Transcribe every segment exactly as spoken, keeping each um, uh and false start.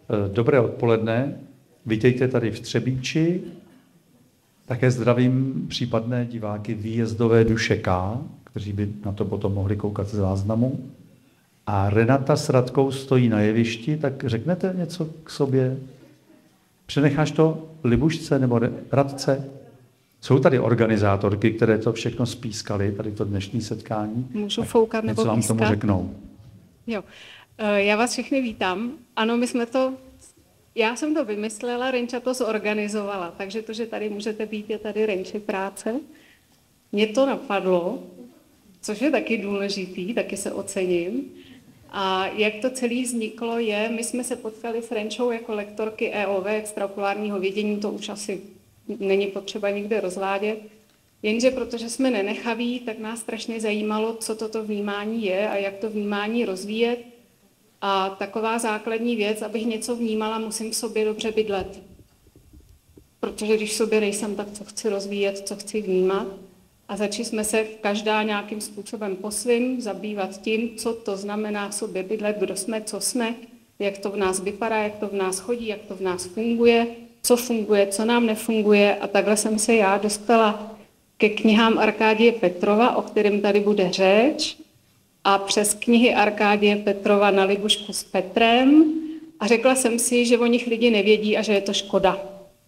Dobré odpoledne, vítejte tady v Třebíči. Také zdravím případné diváky Výjezdové duše K, kteří by na to potom mohli koukat z záznamu. A Renata s Radkou stojí na jevišti, tak řeknete něco k sobě? Přenecháš to Libušce nebo Radce? Jsou tady organizátorky, které to všechno spískaly, tady to dnešní setkání. Můžu foukat nebo něco vám pískat? tomu řeknou. Jo. Já vás všechny vítám. Ano, my jsme to, já jsem to vymyslela, Renča to zorganizovala, takže to, že tady můžete být, je tady Renči práce. Mě to napadlo, což je taky důležitý, taky se ocením. A jak to celé vzniklo je, my jsme se potkali s Renčou jako lektorky E O V, extrapolárního vědění, to už asi není potřeba nikde rozvádět. Jenže protože jsme nenechaví, tak nás strašně zajímalo, co toto vnímání je a jak to vnímání rozvíjet. A taková základní věc, abych něco vnímala, musím v sobě dobře bydlet. Protože když v sobě nejsem, tak co chci rozvíjet, co chci vnímat. A začali jsme se každá nějakým způsobem po svým zabývat tím, co to znamená v sobě bydlet, kdo jsme, co jsme, jak to v nás vypadá, jak to v nás chodí, jak to v nás funguje, co funguje, co nám nefunguje. A takhle jsem se já dostala ke knihám Arkádie Petrova, o kterém tady bude řeč, a přes knihy Arkádie Petrova Na Libušku s Petrem. A řekla jsem si, že o nich lidi nevědí a že je to škoda.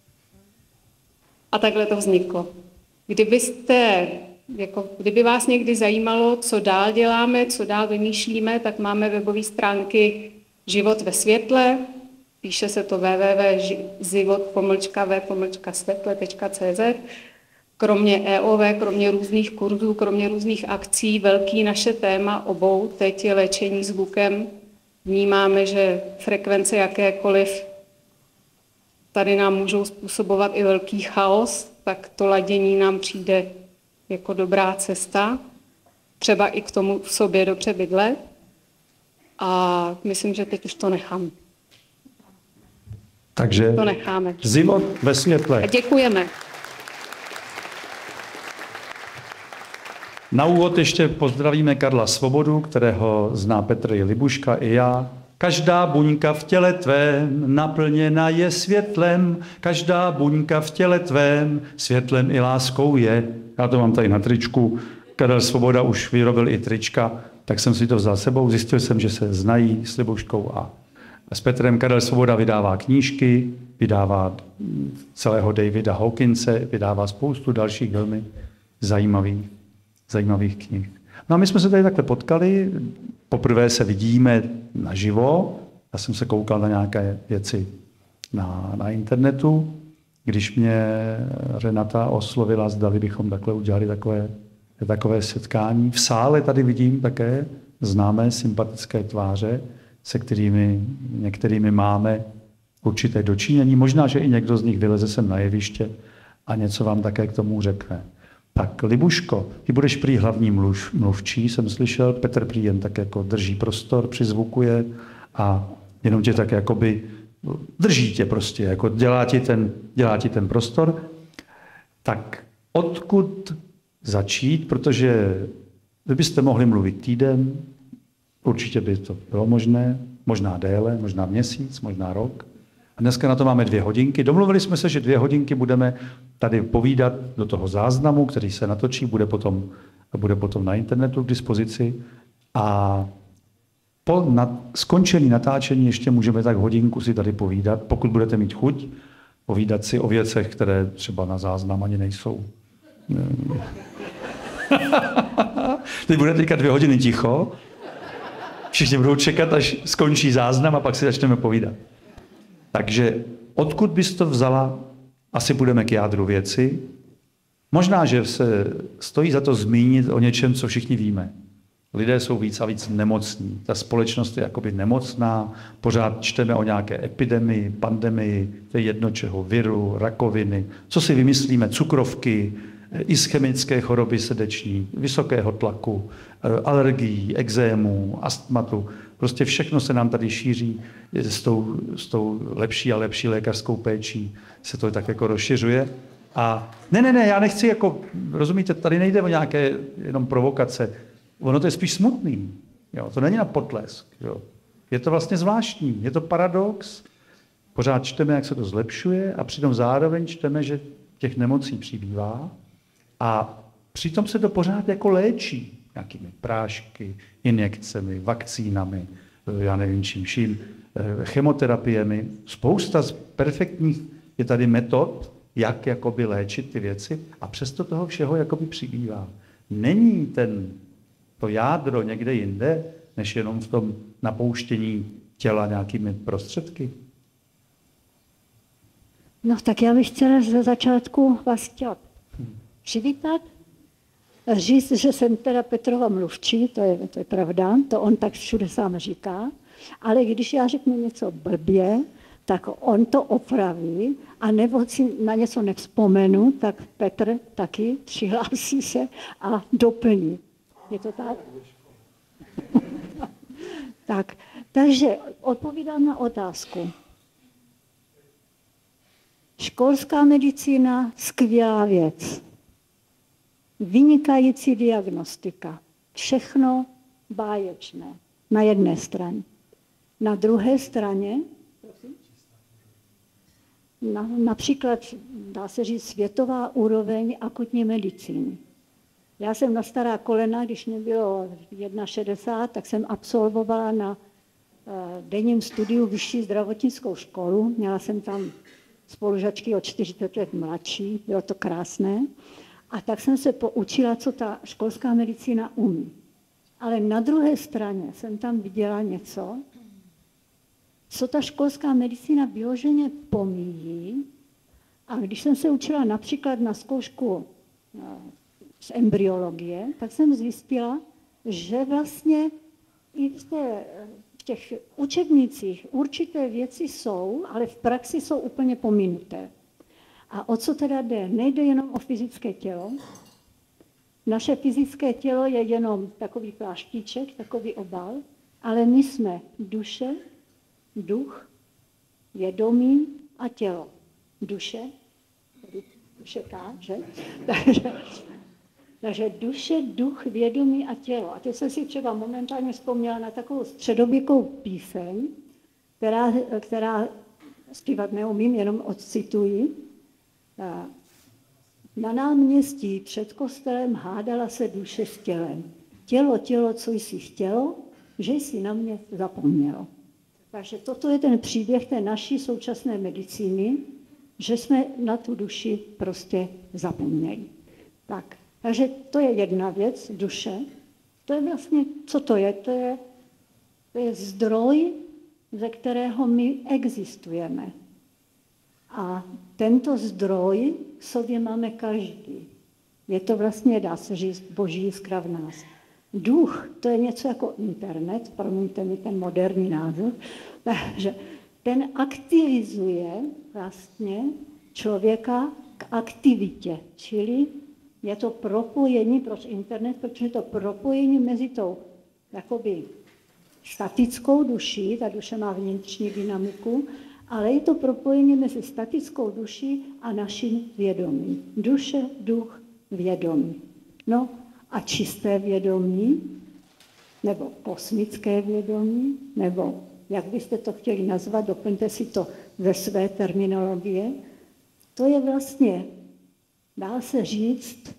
A takhle to vzniklo. Kdybyste, jako, kdyby vás někdy zajímalo, co dál děláme, co dál vymýšlíme, tak máme webové stránky Život ve světle, píše se to w w w tečka život pomlčka v pomlčka světle tečka c z. Kromě E O V, kromě různých kurzů, kromě různých akcí, velký naše téma obou, teď je léčení zvukem. Vnímáme, že frekvence jakékoliv tady nám můžou způsobovat i velký chaos, tak to ladění nám přijde jako dobrá cesta. Třeba i k tomu v sobě dobře bydlet. A myslím, že teď už to nechám. Takže to necháme. Život ve světle. A děkujeme. Na úvod ještě pozdravíme Karla Svobodu, kterého zná Petr i Libuška i já. Každá buňka v těle tvém naplněna je světlem, každá buňka v těle tvém světlem i láskou je. Já to mám tady na tričku. Karel Svoboda už vyrobil i trička, tak jsem si to vzal sebou. Zjistil jsem, že se znají s Libuškou a s Petrem. Karel Svoboda vydává knížky, vydává celého Davida Hawkinse, vydává spoustu dalších velmi zajímavých, zajímavých knih. No a my jsme se tady takhle potkali, poprvé se vidíme naživo, já jsem se koukal na nějaké věci na, na internetu, když mě Renata oslovila, zdali bychom takhle udělali takové, takové setkání. V sále tady vidím také známé sympatické tváře, se kterými některými máme určité dočinění. Možná, že i někdo z nich vyleze sem na jeviště a něco vám také k tomu řekne. Tak, Libuško, ty budeš prý hlavní mluv, mluvčí, jsem slyšel, Petr prý jen tak jako drží prostor, přizvukuje a jenom tě tak jakoby drží tě prostě, jako dělá ti ten, dělá ti ten prostor. Tak odkud začít, protože vy byste mohli mluvit týden, určitě by to bylo možné, možná déle, možná měsíc, možná rok. A dneska na to máme dvě hodinky. Domluvili jsme se, že dvě hodinky budeme tady povídat do toho záznamu, který se natočí, bude potom, bude potom na internetu k dispozici. A po na, skončení natáčení ještě můžeme tak hodinku si tady povídat, pokud budete mít chuť, povídat si o věcech, které třeba na záznam ani nejsou. Teď bude teďka dvě hodiny ticho, všichni budou čekat, až skončí záznam a pak si začneme povídat. Takže odkud bys to vzala, asi půjdeme k jádru věci. Možná, že se stojí za to zmínit o něčem, co všichni víme. Lidé jsou víc a víc nemocní. Ta společnost je jakoby nemocná, pořád čteme o nějaké epidemii, pandemii, to je jedno čeho, viru, rakoviny, co si vymyslíme, cukrovky, ischemické choroby srdeční, vysokého tlaku, alergií, ekzému, astmatu. Prostě všechno se nám tady šíří s tou, s tou lepší a lepší lékařskou péčí. Se to tak jako rozšiřuje. A ne, ne, ne, já nechci jako, rozumíte, tady nejde o nějaké jenom provokace. Ono to je spíš smutný. Jo, to není na potlesk. Jo. Je to vlastně zvláštní. Je to paradox. Pořád čteme, jak se to zlepšuje a přitom zároveň čteme, že těch nemocí přibývá a přitom se to pořád jako léčí nějakými prášky, injekcemi, vakcínami, já nevím čím vším, chemoterapiemi. Spousta z perfektních je tady metod, jak jakoby léčit ty věci a přesto toho všeho jakoby přibývá. Není ten, to jádro někde jinde, než jenom v tom napouštění těla nějakými prostředky? No tak já bych chtěla ze začátku vás chtěla přivítat, říct, že jsem teda Petrova mluvčí, to je, to je pravda, to on tak všude sám říká, ale když já řeknu něco blbě, tak on to opraví a nebo si na něco nevzpomenu, tak Petr taky přihlásí se a doplní. Je to tak? Tak, takže odpovídám na otázku. Školská medicína, skvělá věc. Vynikající diagnostika. Všechno báječné. Na jedné straně. Na druhé straně, na, například, dá se říct, světová úroveň akutní medicíny. Já jsem na stará kolena, když mě bylo šedesát jedna, tak jsem absolvovala na uh, denním studiu vyšší zdravotnickou školu. Měla jsem tam spolužačky o čtyřicet let mladší, bylo to krásné. A tak jsem se poučila, co ta školská medicína umí. Ale na druhé straně jsem tam viděla něco, co ta školská medicína vyloženě pomíjí. A když jsem se učila například na zkoušku z embryologie, tak jsem zjistila, že vlastně i v, té, v těch učebnicích určité věci jsou, ale v praxi jsou úplně pominuté. A o co teda jde? Nejde jenom o fyzické tělo. Naše fyzické tělo je jenom takový pláštíček, takový obal, ale my jsme duše, duch, vědomí a tělo. Duše, duše tá, že? Takže, takže duše, duch, vědomí a tělo. A teď jsem si třeba momentálně vzpomněla na takovou středověkou píseň, která, která zpívat neumím, jenom odcituji. Na náměstí před kostelem hádala se duše s tělem. Tělo, tělo, co jsi chtělo, že jsi na mě zapomnělo. Takže toto je ten příběh té naší současné medicíny, že jsme na tu duši prostě zapomněli. Tak, takže to je jedna věc, duše. To je vlastně, co to je? To je, to je zdroj, ze kterého my existujeme. A tento zdroj v sobě máme každý. Je to vlastně, dá se říct, boží jiskra v nás. Duch, to je něco jako internet, promiňte mi ten moderní název, takže ten aktivizuje vlastně člověka k aktivitě, čili je to propojení, proč internet, protože je to propojení mezi tou jakoby statickou duší, ta duše má vnitřní dynamiku, ale je to propojení mezi statickou duší a naším vědomím. Duše, duch, vědomí. No a čisté vědomí, nebo kosmické vědomí, nebo jak byste to chtěli nazvat, doplňte si to ze své terminologie, to je vlastně, dá se říct,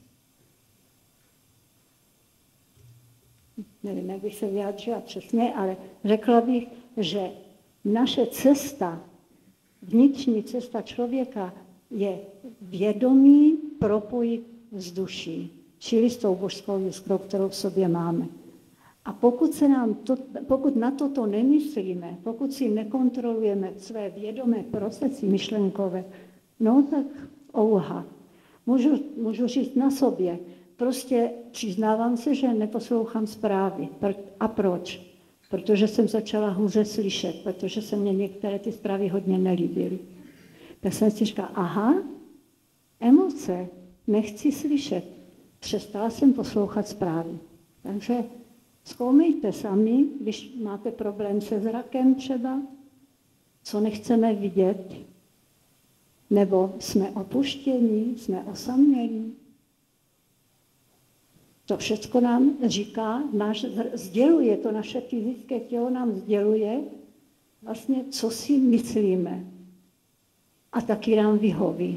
nevím, jak bych se vyjádřila přesně, ale řekla bych, že naše cesta, vnitřní cesta člověka je vědomí propojit s duší, čili s tou božskou jiskrou, kterou v sobě máme. A pokud, se nám to, pokud na toto nemyslíme, pokud si nekontrolujeme své vědomé procesy myšlenkové, no tak ouha. Můžu, můžu říct na sobě, prostě přiznávám se, že neposlouchám zprávy. A proč? Protože jsem začala hůře slyšet, protože se mně některé ty zprávy hodně nelíbily. Tak jsem si říkala, aha, emoce, nechci slyšet. Přestala jsem poslouchat zprávy. Takže zkoumejte sami, když máte problém se zrakem třeba, co nechceme vidět, nebo jsme opuštění, jsme osamělí. To všechno nám říká, náš, sděluje, to naše fyzické tělo nám sděluje, vlastně, co si myslíme. a taky nám vyhoví.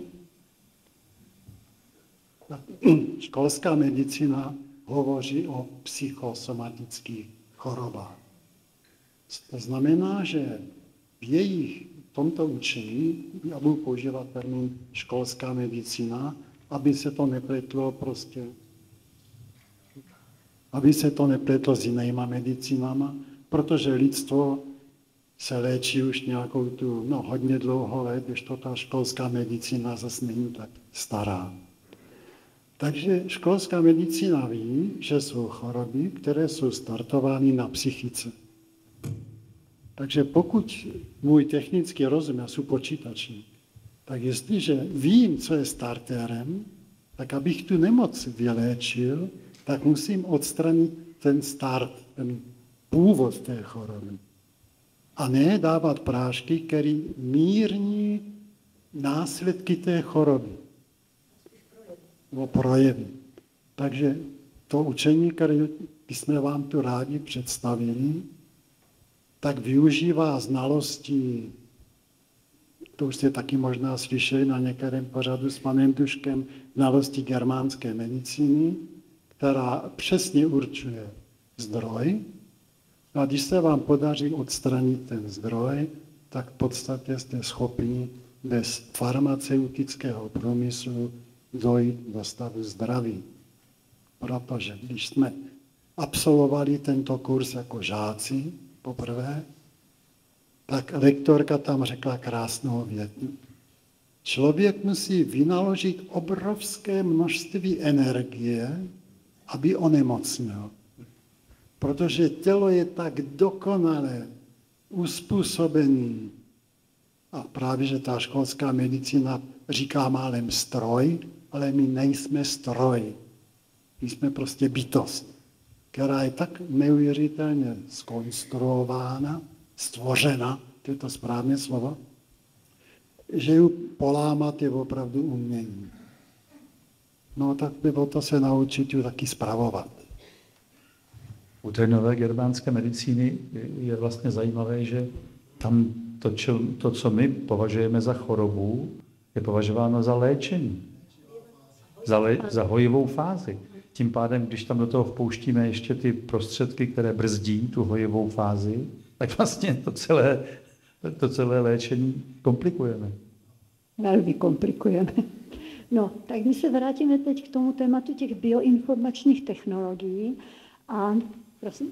Školská medicína hovoří o psychosomatických chorobách. To znamená, že v jejich tomto učení, já budu používat termín školská medicína, aby se to nepletlo prostě, aby se to nepletlo s jinýma medicínama, protože lidstvo se léčí už nějakou tu, no hodně dlouho let, když to ta školská medicína zase není tak stará. Takže školská medicína ví, že jsou choroby, které jsou startovány na psychice. Takže pokud můj technický rozum, já jsem počítačník, tak jestliže vím, co je startérem, tak abych tu nemoc vyléčil, tak musím odstranit ten start, ten původ té choroby. A ne dávat prášky, které mírní následky té choroby. O projevy. Takže to učení, které jsme vám tu rádi představili, tak využívá znalosti, to už jste taky možná slyšeli na některém pořadu s panem Duškem, znalosti germánské medicíny, která přesně určuje zdroj. A když se vám podaří odstranit ten zdroj, tak v podstatě jste schopni bez farmaceutického průmyslu dojít do stavu zdraví. Protože když jsme absolvovali tento kurz jako žáci poprvé, tak lektorka tam řekla krásnou větu. Člověk musí vynaložit obrovské množství energie, aby onemocněl. Protože tělo je tak dokonale uspůsobený. A právě, že ta školská medicína říká málem stroj, ale my nejsme stroj. My jsme prostě bytost, která je tak neuvěřitelně zkonstruována, stvořena, to je to správné slovo, že ji polámat je opravdu umění. No tak bylo to se naučit ji taky spravovat. U té nové germánské medicíny je vlastně zajímavé, že tam to, čo, to, co my považujeme za chorobu, je považováno za léčení, za, lé, za hojivou fázi. Tím pádem, když tam do toho vpouštíme ještě ty prostředky, které brzdí tu hojivou fázi, tak vlastně to celé, to celé léčení komplikujeme. Velmi komplikujeme. No, tak my se vrátíme teď k tomu tématu těch bioinformačních technologií a prosím.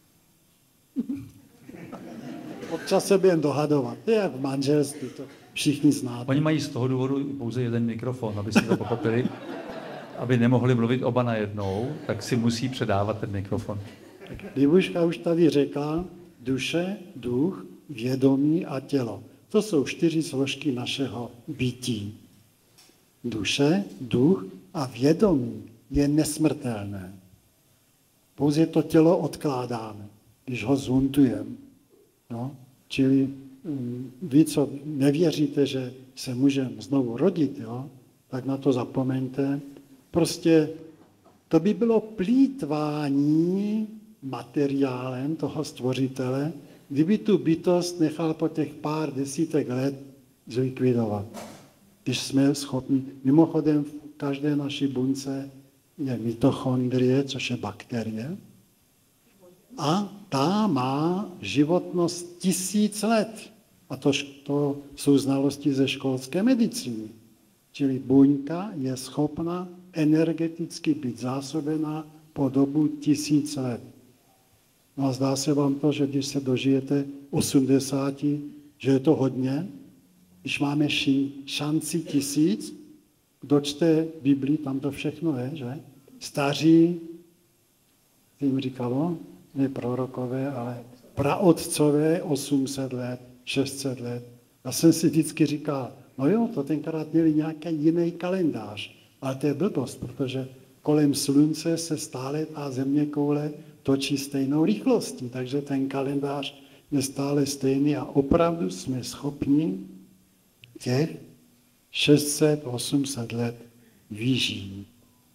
Občas se budeme dohadovat. To je jak v manželství, to všichni znáte. Oni mají z toho důvodu pouze jeden mikrofon, aby si to pochopili. Aby nemohli mluvit oba najednou, tak si musí předávat ten mikrofon. Libuška už tady řekla, duše, duch, vědomí a tělo. To jsou čtyři složky našeho bytí. Duše, duch a vědomí je nesmrtelné. Pouze to tělo odkládáme, když ho zuntujeme. No? Čili vy, co nevěříte, že se můžeme znovu rodit, jo? Tak na to zapomeňte. Prostě to by bylo plýtvání materiálem toho stvořitele, kdyby tu bytost nechal po těch pár desítek let zlikvidovat. Když jsme schopni, mimochodem v každé naší buňce je mitochondrie, což je bakterie, a ta má životnost tisíc let. A to, to jsou znalosti ze školské medicíny. Čili buňka je schopna energeticky být zásobená po dobu tisíc let. No a zdá se vám to, že když se dožijete osmdesáti, že je to hodně, když máme ši, šanci tisíc, kdo čte Biblii, tam to všechno je, že? Staří, jim říkalo, ne prorokové, ale praotcové osm set let, šest set let. Já jsem si vždycky říkal, no jo, to tenkrát měli nějaký jiný kalendář, ale to je blbost, protože kolem slunce se stále ta zeměkoule točí stejnou rychlostí, takže ten kalendář je stále stejný a opravdu jsme schopni těch šest set, osm set let vyžít.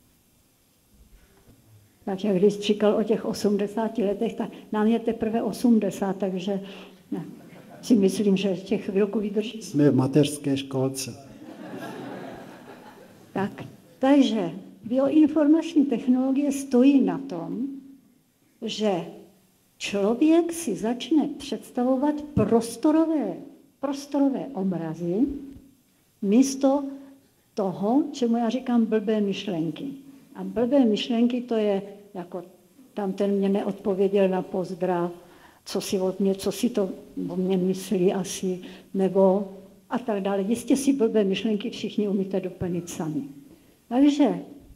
Takže když říkal o těch osmdesáti letech, tak nám je teprve osmdesát, takže ne. si myslím, že těch chvilku vydrží. Jsme v mateřské školce. Tak, takže bioinformační technologie stojí na tom, že člověk si začne představovat prostorové, prostorové obrazy místo toho, čemu já říkám blbé myšlenky. A blbé myšlenky to je, jako tam ten mě neodpověděl na pozdrav, co si od mě, co si to o mě myslí asi, nebo a tak dále. Jistě si blbé myšlenky všichni umíte doplnit sami. Takže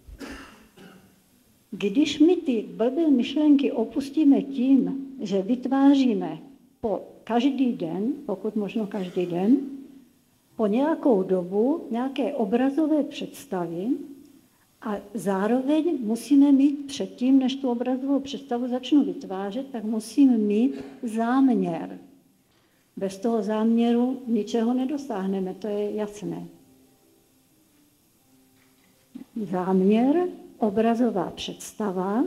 když my ty blbé myšlenky opustíme tím, že vytváříme po každý den, pokud možno každý den, po nějakou dobu nějaké obrazové představy a zároveň musíme mít předtím, než tu obrazovou představu začnu vytvářet, tak musím mít záměr. Bez toho záměru ničeho nedosáhneme, to je jasné. Záměr, obrazová představa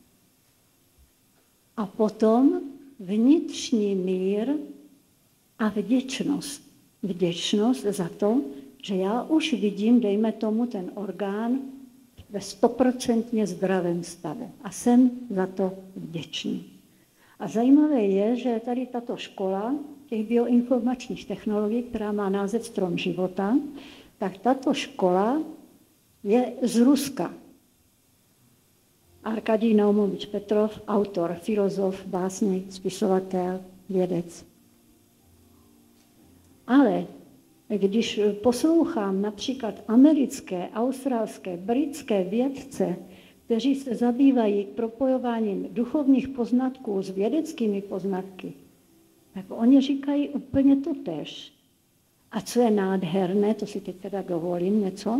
a potom vnitřní mír a vděčnost. Vděčnost za to, že já už vidím, dejme tomu, ten orgán ve stoprocentně zdravém stavu. A jsem za to vděčný. A zajímavé je, že tady tato škola těch bioinformačních technologií, která má název Strom života, tak tato škola je z Ruska. Arkadij Naumovič Petrov, autor, filozof, básník, spisovatel, vědec. Ale když poslouchám například americké, australské, britské vědce, kteří se zabývají propojováním duchovních poznatků s vědeckými poznatky, tak oni říkají úplně totéž. A co je nádherné, to si teď teda dovolím něco,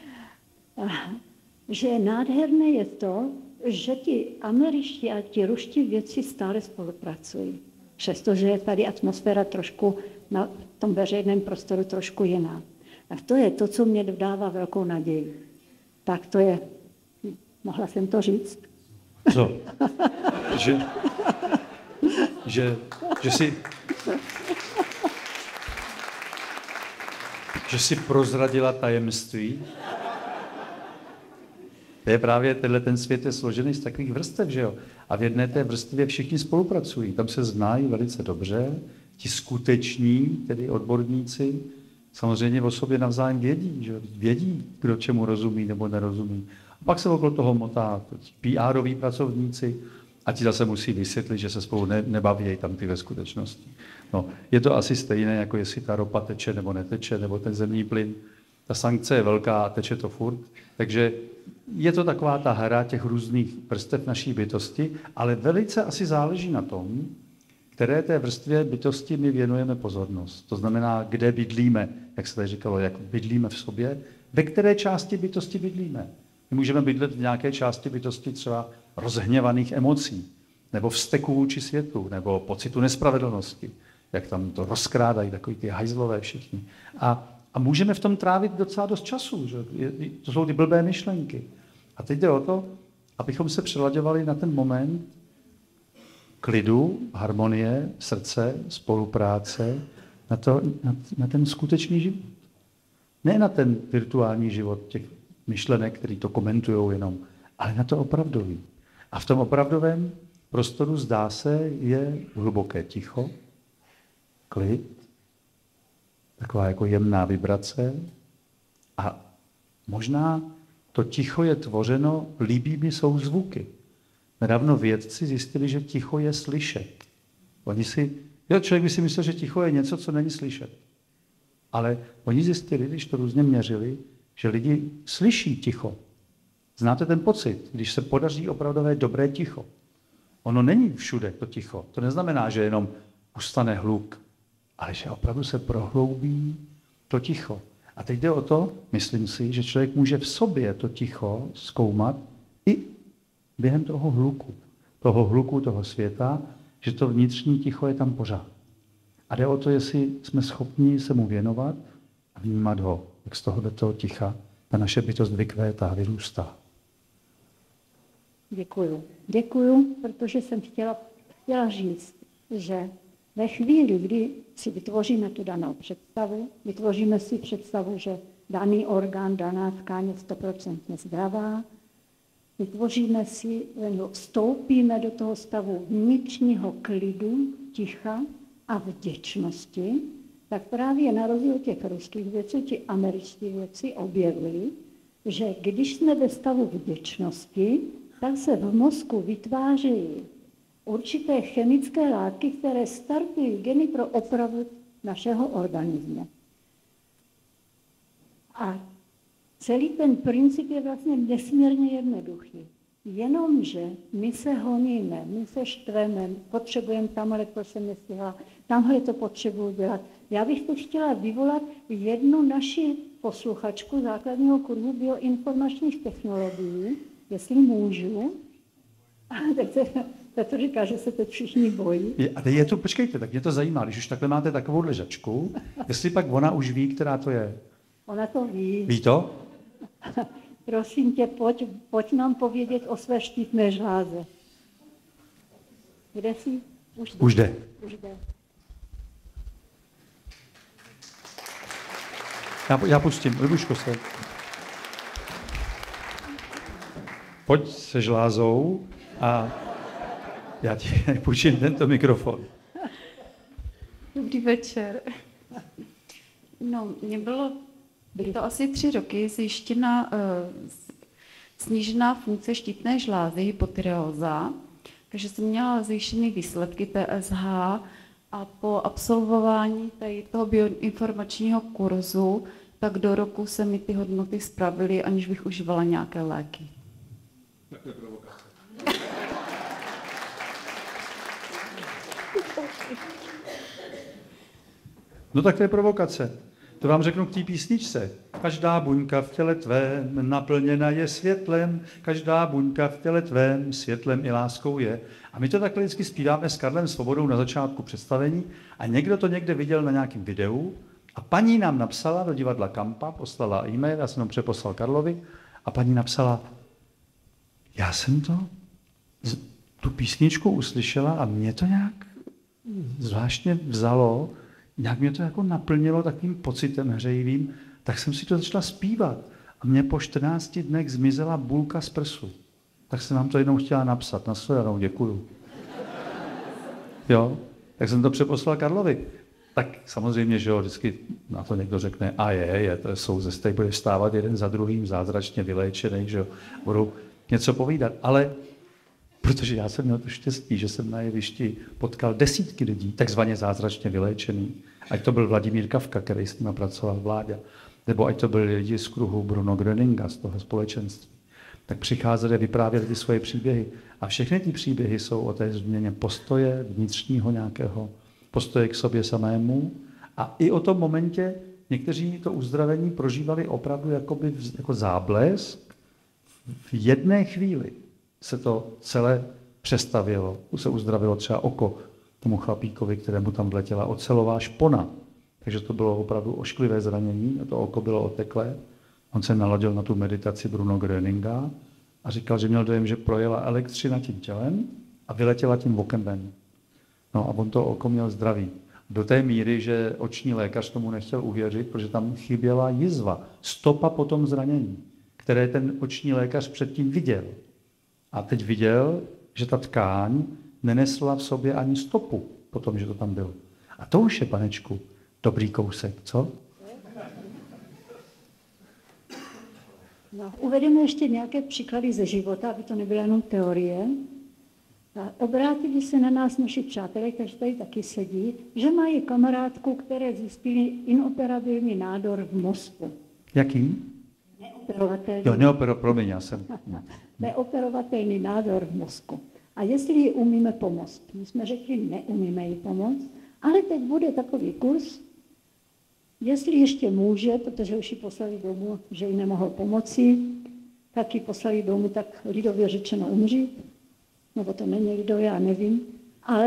že nádherné je to, že ti američtí a ti ruští vědci stále spolupracují. Přestože je tady atmosféra trošku na tom veřejném prostoru trošku jiná. Tak to je to, co mě dává velkou naději. Tak to je, mohla jsem to říct? Co? že, že, že si... že si prozradila tajemství? To je právě, tenhle ten svět je složený z takových vrstev, že jo? A v jedné té vrstvě všichni spolupracují. Tam se znají velice dobře, ti skuteční, tedy odborníci, samozřejmě o sobě navzájem vědí, že vědí, kdo čemu rozumí nebo nerozumí. A pak se okolo toho motá P R oví pracovníci a ti zase musí vysvětlit, že se spolu ne, nebaví tam ty ve skutečnosti. No, je to asi stejné, jako jestli ta ropa teče nebo neteče, nebo ten zemní plyn. Ta sankce je velká a teče to furt. Takže je to taková ta hra těch různých vrstev naší bytosti, ale velice asi záleží na tom, které té vrstvě bytosti my věnujeme pozornost. To znamená, kde bydlíme, jak se tady říkalo, jak bydlíme v sobě, ve které části bytosti bydlíme. My můžeme bydlet v nějaké části bytosti třeba rozhněvaných emocí, nebo vzteku vůči světu, nebo pocitu nespravedlnosti, jak tam to rozkrádají takový ty hajzlové všichni. A A můžeme v tom trávit docela dost času. Že? To jsou ty blbé myšlenky. A teď jde o to, abychom se přelaďovali na ten moment klidu, harmonie, srdce, spolupráce, na, to, na, na ten skutečný život. Ne na ten virtuální život těch myšlenek, který to komentují jenom, ale na to opravdový. A v tom opravdovém prostoru zdá se, je hluboké ticho, klid, taková jako jemná vibrace a možná to ticho je tvořeno líbými souzvuky. Nedávno vědci zjistili, že ticho je slyšet. Oni si, jo, člověk by si myslel, že ticho je něco, co není slyšet. Ale oni zjistili, když to různě měřili, že lidi slyší ticho. Znáte ten pocit, když se podaří opravdové dobré ticho. Ono není všude to ticho. To neznamená, že jenom ustane hluk, ale že opravdu se prohloubí to ticho. A teď jde o to, myslím si, že člověk může v sobě to ticho zkoumat i během toho hluku. Toho hluku, toho světa, že to vnitřní ticho je tam pořád. A jde o to, jestli jsme schopni se mu věnovat a vnímat ho, jak z toho do toho ticha ta naše bytost vykvétá, vyrůstá. Děkuju. Děkuju, protože jsem chtěla, chtěla říct, že Ve chvíli, kdy si vytvoříme tu danou představu, vytvoříme si představu, že daný orgán, daná tkáň je stoprocentně zdravá, vytvoříme si, no, vstoupíme do toho stavu vnitřního klidu, ticha a vděčnosti, tak právě na rozdíl těch ruských věcí, ti američtí věci objevili, že když jsme ve stavu vděčnosti, tak se v mozku vytvářejí určité chemické látky, které startují geny pro opravu našeho organismu. A celý ten princip je vlastně nesmírně jednoduchý. Jenomže my se honíme, my se štveme, potřebujeme tamhle, to jsem nestihla, tamhle to potřebuji dělat. Já bych to chtěla vyvolat jednu naši posluchačku základního kurzu bioinformačních technologií, jestli můžu. Tak se, tak to říká, že se teď všichni bojí. Je, ale je to, počkejte, tak mě to zajímá, když už takhle máte takovou ležačku, jestli pak ona už ví, která to je. Ona to ví. Ví to? Prosím tě, pojď, pojď nám povědět o své štítné žláze. Kde jsi? Už jde. Už jde. Už jde. Já, já pustím, Libuško se. Pojď se žlázou a já ti půjčím tento mikrofon. Dobrý večer. No, mě bylo Byly to asi tři roky zjištěna uh, snížená funkce štítné žlázy, hypotyreóza, takže jsem měla zjištěné výsledky T S H a po absolvování tady toho bioinformačního kurzu, tak do roku se mi ty hodnoty spravily, aniž bych užívala nějaké léky. Tak to je provokace. No tak to je provokace. To vám řeknu k té písničce. Každá buňka v těle tvém naplněna je světlem, každá buňka v těle tvém světlem i láskou je. A my to takhle vždycky zpíváme s Karlem Svobodou na začátku představení a někdo to někde viděl na nějakém videu a paní nám napsala do divadla Kampa, poslala e-mail, já jsem ho přeposlal Karlovi a paní napsala, já jsem to, tu písničku uslyšela a mě to nějak zvláštně vzalo, nějak mě to jako naplnilo takovým pocitem hřejivým, tak jsem si to začala zpívat. A mě po čtrnácti dnech zmizela bulka z prsu. Tak jsem vám to jednou chtěla napsat. Nashledanou, děkuju. Jo, tak jsem to přeposlal Karlovi. Tak samozřejmě, že jo, vždycky na to někdo řekne, a je, je, to jsou ze stej, bude vstávat jeden za druhým, zázračně vyléčený, že jo, budou něco povídat. Ale protože já jsem měl to štěstí, že jsem na jevišti potkal desítky lidí, takzvaně zázračně vyléčený. Ať to byl Vladimír Kafka, který s nimi pracoval v vládě, nebo ať to byli lidi z kruhu Bruno Gröninga, z toho společenství. Tak přicházeli a vyprávěli ty svoje příběhy. A všechny ty příběhy jsou o té změně postoje, vnitřního nějakého postoje k sobě samému. A i o tom momentě někteří to uzdravení prožívali opravdu jakoby, jako záblesk. V jedné chvíli se to celé přestavělo. Se uzdravilo třeba oko tomu chlapíkovi, kterému tam vletěla ocelová špona. Takže to bylo opravdu ošklivé zranění, a to oko bylo oteklé. On se naladil na tu meditaci Bruno Gröninga a říkal, že měl dojem, že projela elektřina tím tělem a vyletěla tím okem ven. No a on to oko měl zdravý. Do té míry, že oční lékař tomu nechtěl uvěřit, protože tam chyběla jizva, stopa po tom zranění, které ten oční lékař předtím viděl. A teď viděl, že ta tkáň nenesla v sobě ani stopu po tom, že to tam bylo. A to už je, panečku, dobrý kousek, co? No, uvedeme ještě nějaké příklady ze života, aby to nebyla jenom teorie. A obrátili se na nás naši přátelé, kteří tady taky sedí, že mají kamarádku, které zjistili inoperabilní nádor v mozku. Jaký? Neoperovatelný. Jo, neopero, promiň, já jsem... Neoperovatelný nádor v mozku. A jestli ji umíme pomoct? My jsme řekli, neumíme ji pomoct, ale teď bude takový kurz, jestli ještě může, protože už ji poslali domů, že jí nemohl pomoci, tak ji poslali domů, tak lidově řečeno umřít, nebo to není lidově, já nevím, ale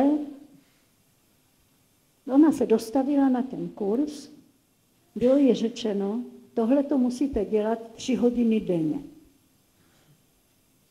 ona se dostavila na ten kurz, bylo jí řečeno, tohle to musíte dělat tři hodiny denně.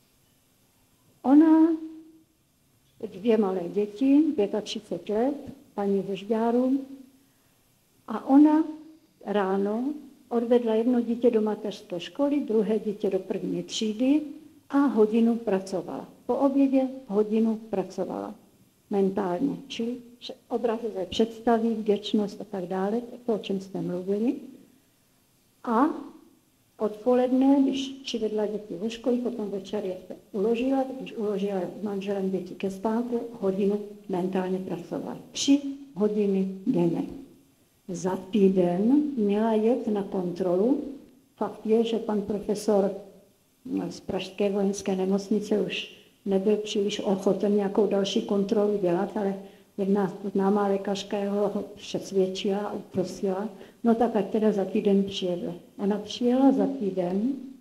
Ona, dvě malé děti, třicet pět let, paní ze Žďáru. A ona ráno odvedla jedno dítě do mateřské školy, druhé dítě do první třídy a hodinu pracovala. Po obědě hodinu pracovala mentálně, čili obrazové představy, vděčnost a tak dále, to, o čem jsme mluvili. A odpoledne, když přivedla děti do školy, potom večer je uložila, když uložila manželem děti ke spánku, hodinu mentálně pracovala. Tři hodiny denně. Za týden měla jet na kontrolu. Fakt je, že pan profesor z Pražské vojenské nemocnice už nebyl příliš ochoten nějakou další kontrolu dělat, ale jedna známá lékařka ho přesvědčila a uprosila, no tak ať teda za týden přijede. Ona přijela za týden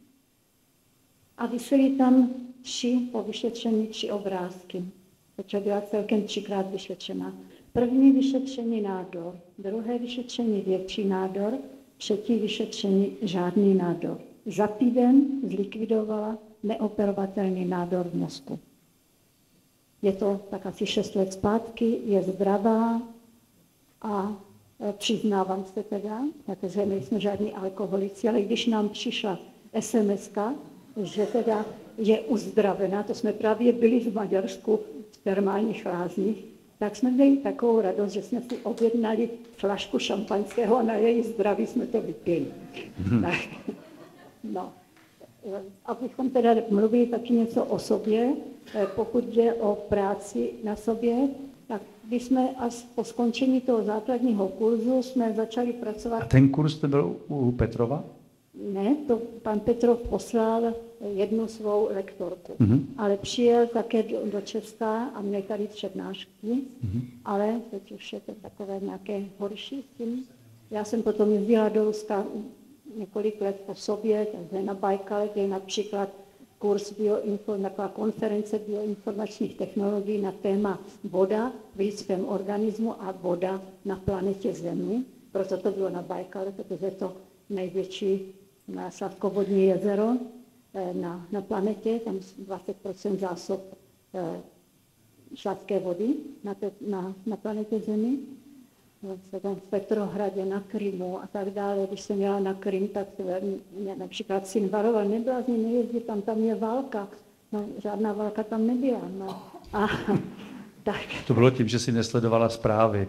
a visely tam tři, po vyšetření tři obrázky, protože byla celkem třikrát vyšetřena. První vyšetření nádor, druhé vyšetření větší nádor, třetí vyšetření žádný nádor. Za týden zlikvidovala neoperovatelný nádor v mozku. Je to tak asi šest let zpátky, je zdravá a přiznávám se teda, protože nejsme žádní alkoholici, ale když nám přišla es em eska, že teda je uzdravená, to jsme právě byli v Maďarsku v termálních lázních, tak jsme měli takovou radost, že jsme si objednali flašku šampaňského a na její zdraví jsme to vypili. Hmm. Tak, no. Abychom teda mluvili taky něco o sobě, pokud jde o práci na sobě, tak když jsme až po skončení toho základního kurzu jsme začali pracovat... A ten kurz to byl u Petrova? Ne, to pan Petrov poslal jednu svou lektorku, mm-hmm. ale přijel také do, do Česka a měl tady přednášky, mm-hmm. ale teď už je to takové nějaké horší s tím. Já jsem potom jezdila do Ruska několik let po sobě, takže na Bajkale, kde je například kurz bioinfo, taková konference bioinformačních technologií na téma voda v lidském organismu a voda na planetě Zemi. Proto to bylo na Bajkale, protože je to největší sladkovodní jezero na, na planetě, tam dvacet procent zásob eh, sladké vody na, te, na, na planetě Zemi. V Petrohradě, na Krymu a tak dále. Když jsem jela na Krym, tak mě například syn varoval, neblázni, nejezdí tam, tam je válka. No, žádná válka tam nebyla. No. A, tak. To bylo tím, že si nesledovala zprávy.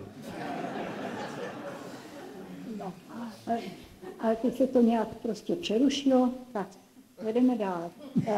No, ale, ale teď se to nějak prostě přerušilo, tak jedeme dále.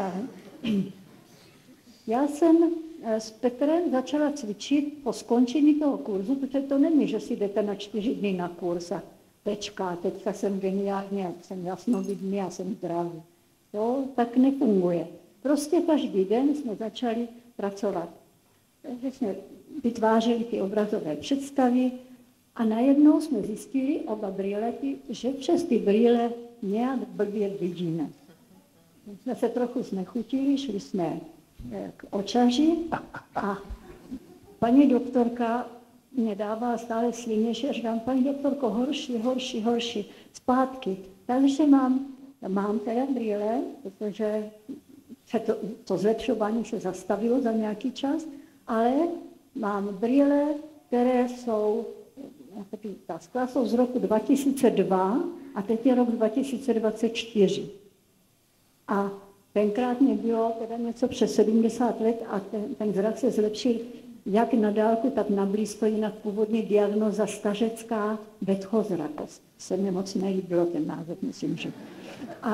Já jsem s Petrem začala cvičit po skončení toho kurzu, protože to není, že si jdete na čtyři dny na kurz a tečka, teďka jsem geniální, jsem jasnovidný, já jsem zdravý. To tak nefunguje. Prostě každý den jsme začali pracovat. Takže jsme vytvářeli ty obrazové představy a najednou jsme zjistili oba brýlety, že přes ty brýle nějak blbě vidíme. Jsme se trochu znechutili, šli jsme k očaři a paní doktorka mě dává stále sviněž a říkám, paní doktorko, horší, horší, horší, zpátky. Takže mám, mám teda brýle, protože se to, to zlepšování se zastavilo za nějaký čas, ale mám brýle, které jsou, ta skla jsou z roku dva tisíce dva a teď je rok dva tisíce dvacet čtyři. A tenkrát mě bylo teda něco přes sedmdesát let a ten, ten zrak se zlepšil jak na dálku, tak na blízko, jinak původní diagnóza stařecká vedchozrakost. Se mi moc nelíbilo ten název, myslím, že. A,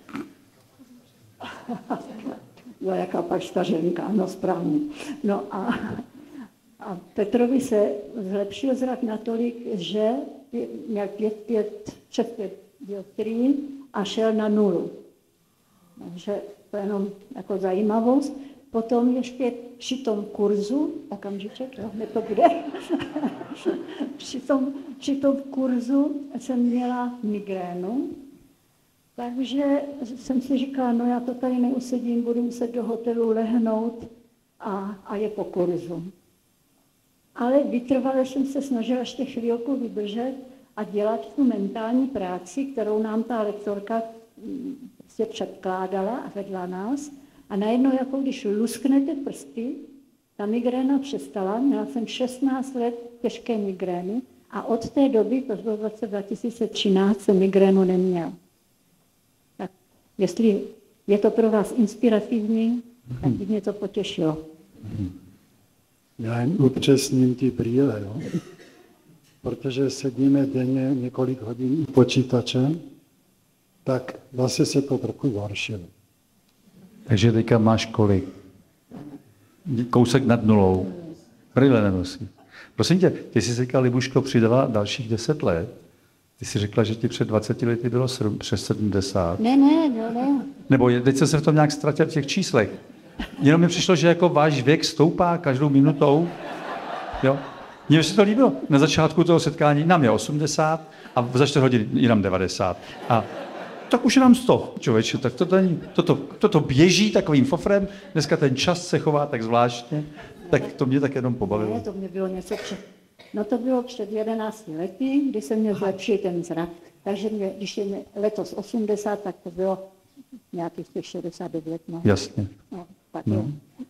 jo, jaká pak stařenka, ano, správně. No a, a Petrovi se zlepšil zrak natolik, že měl pět, pět, přes pět dioptrií a šel na nulu. Takže to je jenom jako zajímavost. Potom ještě při tom kurzu, okamžiček, jo, hned to bude, při, tom, při tom kurzu jsem měla migrénu, takže jsem si říkala, no já to tady neusedím, budu muset do hotelu lehnout a, a je po kurzu. Ale vytrvale jsem se snažila ještě chvílku vydržet a dělat tu mentální práci, kterou nám ta lektorka se předkládala a vedla nás. A najednou, jako když lusknete prsty, ta migréna přestala. Měla jsem šestnáct let těžké migrény a od té doby, to bylo v roce dva tisíce třináct, jsem migrénu neměl. Tak jestli je to pro vás inspirativní, tak by mě to potěšilo. Já jen upřesním ty brýle, jo? Protože sedíme denně několik hodin u počítače, tak zase se to trochu zhoršilo. Takže teďka máš kolik? Kousek nad nulou. Brýle nenosí. Prosím tě, ty jsi říkal, Libuško, přidala dalších deset let. Ty jsi řekla, že ti před dvaceti lety bylo sedm, přes sedmdesát. Ne, ne, ne, ne. Nebo je, teď jsem se v tom nějak ztratil v těch číslech. Jenom mi přišlo, že jako váš věk stoupá každou minutou. Jo? Mně se to líbilo. Na začátku toho setkání nám je osmdesát a za čtyři hodiny jinam devadesát. A tak už je nám sto, člověče, tak to není, toto, toto běží takovým fofrem, dneska ten čas se chová tak zvláštně, tak to mě tak jenom pobavilo. Ne, to mě bylo něco před, no to bylo před jedenácti lety, kdy se mě zlepšil ten zrak, takže mě, když je mě letos osmdesát, tak to bylo nějakých těch šedesát devět. No. Jasně. No, tak No.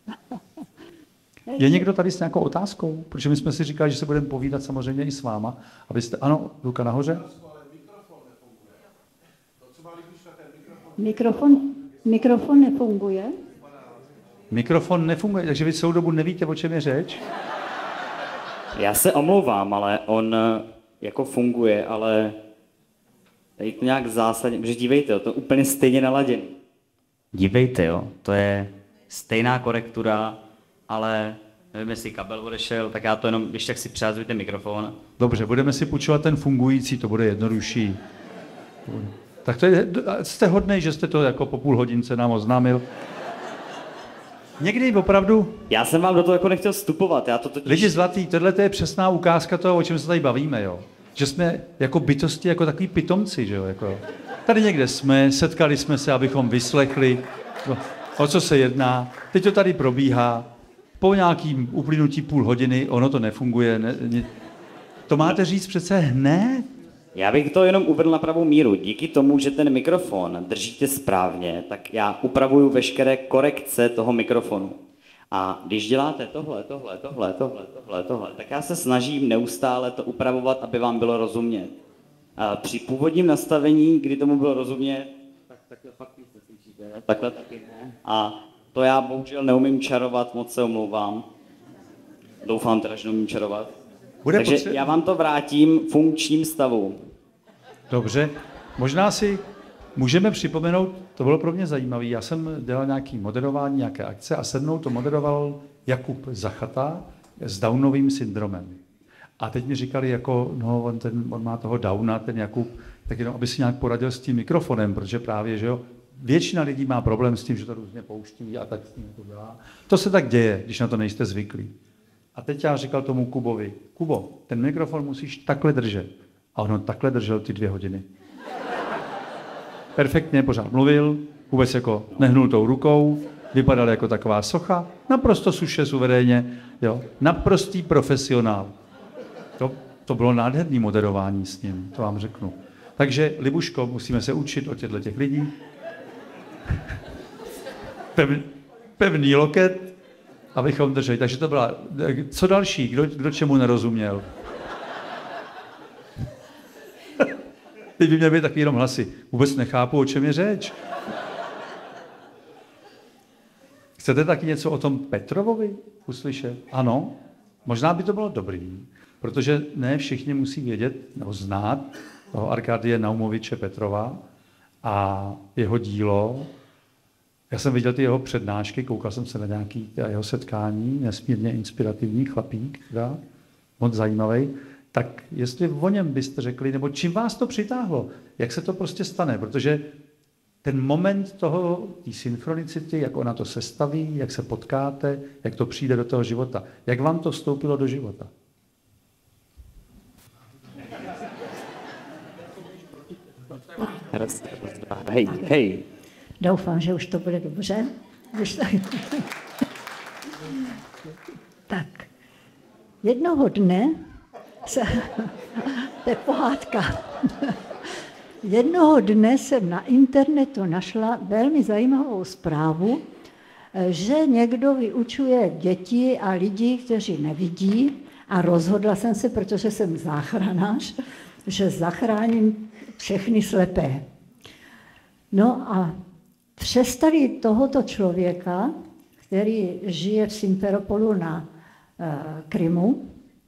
Je někdo tady s nějakou otázkou? Protože my jsme si říkali, že se budeme povídat samozřejmě i s váma. Abyste... Ano, ruka nahoře. Mikrofon, mikrofon nefunguje? Mikrofon nefunguje, takže vy celou dobu nevíte, o čem je řeč? Já se omlouvám, ale on jako funguje, ale tady to nějak zásadně, protože dívejte, jo, to je úplně stejně naladěný. Dívejte, jo, to je stejná korektura, ale nevím, jestli kabel odešel, tak já to jenom, když tak si přihazujte mikrofon. Dobře, budeme si půjčovat ten fungující, to bude jednodušší. Tak to je, jste hodnej, že jste to jako po půl hodince nám oznámil. Někdy opravdu... Já jsem vám do toho jako nechtěl vstupovat, já to totiž... Lidi zlatý, tohle je přesná ukázka toho, o čem se tady bavíme, jo. Že jsme jako bytosti, jako takový pitomci, že jo. Jako. Tady někde jsme, setkali jsme se, abychom vyslechli, no, o co se jedná. Teď to tady probíhá. Po nějakým uplynutí půl hodiny, ono to nefunguje. Ne, ne, to máte říct přece hned. Já bych to jenom uvedl na pravou míru. Díky tomu, že ten mikrofon držíte správně, tak já upravuju veškeré korekce toho mikrofonu. A když děláte tohle, tohle, tohle, tohle, tohle, tohle, tak já se snažím neustále to upravovat, aby vám bylo rozumět. A při původním nastavení, kdy tomu bylo rozumět, tak takhle fakt nic neslyšíte, takhle taky ne. A to já bohužel neumím čarovat, moc se omlouvám. Doufám teda, že neumím čarovat. Bude Takže potře- já vám to vrátím v funkčním stavu. Dobře, možná si můžeme připomenout, to bylo pro mě zajímavé, já jsem dělal nějaké moderování, nějaké akce a se mnou to moderoval Jakub Zachata s Downovým syndromem. A teď mi říkali, jako, no, on, ten, on má toho Downa, ten Jakub, tak jenom, aby si nějak poradil s tím mikrofonem, protože právě, že jo, většina lidí má problém s tím, že to různě pouští a tak s tím to dělá. To se tak děje, když na to nejste zvyklí. A teď já říkal tomu Kubovi, Kubo, ten mikrofon musíš takhle držet. A on ho takhle držel ty dvě hodiny. Perfektně pořád mluvil, vůbec jako nehnul tou rukou, vypadal jako taková socha, naprosto suše, suverénně, jo, naprostý profesionál. To, to bylo nádherné moderování s ním, to vám řeknu. Takže, Libuško, musíme se učit od těchto těch lidí. Pevný, pevný loket, abychom drželi. Takže to byla... Co další? Kdo, kdo čemu nerozuměl? Teď by měly být takový jenom hlasy. Vůbec nechápu, o čem je řeč. Chcete taky něco o tom Petrovovi uslyšet? Ano, možná by to bylo dobrý, protože ne všichni musí vědět nebo znát toho Arkadie Naumoviče Petrova a jeho dílo. Já jsem viděl ty jeho přednášky, koukal jsem se na nějaké jeho setkání, nesmírně inspirativní chlapík, teda, moc zajímavý. Tak jestli o něm byste řekli, nebo čím vás to přitáhlo, jak se to prostě stane, protože ten moment toho, té synchronicity, jak ona to sestaví, jak se potkáte, jak to přijde do toho života. Jak vám to vstoupilo do života? Hej, hej. Doufám, že už to bude dobře. Když tak... tak. Jednoho dne se... to je pohádka. Jednoho dne jsem na internetu našla velmi zajímavou zprávu, že někdo vyučuje děti a lidi, kteří nevidí, A rozhodla jsem se, protože jsem záchranář, že zachráním všechny slepé. No a přes tady tohoto člověka, který žije v Simferopolu na uh, Krymu,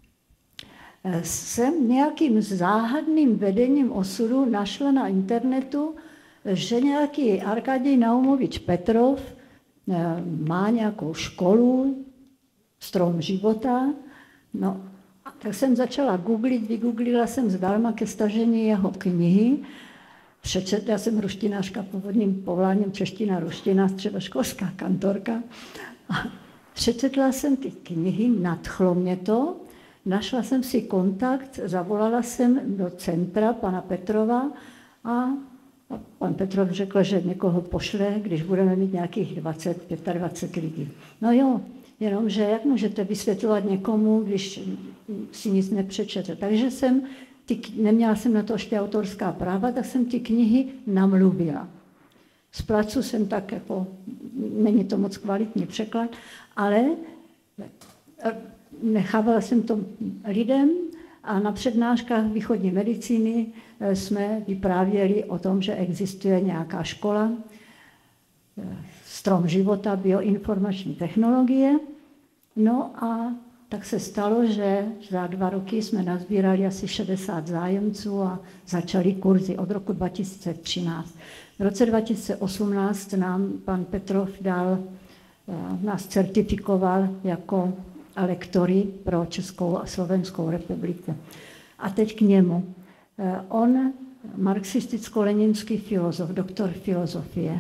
jsem nějakým záhadným vedením osudu našla na internetu, že nějaký Arkadij Naumovič Petrov uh, má nějakou školu, Strom života. No, tak jsem začala googlit, vygooglila jsem zdarma ke stažení jeho knihy. Přečetla jsem ruštinářka původním povoláním, čeština, ruština, středoškolská kantorka. A přečetla jsem ty knihy, nadchlo mě to, našla jsem si kontakt, zavolala jsem do centra pana Petrova a pan Petrov řekl, že někoho pošle, když budeme mít nějakých dvacet, dvacet pět lidí. No jo, jenomže jak můžete vysvětlovat někomu, když si nic nepřečete. Takže jsem, ty, neměla jsem na to ještě autorská práva, tak jsem ty knihy namluvila. Z placu jsem tak jako, není to moc kvalitní překlad, ale nechávala jsem to lidem a na přednáškách východní medicíny jsme vyprávěli o tom, že existuje nějaká škola, Strom života, bioinformační technologie. No a tak se stalo, že za dva roky jsme nazbírali asi šedesát zájemců a začali kurzy od roku dva tisíce třináct. V roce dva tisíce osmnáct nám pan Petrov dal, nás certifikoval jako lektory pro Českou a Slovenskou republiku. A teď k němu. On, marxisticko-leninský filozof, doktor filozofie.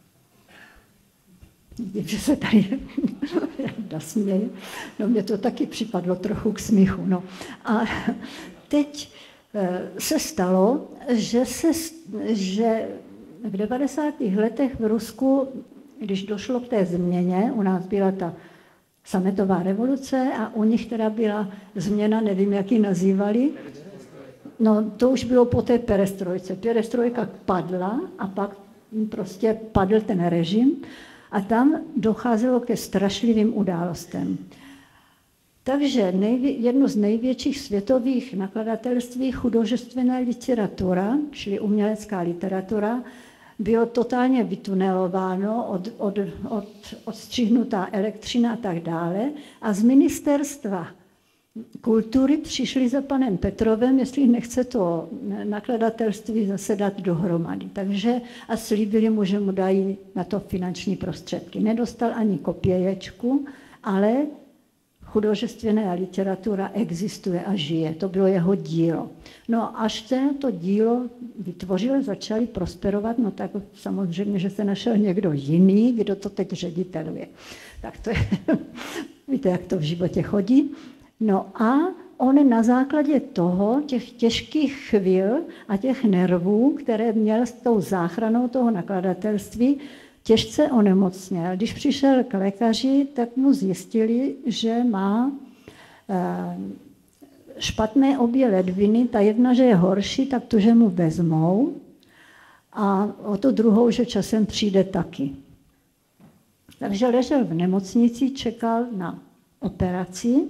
Vidím, že se tady nasměje. No mě to taky připadlo trochu k smíchu. No. A teď se stalo, že, se, že v devadesátých letech v Rusku, když došlo k té změně, u nás byla ta sametová revoluce a u nich teda byla změna, nevím, jak ji nazývali. No to už bylo po té perestrojce. Perestrojka padla a pak prostě padl ten režim. A tam docházelo ke strašlivým událostem. Takže nejvě, jedno z největších světových nakladatelství chudožestvená literatura, čili umělecká literatura, bylo totálně vytunelováno, od, od, od, odstřihnutá elektřina a tak dále. A z ministerstva kultury přišli za panem Petrovem, jestli nechce to nakladatelství zase dát dohromady. Takže a slíbili mu, že mu dají na to finanční prostředky. Nedostal ani kopěječku, ale chudožestvená literatura existuje a žije. To bylo jeho dílo. No až se to dílo vytvořilo, začali prosperovat, no tak samozřejmě, že se našel někdo jiný, kdo to teď řediteluje. Tak to je, víte, jak to v životě chodí. No a on na základě toho, těch těžkých chvil a těch nervů, které měl s tou záchranou toho nakladatelství, těžce onemocněl. Když přišel k lékaři, tak mu zjistili, že má špatné obě ledviny. Ta jedna, že je horší, tak tu, že mu vezmou. A o to druhou, že časem přijde taky. Takže ležel v nemocnici, čekal na operaci.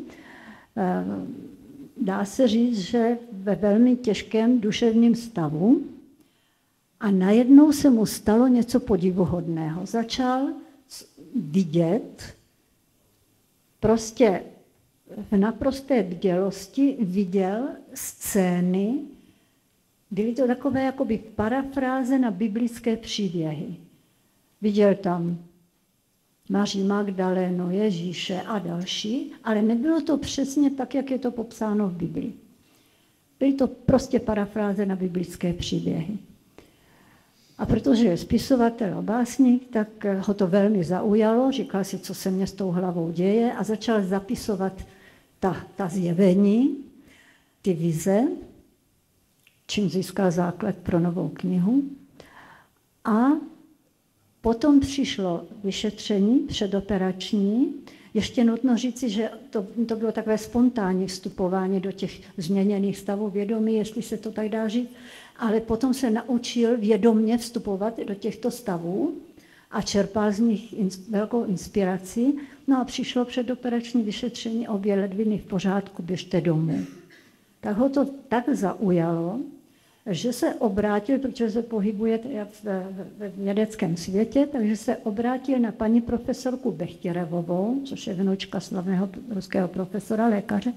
Dá se říct, že ve velmi těžkém duševním stavu a najednou se mu stalo něco podivuhodného. Začal vidět, prostě v naprosté bdělosti viděl scény, byly to takové jakoby parafráze na biblické příběhy. Viděl tam Maří Magdalénu, Ježíše a další, ale nebylo to přesně tak, jak je to popsáno v Biblii. Byly to prostě parafráze na biblické příběhy. A protože je spisovatel a básník, tak ho to velmi zaujalo, říkal si, co se mě s tou hlavou děje a začal zapisovat ta, ta zjevení, ty vize, čím získal základ pro novou knihu. A potom přišlo vyšetření předoperační. Ještě nutno říci, že to, to bylo takové spontánní vstupování do těch změněných stavů vědomí, jestli se to tak dá říct, ale potom se naučil vědomě vstupovat do těchto stavů a čerpal z nich velkou inspiraci. No a přišlo předoperační vyšetření, obě ledviny v pořádku, běžte domů. Tak ho to tak zaujalo, že se obrátil, protože se pohybuje ve vědeckém světě, takže se obrátil na paní profesorku Bechtěrevovou, což je vnučka slavného ruského profesora, lékaře,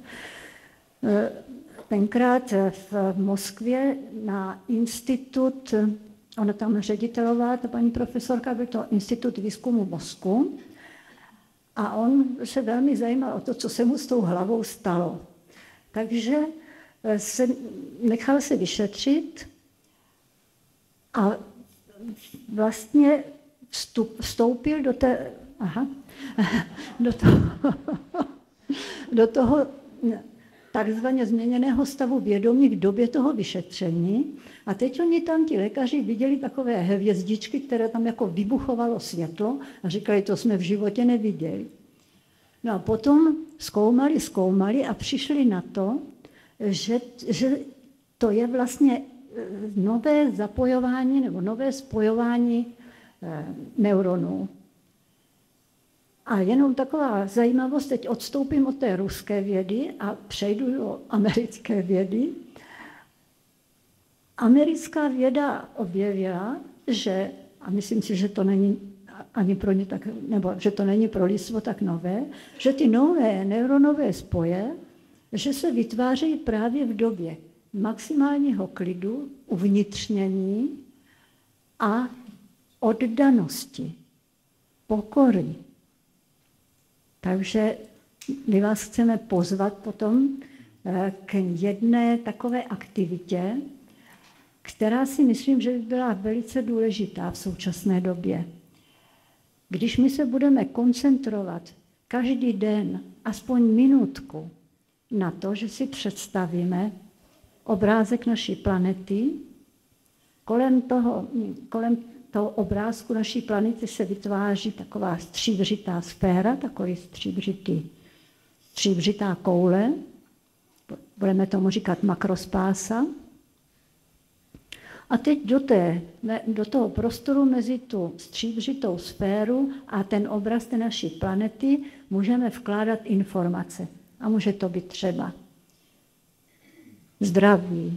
tenkrát v Moskvě na institut, ona tam ředitelová, ta paní profesorka, byl to institut výzkumu mozku, a on se velmi zajímal o to, co se mu s tou hlavou stalo. Takže se, nechal se vyšetřit a vlastně vstup, vstoupil do, té, aha, do toho, do toho takzvaně změněného stavu vědomí v době toho vyšetření. A teď oni tam, ti lékaři, viděli takové hvězdičky, které tam jako vybuchovalo světlo a říkali, to jsme v životě neviděli. No a potom zkoumali, zkoumali a přišli na to, že, že to je vlastně nové zapojování nebo nové spojování e, neuronů. A jenom taková zajímavost, teď odstoupím od té ruské vědy a přejdu do americké vědy. Americká věda objevila, že, a myslím si, že to není ani pro ně tak, nebo že to není pro lidstvo tak nové, že ty nové neuronové spoje, že se vytvářejí právě v době maximálního klidu, uvnitřnění a oddanosti, pokory. Takže my vás chceme pozvat potom k jedné takové aktivitě, která si myslím, že by byla velice důležitá v současné době. Když my se budeme koncentrovat každý den aspoň minutku na to, že si představíme obrázek naší planety, kolem toho, kolem toho obrázku naší planety se vytváří taková stříbřitá sféra, takový stříbřitý, stříbřitá koule, budeme tomu říkat makrospása. A teď do, té, do toho prostoru mezi tu stříbřitou sféru a ten obraz té naší planety můžeme vkládat informace. A může to být třeba zdraví,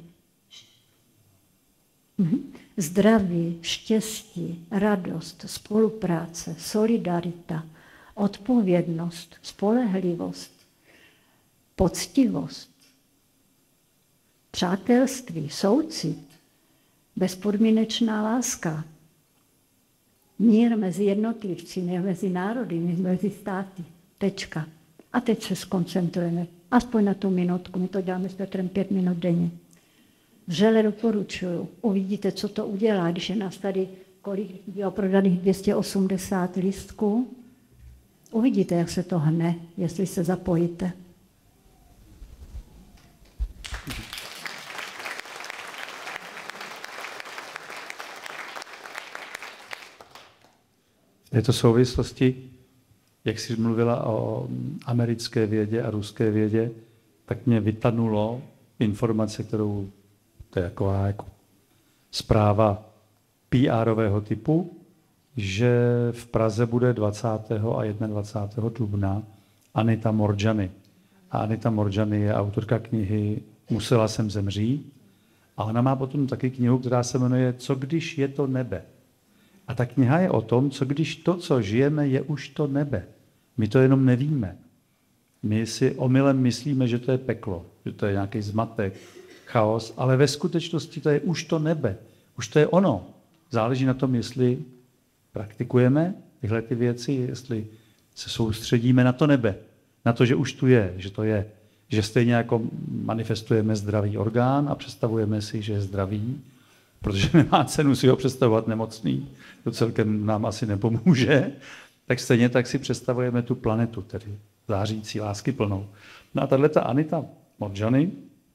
zdraví, štěstí, radost, spolupráce, solidarita, odpovědnost, spolehlivost, poctivost, přátelství, soucit, bezpodmínečná láska, mír mezi jednotlivci, ne mezi národy, mezi státy. Tečka. A teď se zkoncentrujeme. Aspoň na tu minutku. My to děláme s Petrem pět minut denně. Vřele doporučuju. Uvidíte, co to udělá, když je nás tady kolik bylo prodaných dvě stě osmdesát lístků. Uvidíte, jak se to hne, jestli se zapojíte. V této souvislosti, jak jsi mluvila o americké vědě a ruské vědě, tak mě vytanulo informace, kterou, to je taková jako zpráva P R-ového typu, že v Praze bude dvacátého a dvacátého prvního dubna Anita Morjany. A Anita Morjany je autorka knihy Musela jsem zemřít. A ona má potom taky knihu, která se jmenuje Co když je to nebe. A ta kniha je o tom, co když to, co žijeme, je už to nebe. My to jenom nevíme. My si omylem myslíme, že to je peklo, že to je nějaký zmatek, chaos, ale ve skutečnosti to je už to nebe. Už to je ono. Záleží na tom, jestli praktikujeme tyhle ty věci, jestli se soustředíme na to nebe, na to, že už tu je, že to je, že stejně jako manifestujeme zdravý orgán a představujeme si, že je zdravý, protože nemá cenu si ho představovat nemocný, to celkem nám asi nepomůže, tak stejně tak si představujeme tu planetu, tedy zářící, lásky plnou. No a tato Anita Morjany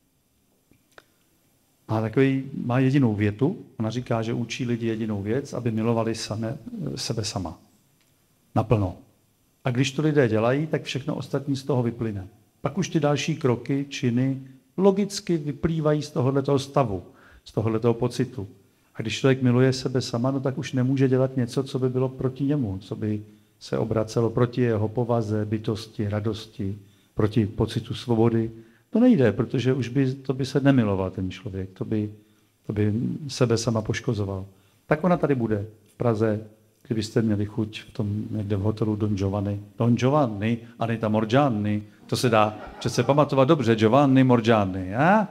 má, takový, má jedinou větu, ona říká, že učí lidi jedinou věc, aby milovali same, sebe sama. Naplno. A když to lidé dělají, tak všechno ostatní z toho vyplyne. Pak už ty další kroky, činy logicky vyplývají z tohoto stavu, z tohoto pocitu. A když člověk miluje sebe sama, no tak už nemůže dělat něco, co by bylo proti němu, co by se obracelo proti jeho povaze, bytosti, radosti, proti pocitu svobody. To nejde, protože už by, to by se nemiloval ten člověk, to by, to by sebe sama poškozoval. Tak ona tady bude v Praze, kdybyste měli chuť v tom někde v hotelu Don Giovanni. Don Giovanni, Anita Morgianni, to se dá přece pamatovat dobře, Giovanni Morgianni. A?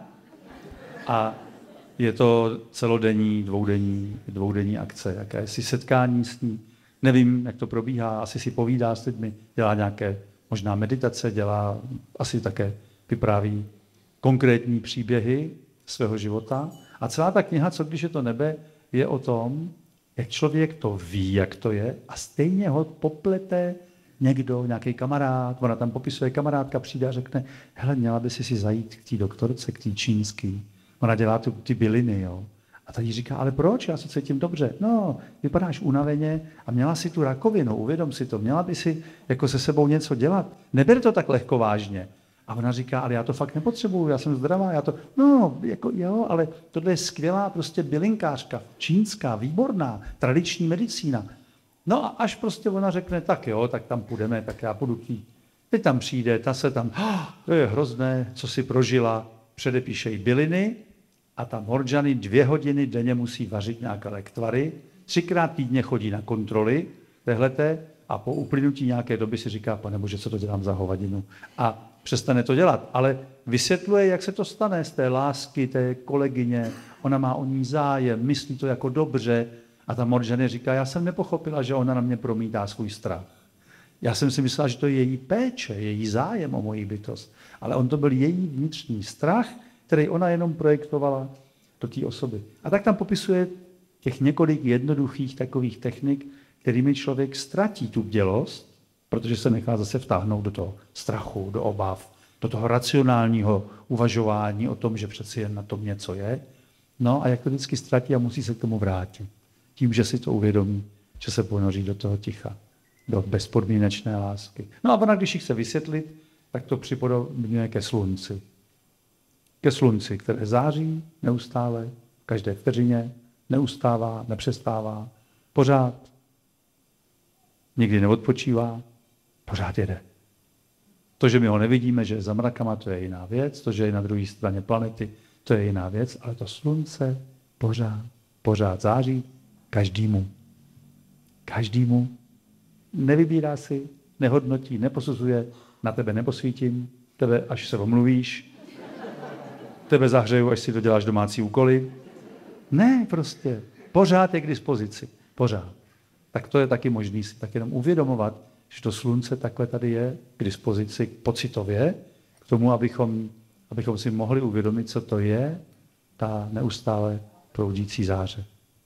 a je to celodenní, dvoudenní, dvoudenní akce, jakési setkání s ní. Nevím, jak to probíhá, asi si povídá s lidmi, dělá nějaké možná meditace, dělá, asi také vypráví konkrétní příběhy svého života. A celá ta kniha, Co když je to nebe, je o tom, jak člověk to ví, jak to je, a stejně ho poplete někdo, nějaký kamarád, ona tam popisuje, kamarádka přijde a řekne, hele, měla by si si zajít k té doktorce, k té čínský. Ona dělá tu, ty byliny, jo. A ta jí říká, ale proč? Já se cítím dobře. No, vypadáš unaveně a měla si tu rakovinu, uvědom si to, měla by si jako se sebou něco dělat. Neber to tak lehko vážně. A ona říká, ale já to fakt nepotřebuju, já jsem zdravá, já to, no, jako jo, ale tohle je skvělá prostě bylinkářka, čínská, výborná, tradiční medicína. No a až prostě ona řekne, tak jo, tak tam půjdeme, tak já půjdu k ní. Teď tam přijde, ta se tam, oh, to je hrozné, co si prožila, předepíše jí byliny a ta Morgianni dvě hodiny denně musí vařit nějaké lektvary, třikrát týdně chodí na kontroly téhleté a po uplynutí nějaké doby si říká, pane bože, co to dělám za hovadinu. A přestane to dělat, ale vysvětluje, jak se to stane z té lásky, té kolegyně, ona má o ní zájem, myslí to jako dobře a ta Morgianni říká, já jsem nepochopila, že ona na mě promítá svůj strach. Já jsem si myslela, že to je její péče, její zájem o moji bytost, ale on to byl její vnitřní strach, který ona jenom projektovala do té osoby. A tak tam popisuje těch několik jednoduchých takových technik, kterými člověk ztratí tu bdělost, protože se nechá zase vtáhnout do toho strachu, do obav, do toho racionálního uvažování o tom, že přeci jen na tom něco je. No a jak to vždycky ztratí a musí se k tomu vrátit. Tím, že si to uvědomí, že se ponoří do toho ticha, do bezpodmínečné lásky. No a ona, když ji chce vysvětlit, tak to připodobňuje ke slunci. Ke slunci, které září neustále, každé vteřině, neustává, nepřestává, pořád, nikdy neodpočívá, pořád jede. To, že my ho nevidíme, že je za mrakama, to je jiná věc, to, že je na druhé straně planety, to je jiná věc, ale to slunce pořád, pořád září každému. Každému. Nevybírá si, nehodnotí, neposuzuje, na tebe neposvítím, tebe až se omluvíš, tebe zahřeju, až si doděláš domácí úkoly. Ne, prostě. Pořád je k dispozici. Pořád. Tak to je taky možný si tak jenom uvědomovat, že to slunce takhle tady je k dispozici pocitově, k tomu, abychom, abychom si mohli uvědomit, co to je ta neustále proudící záře.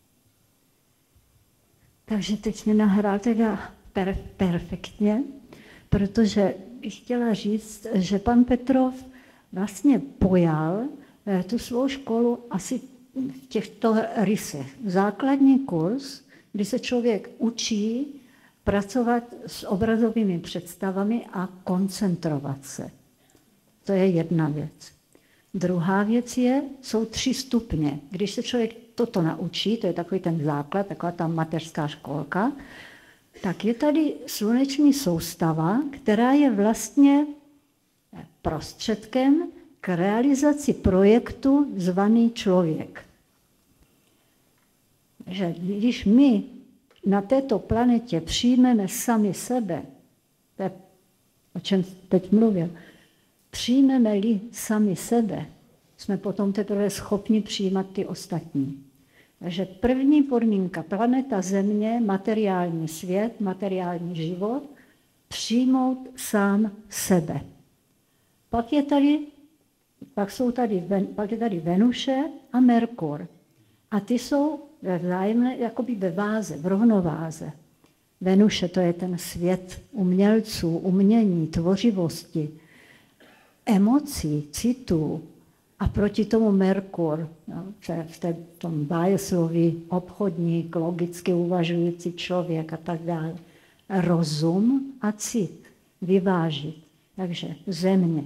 Takže teď mě nahrál teda per, perfektně, protože bych chtěla říct, že pan Petrov vlastně pojal tu svou školu asi v těchto rysech. Základní kurz, kdy se člověk učí pracovat s obrazovými představami a koncentrovat se. To je jedna věc. Druhá věc je, jsou tři stupně. Když se člověk toto naučí, to je takový ten základ, taková ta mateřská školka, tak je tady sluneční soustava, která je vlastně prostředkem k realizaci projektu zvaný člověk. Že když my na této planetě přijmeme sami sebe, to je, o čem teď mluvil, přijmeme-li sami sebe, jsme potom teprve schopni přijímat ty ostatní. Takže první podmínka, planeta Země, materiální svět, materiální život, přijmout sám sebe. Pak je tady, pak jsou tady, pak je tady Venuše a Merkur. A ty jsou ve vzájemné, jakoby ve váze, v rovnováze. Venuše, to je ten svět umělců, umění, tvořivosti, emocí, citů. A proti tomu Merkur, no, v té, tom bájesloví obchodník, logicky uvažující člověk a tak dále. Rozum a cit, vyvážit. Takže Země,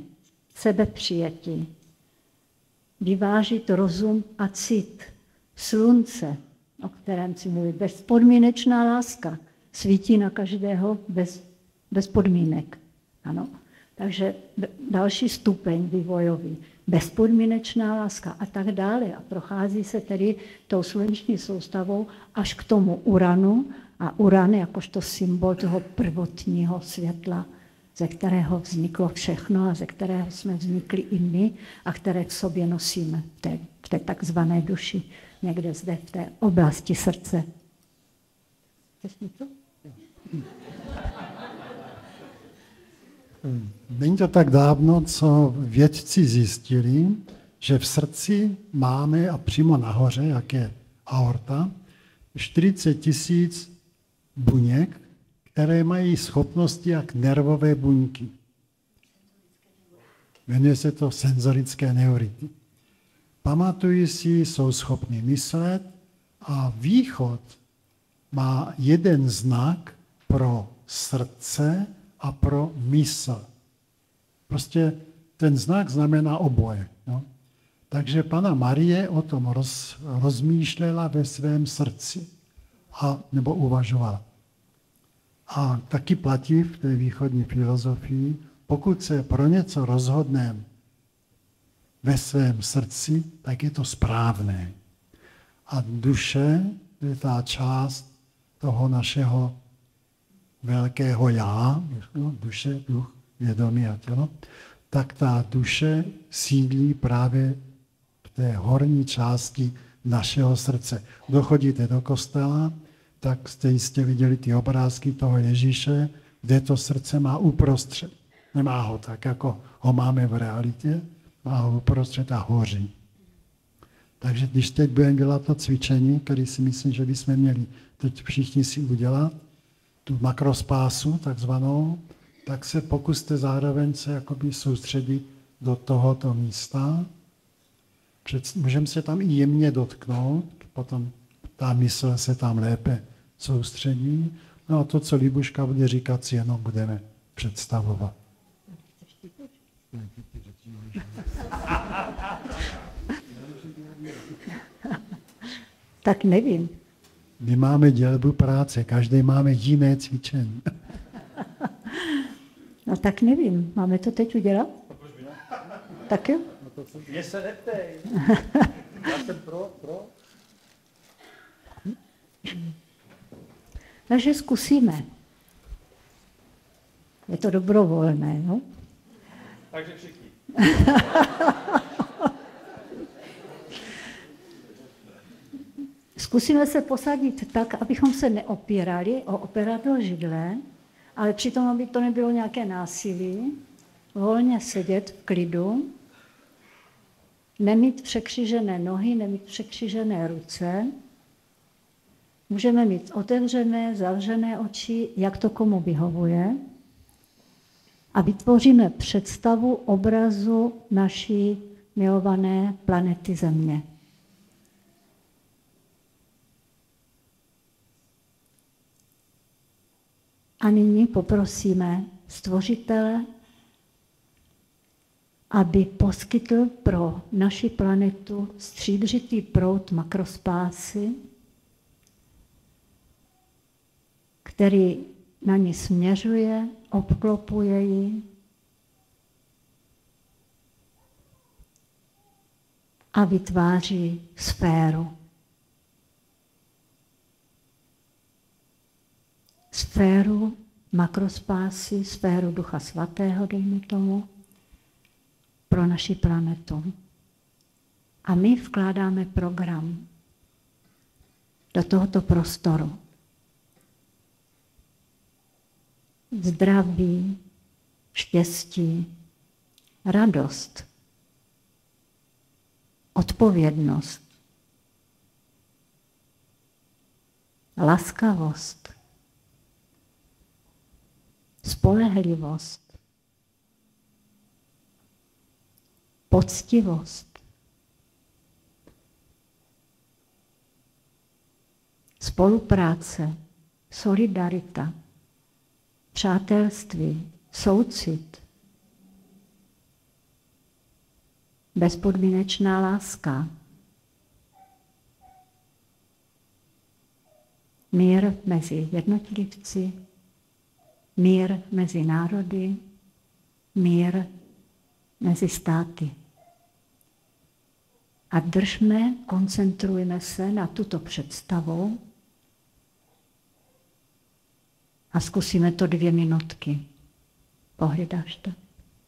sebepřijetí, vyvážit rozum a cit. Slunce, o kterém si mluví. Bezpodmínečná láska svítí na každého bez, bez podmínek. Ano. Takže další stupeň vývojový. Bezpodmínečná láska a tak dále. A prochází se tedy tou sluneční soustavou až k tomu Uranu. A Uran jakožto symbol toho prvotního světla, ze kterého vzniklo všechno a ze kterého jsme vznikli i my a které v sobě nosíme v té, v té takzvané duši, někde zde v té oblasti srdce. Chceš něco? Není to tak dávno, co vědci zjistili, že v srdci máme a přímo nahoře, jak je aorta, čtyřicet tisíc buněk, které mají schopnosti jak nervové buňky. Jmenuje se to senzorické neurity. Pamatují si, jsou schopni myslet a východ má jeden znak pro srdce a pro mysl. Prostě ten znak znamená oboje. No? Takže Panna Marie o tom roz, rozmýšlela ve svém srdci. A, nebo uvažovala. A taky platí v té východní filozofii, pokud se pro něco rozhodneme ve svém srdci, tak je to správné. A duše je ta část toho našeho velkého já, duše, duch, vědomí a tělo, tak ta duše sídlí právě v té horní části našeho srdce. Dochodíte do kostela, tak jste jistě viděli ty obrázky toho Ježíše, kde to srdce má uprostřed. Nemá ho tak, jako ho máme v realitě, má ho uprostřed a hoří. Takže když teď budeme dělat to cvičení, které si myslím, že bychom měli teď všichni si udělat, tu makrospásu takzvanou, tak se pokuste zároveň se jakoby soustředit do tohoto místa. Můžeme se tam i jemně dotknout, potom ta mysl se tam lépe soustředí. No a to, co Libuška bude říkat, si jenom budeme představovat. Tak nevím. My máme dělbu práce, každý máme jiné cvičení. No tak nevím, máme to teď udělat? Tak jo? Mě se neptej. Já jsem pro, pro. Takže zkusíme. Je to dobrovolné, no? Takže všichni. Zkusíme se posadit tak, abychom se neopírali o operadlo židle, ale přitom, aby to nebylo nějaké násilí, volně sedět v klidu, nemít překřižené nohy, nemít překřižené ruce. Můžeme mít otevřené, zavřené oči, jak to komu vyhovuje. A vytvoříme představu obrazu naší milované planety Země. A nyní poprosíme Stvořitele, aby poskytl pro naši planetu stříbřitý proud makrospásy, který na ní směřuje, obklopuje ji a vytváří sféru. Sféru makrospásy, sféru Ducha Svatého, dejme tomu, pro naši planetu. A my vkládáme program do tohoto prostoru. Zdraví, štěstí, radost, odpovědnost, laskavost, spolehlivost, poctivost, spolupráce, solidarita, přátelství, soucit, bezpodmínečná láska, mír mezi jednotlivci, mír mezi národy, mír mezi státy. A držme, koncentrujme se na tuto představu a zkusíme to dvě minutky. Pohledáš to?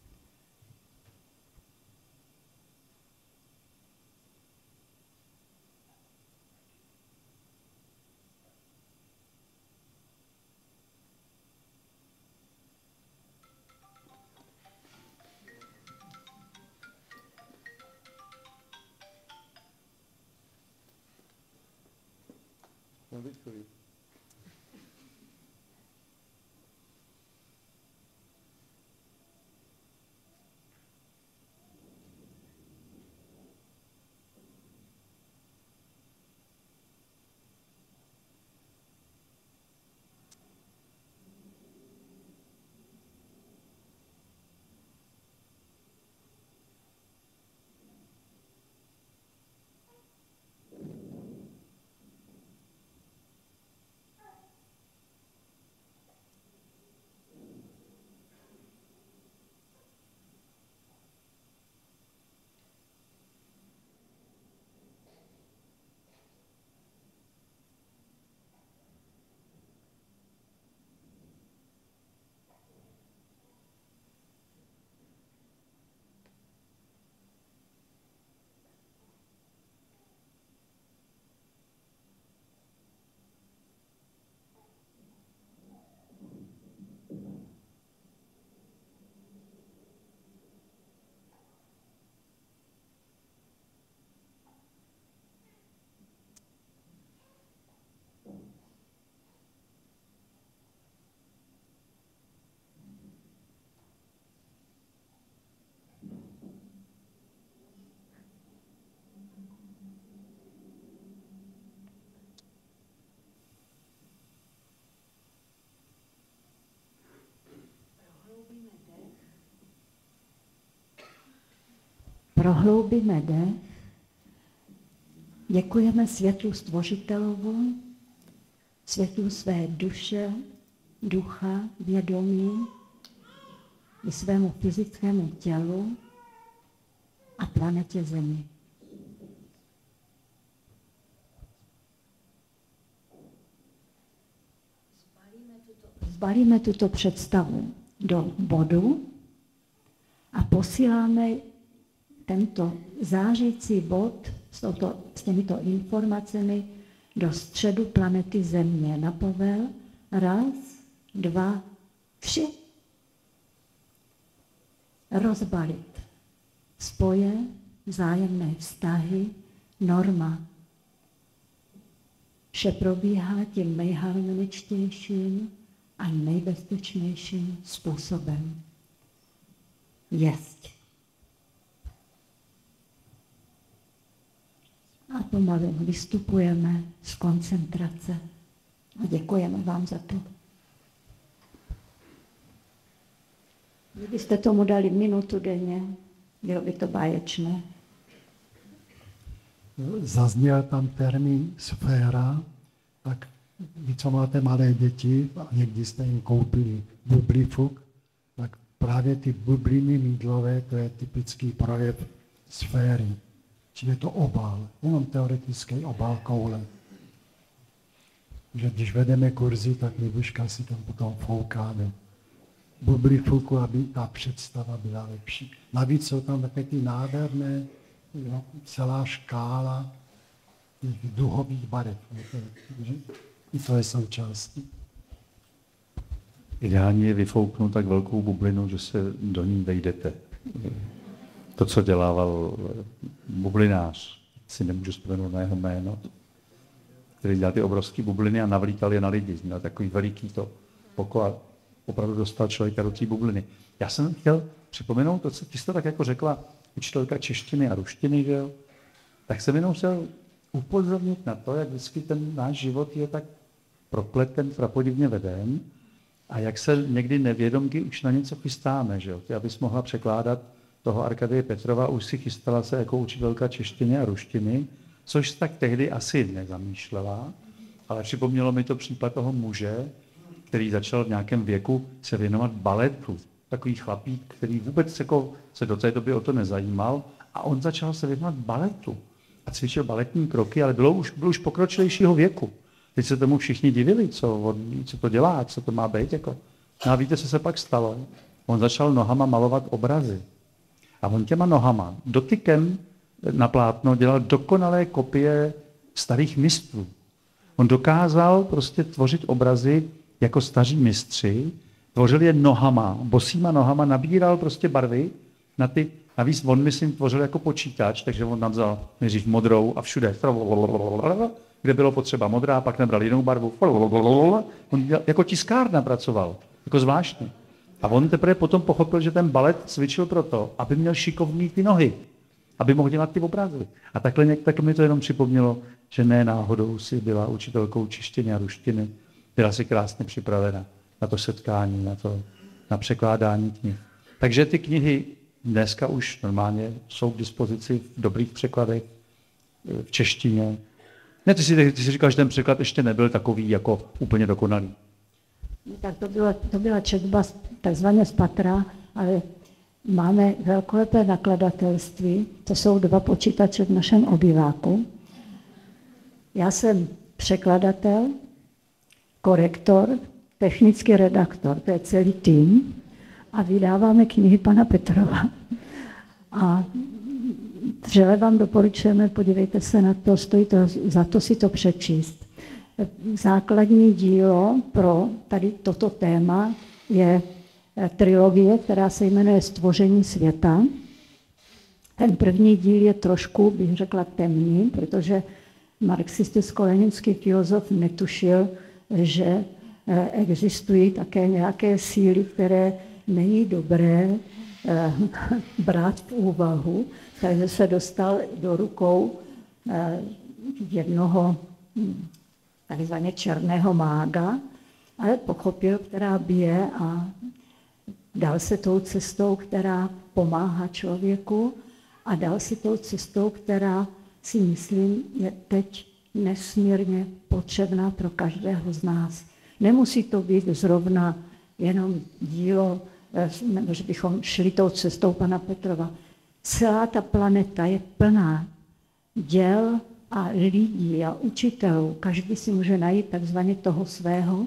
Prohloubíme dech, děkujeme světlu Stvořitelovu, světlu své duše, ducha, vědomí i svému fyzickému tělu a planetě Zemi. Zbalíme tuto představu do bodu a posíláme tento zářící bod s, touto, s těmito informacemi do středu planety Země. Na povel raz, dva, tři. Rozbalit spoje, vzájemné vztahy, norma. Vše probíhá tím nejharmoničtějším a nejbezpečnějším způsobem. Jest. A pomalu vystupujeme z koncentrace. A děkujeme vám za to. Kdybyste tomu dali minutu denně, bylo by to báječné. Zazněl tam termín sféra, tak vy, co máte malé děti a někdy jste jim koupili bublifuk, tak právě ty bubliny mýdlové, to je typický projev sféry. Čili je to obal, jenom teoretický obal koule. Že když vedeme kurzy, tak Libuška si tam potom foukáme bublifuku, aby ta představa byla lepší. Navíc jsou tam také ty nádherné, jo, celá škála těch duhových barev. I to je součástí. Ideální je vyfouknout tak velkou bublinu, že se do ní vejdete. To, co dělával bublinář, si nemůžu vzpomenout na jeho jméno, který dělal ty obrovské bubliny a navlíkal je na lidi. Měl takový veliký to poko a opravdu dostal člověka do té bubliny. Já jsem chtěl připomenout to, co ty jsi to tak jako řekla, učitelka češtiny a ruštiny, že jo? Tak jsem jenom chtěl upozornit na to, jak vždycky ten náš život je tak propleten, prapodivně veden a jak se někdy nevědomky už na něco chystáme, že jo? Ty, abys mohla překládat toho Arkadie Petrova, už si chystala se jako učitelka češtiny a ruštiny, což tak tehdy asi nezamýšlela, ale připomnělo mi to případ toho muže, který začal v nějakém věku se věnovat baletu. Takový chlapík, který vůbec jako se do té doby o to nezajímal a on začal se věnovat baletu a cvičil baletní kroky, ale bylo už, byl už pokročilejšího věku. Teď se tomu všichni divili, co, on, co to dělá, co to má být. Jako. No a víte, co se pak stalo? On začal nohama malovat obrazy. A on těma nohama dotykem na plátno dělal dokonalé kopie starých mistrů. On dokázal prostě tvořit obrazy jako staří mistři, tvořil je nohama, bosýma nohama, nabíral prostě barvy na ty, navíc on, myslím, tvořil jako počítač, takže on tam vzal nejdřív modrou a všude, kde bylo potřeba modrá, pak nebral jinou barvu. On jako tiskárna pracoval, jako zvláštně. A on teprve potom pochopil, že ten balet cvičil proto, aby měl šikovný ty nohy, aby mohl dělat ty obrazy. A takhle, takhle mi to jenom připomnělo, že ne náhodou si byla učitelkou češtiny a ruštiny, byla si krásně připravena na to setkání, na, to, na překládání knih. Takže ty knihy dneska už normálně jsou k dispozici v dobrých překladech, v češtině. Ne, ty jsi, ty jsi říkal, že ten překlad ještě nebyl takový jako úplně dokonalý. Tak to byla, to byla četba takzvaně z patra, ale máme velkolepé nakladatelství, to jsou dva počítače v našem obyváku. Já jsem překladatel, korektor, technický redaktor, to je celý tým, a vydáváme knihy pana Petrova. A vřele vám doporučujeme, podívejte se na to, stojí to za to si to přečíst. Základní dílo pro tady toto téma je trilogie, která se jmenuje Stvoření světa. Ten první díl je trošku, bych řekla, temný, protože marxisticko-leninský filozof netušil, že existují také nějaké síly, které není dobré brát v úvahu, takže se dostal do rukou jednoho takzvaně černého mága, ale pochopil, která bije, a dal se tou cestou, která pomáhá člověku, a dal se tou cestou, která si myslím je teď nesmírně potřebná pro každého z nás. Nemusí to být zrovna jenom dílo, nebo že bychom šli tou cestou pana Petrova. Celá ta planeta je plná děl a lidí a učitelů. Každý si může najít takzvaně toho svého.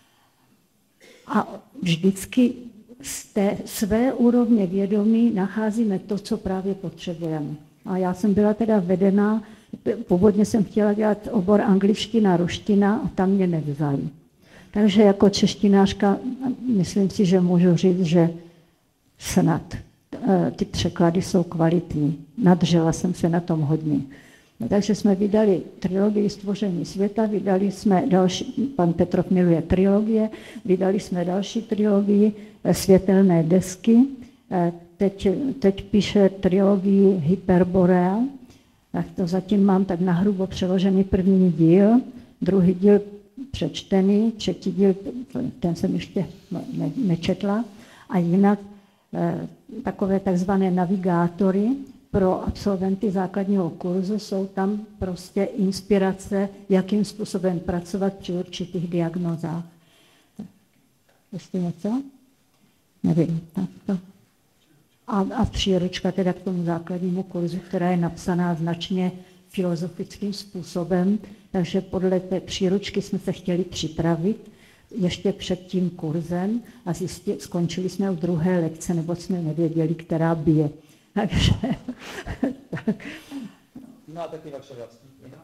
A vždycky z té své úrovně vědomí nacházíme to, co právě potřebujeme. A já jsem byla teda vedená, původně jsem chtěla dělat obor angličtina, ruština a tam mě nevzali. Takže jako češtinářka myslím si, že můžu říct, že snad ty překlady jsou kvalitní. Nadřela jsem se na tom hodně. No, takže jsme vydali trilogii Stvoření světa, vydali jsme další, pan Petrov miluje trilogie, vydali jsme další trilogii Světelné desky, teď, teď píše trilogii Hyperborea, tak to zatím mám tak nahrubo přeložený první díl, druhý díl přečtený, třetí díl, ten jsem ještě ne, nečetla, a jinak takové takzvané navigátory pro absolventy základního kurzu, jsou tam prostě inspirace, jakým způsobem pracovat při určitých diagnózách. Ještě něco? Nevím. Tak to. A, a příručka teda k tomu základnímu kurzu, která je napsaná značně filozofickým způsobem, takže podle té příručky jsme se chtěli připravit ještě před tím kurzem a zjistili, skončili jsme u druhé lekce, nebo jsme nevěděli, která bije. Takže, tak. No a taky vaše vlastní kniha?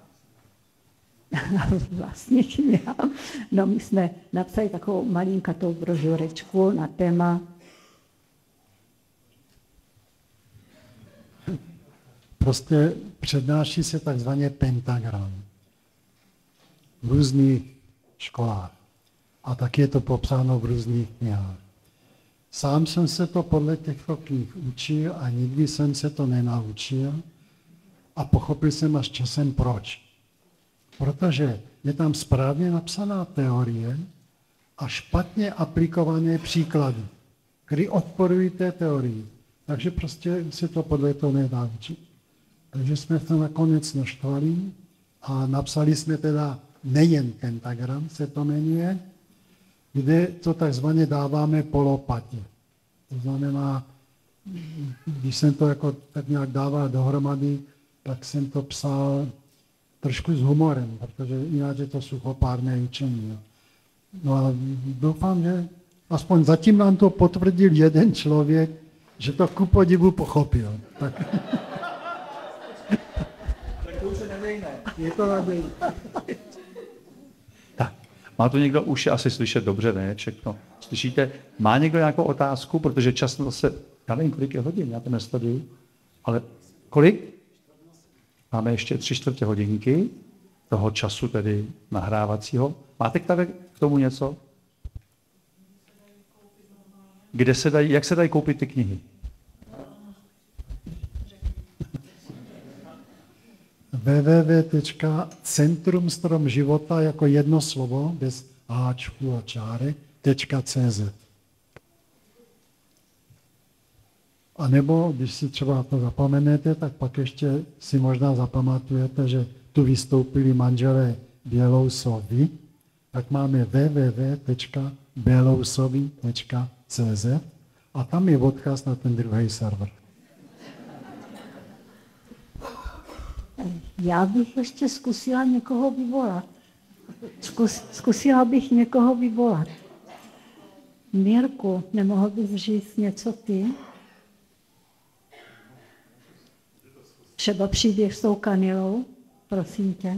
Vlastní kniha. No my jsme napsali takovou malinkatou brožurečku na téma prostě přednáší se takzvaně pentagram v různých školách. A tak je to popsáno v různých knihách. Sám jsem se to podle těchto knih učil a nikdy jsem se to nenaučil a pochopil jsem až časem proč. Protože je tam správně napsaná teorie a špatně aplikované příklady, které odporují té teorii. Takže prostě se to podle toho nenaučit. Takže jsme to nakonec naštvali a napsali jsme teda nejen pentagram se to jmenuje, kde to takzvaně dáváme polopatě. To znamená, když jsem to jako tak nějak dával dohromady, tak jsem to psal trošku s humorem, protože jinak je to suchopárné učení. No a doufám, že aspoň zatím nám to potvrdil jeden člověk, že to ku podivu pochopil. Tak. Tak to už se nevejne. Je to nadejné. Tak, má tu někdo už asi slyšet dobře, ne? Všechno. Slyšíte? Má někdo nějakou otázku? Protože čas se, já nevím, kolik je hodin, já to nesleduju, ale kolik? Máme ještě tři čtvrtě hodinky toho času tedy nahrávacího. Máte tady k tomu něco? Kde se dají, jak se dají koupit ty knihy? w w w tečka centrum strom života jako jedno slovo, bez háčku a čáry, .cz. A nebo, když si třeba to zapomenete, tak pak ještě si možná zapamatujete, že tu vystoupili manželé Bělousovi, tak máme w w w tečka bělousovi tečka cz a tam je odkaz na ten druhý server. Já bych ještě zkusila někoho vyvolat. Zkus, zkusila bych někoho vyvolat. Mirku, nemohl bys říct něco ty? Třeba příběh s tou kanilou, prosím tě.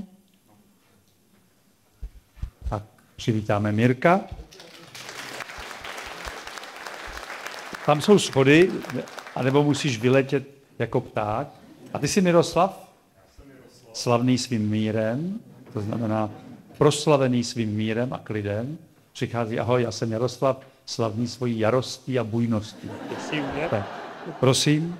Tak přivítáme Mirka. Tam jsou schody, anebo musíš vyletět jako pták. A ty jsi Miroslav? Slavný svým mírem, to znamená proslavený svým mírem a klidem. Přichází, ahoj, já jsem Jaroslav, slavný svojí jarostí a bujností. Tak, prosím.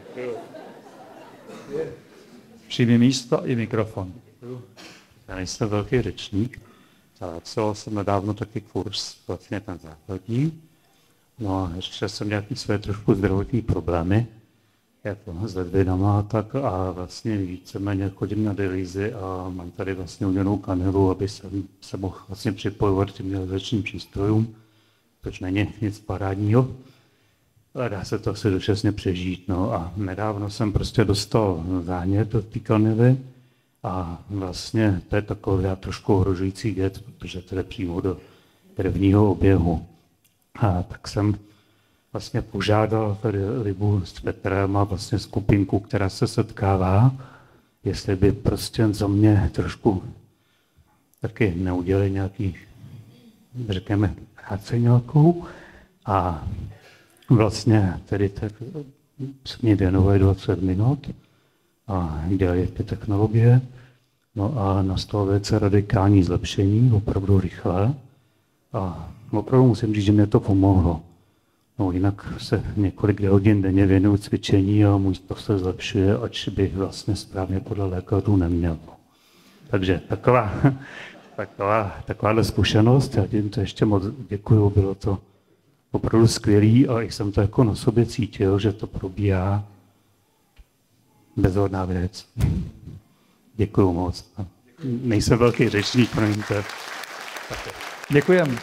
Přijmi místo i mikrofon. Já nejsem velký řečník, ale absolvoval jsem nedávno taky kurz, vlastně ten základní. No a ještě jsem nějaký své trošku zdravotní problémy, jako s ledvinama, tak a vlastně víceméně chodím na dialýzy a mám tady vlastně udělanou kanilu, aby jsem se mohl vlastně připojovat těm dialyzačním přístrojům, což není nic parádního, ale dá se to asi dočasně přežít. No a nedávno jsem prostě dostal zánět od té kanily a vlastně to je takový trošku ohrožující věc, protože to jde přímo do prvního oběhu. A tak jsem vlastně požádal tady Libu s Petrem a vlastně skupinku, která se setkává, jestli by prostě za mě trošku taky neudělali nějaký, řekněme, práci nějakou a vlastně tedy tak se mě věnovali dvacet minut a dělali ty technologie. No a nastalo velice radikální zlepšení, opravdu rychle a opravdu musím říct, že mě to pomohlo. No jinak se několik hodin denně věnuju cvičení a můj stav se zlepšuje, ač bych vlastně správně podle lékařů neměl. Takže taková, taková, takováhle zkušenost, já tím to ještě moc děkuju, bylo to opravdu skvělý a jsem to jako na sobě cítil, že to probíhá bezhodná věc. Děkuju moc. Nejsem velký řečník, promiňte. Děkujeme.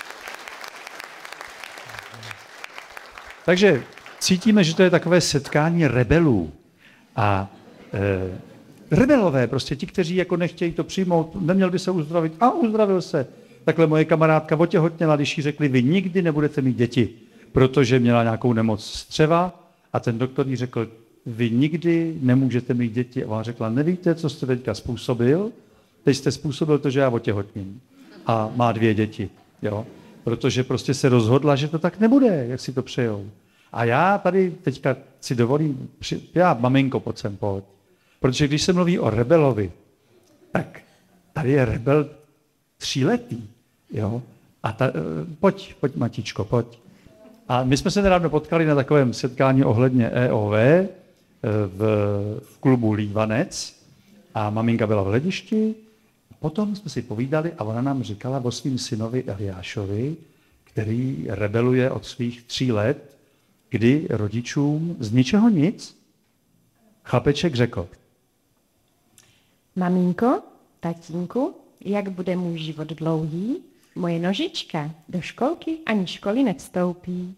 Takže cítíme, že to je takové setkání rebelů. A e, rebelové, prostě ti, kteří jako nechtějí to přijmout, neměl by se uzdravit a uzdravil se. Takhle moje kamarádka otěhotněla, když jí řekli, vy nikdy nebudete mít děti, protože měla nějakou nemoc střeva a ten doktor jí řekl, vy nikdy nemůžete mít děti. A ona řekla, nevíte, co jste teďka způsobil? Teď jste způsobil to, že já otěhotním. A má dvě děti, jo? Protože prostě se rozhodla, že to tak nebude, jak si to přejou. A já tady teďka si dovolím, já, maminko, pojď sem, pojď. Protože když se mluví o rebelovi, tak tady je rebel tříletý, jo? A ta, pojď, pojď, Matičko, pojď. A my jsme se nedávno potkali na takovém setkání ohledně E O V v, v klubu Lívanec a maminka byla v hledišti. Potom jsme si povídali a ona nám říkala o svým synovi Eliášovi, který rebeluje od svých tří let, kdy rodičům z ničeho nic chlapeček řekl. Maminko, tatínku, jak bude můj život dlouhý, moje nožička do školky ani školy nevstoupí.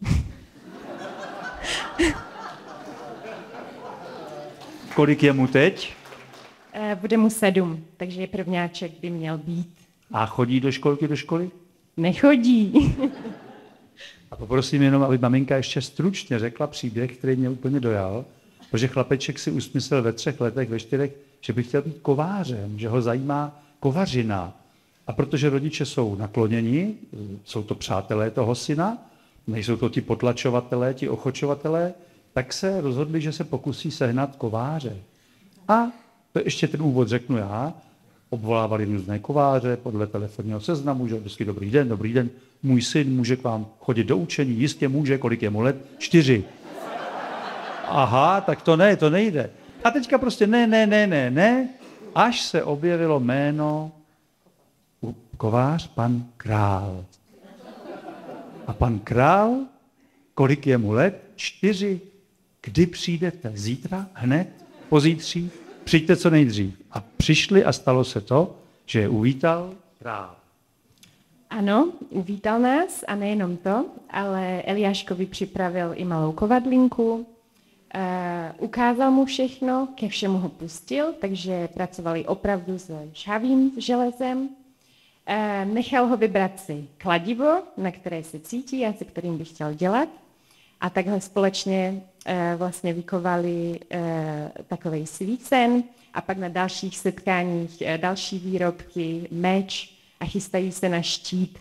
Kolik je mu teď? Bude mu sedm, takže prvňáček by měl být. A chodí do školky, do školy? Nechodí. A poprosím jenom, aby maminka ještě stručně řekla příběh, který mě úplně dojal, protože chlapeček si usmyslel ve třech letech, ve čtyřech, že by chtěl být kovářem, že ho zajímá kovařina. A protože rodiče jsou nakloněni, jsou to přátelé toho syna, nejsou to ti potlačovatelé, ti ochočovatelé, tak se rozhodli, že se pokusí sehnat kováře. A to ještě ten úvod řeknu já, obvolávali různé kováře podle telefonního seznamu, že vždycky dobrý den, dobrý den, můj syn může k vám chodit do učení, jistě může, kolik je mu let? Čtyři. Aha, tak to ne, to nejde. A teďka prostě ne, ne, ne, ne, ne, až se objevilo jméno kovář pan Král. A pan Král, kolik je mu let? Čtyři. Kdy přijdete? Zítra? Hned? Pozítří? Přijďte co nejdřív. A přišli a stalo se to, že je uvítal král. Ano, uvítal nás a nejenom to, ale Eliáškovi připravil i malou kovadlinku, uh, ukázal mu všechno, ke všemu ho pustil, takže pracovali opravdu s žhavým železem. Uh, nechal ho vybrat si kladivo, na které se cítí a se kterým by chtěl dělat. A takhle společně uh, vlastně vykovali uh, takovej svícen a pak na dalších setkáních uh, další výrobky, meč a chystají se na štít.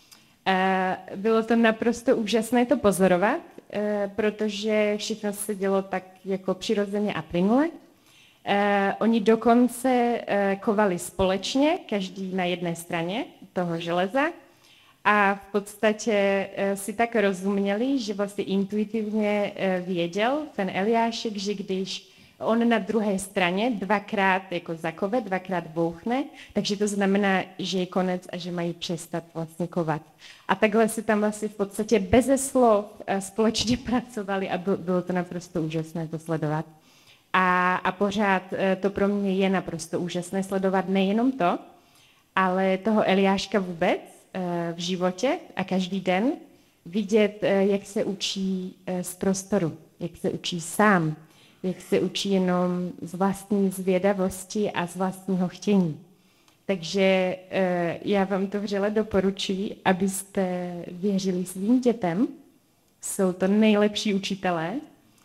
Uh, bylo to naprosto úžasné to pozorovat, uh, protože všechno se dělo tak jako přirozeně a plynule. Uh, oni dokonce uh, kovali společně, každý na jedné straně toho železa, a v podstatě si tak rozuměli, že vlastně intuitivně věděl ten Eliášek, že když on na druhé straně dvakrát jako zakove, dvakrát bouchne, takže to znamená, že je konec a že mají přestat vlastně kovat. A takhle si tam vlastně v podstatě beze slov společně pracovali a bylo to naprosto úžasné to sledovat. A, a pořád to pro mě je naprosto úžasné sledovat nejenom to, ale toho Eliáška vůbec v životě a každý den vidět, jak se učí z prostoru, jak se učí sám, jak se učí jenom z vlastní zvědavosti a z vlastního chtění. Takže já vám to vřele doporučuji, abyste věřili svým dětem, jsou to nejlepší učitelé,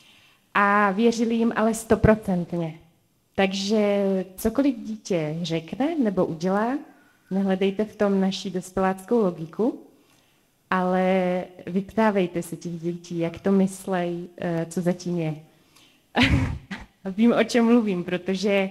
a věřili jim ale stoprocentně. Takže cokoliv dítě řekne nebo udělá, nehledejte v tom naši dospěláckou logiku, ale vyptávejte se těch dětí, jak to myslej, co zatím je. Vím, o čem mluvím, protože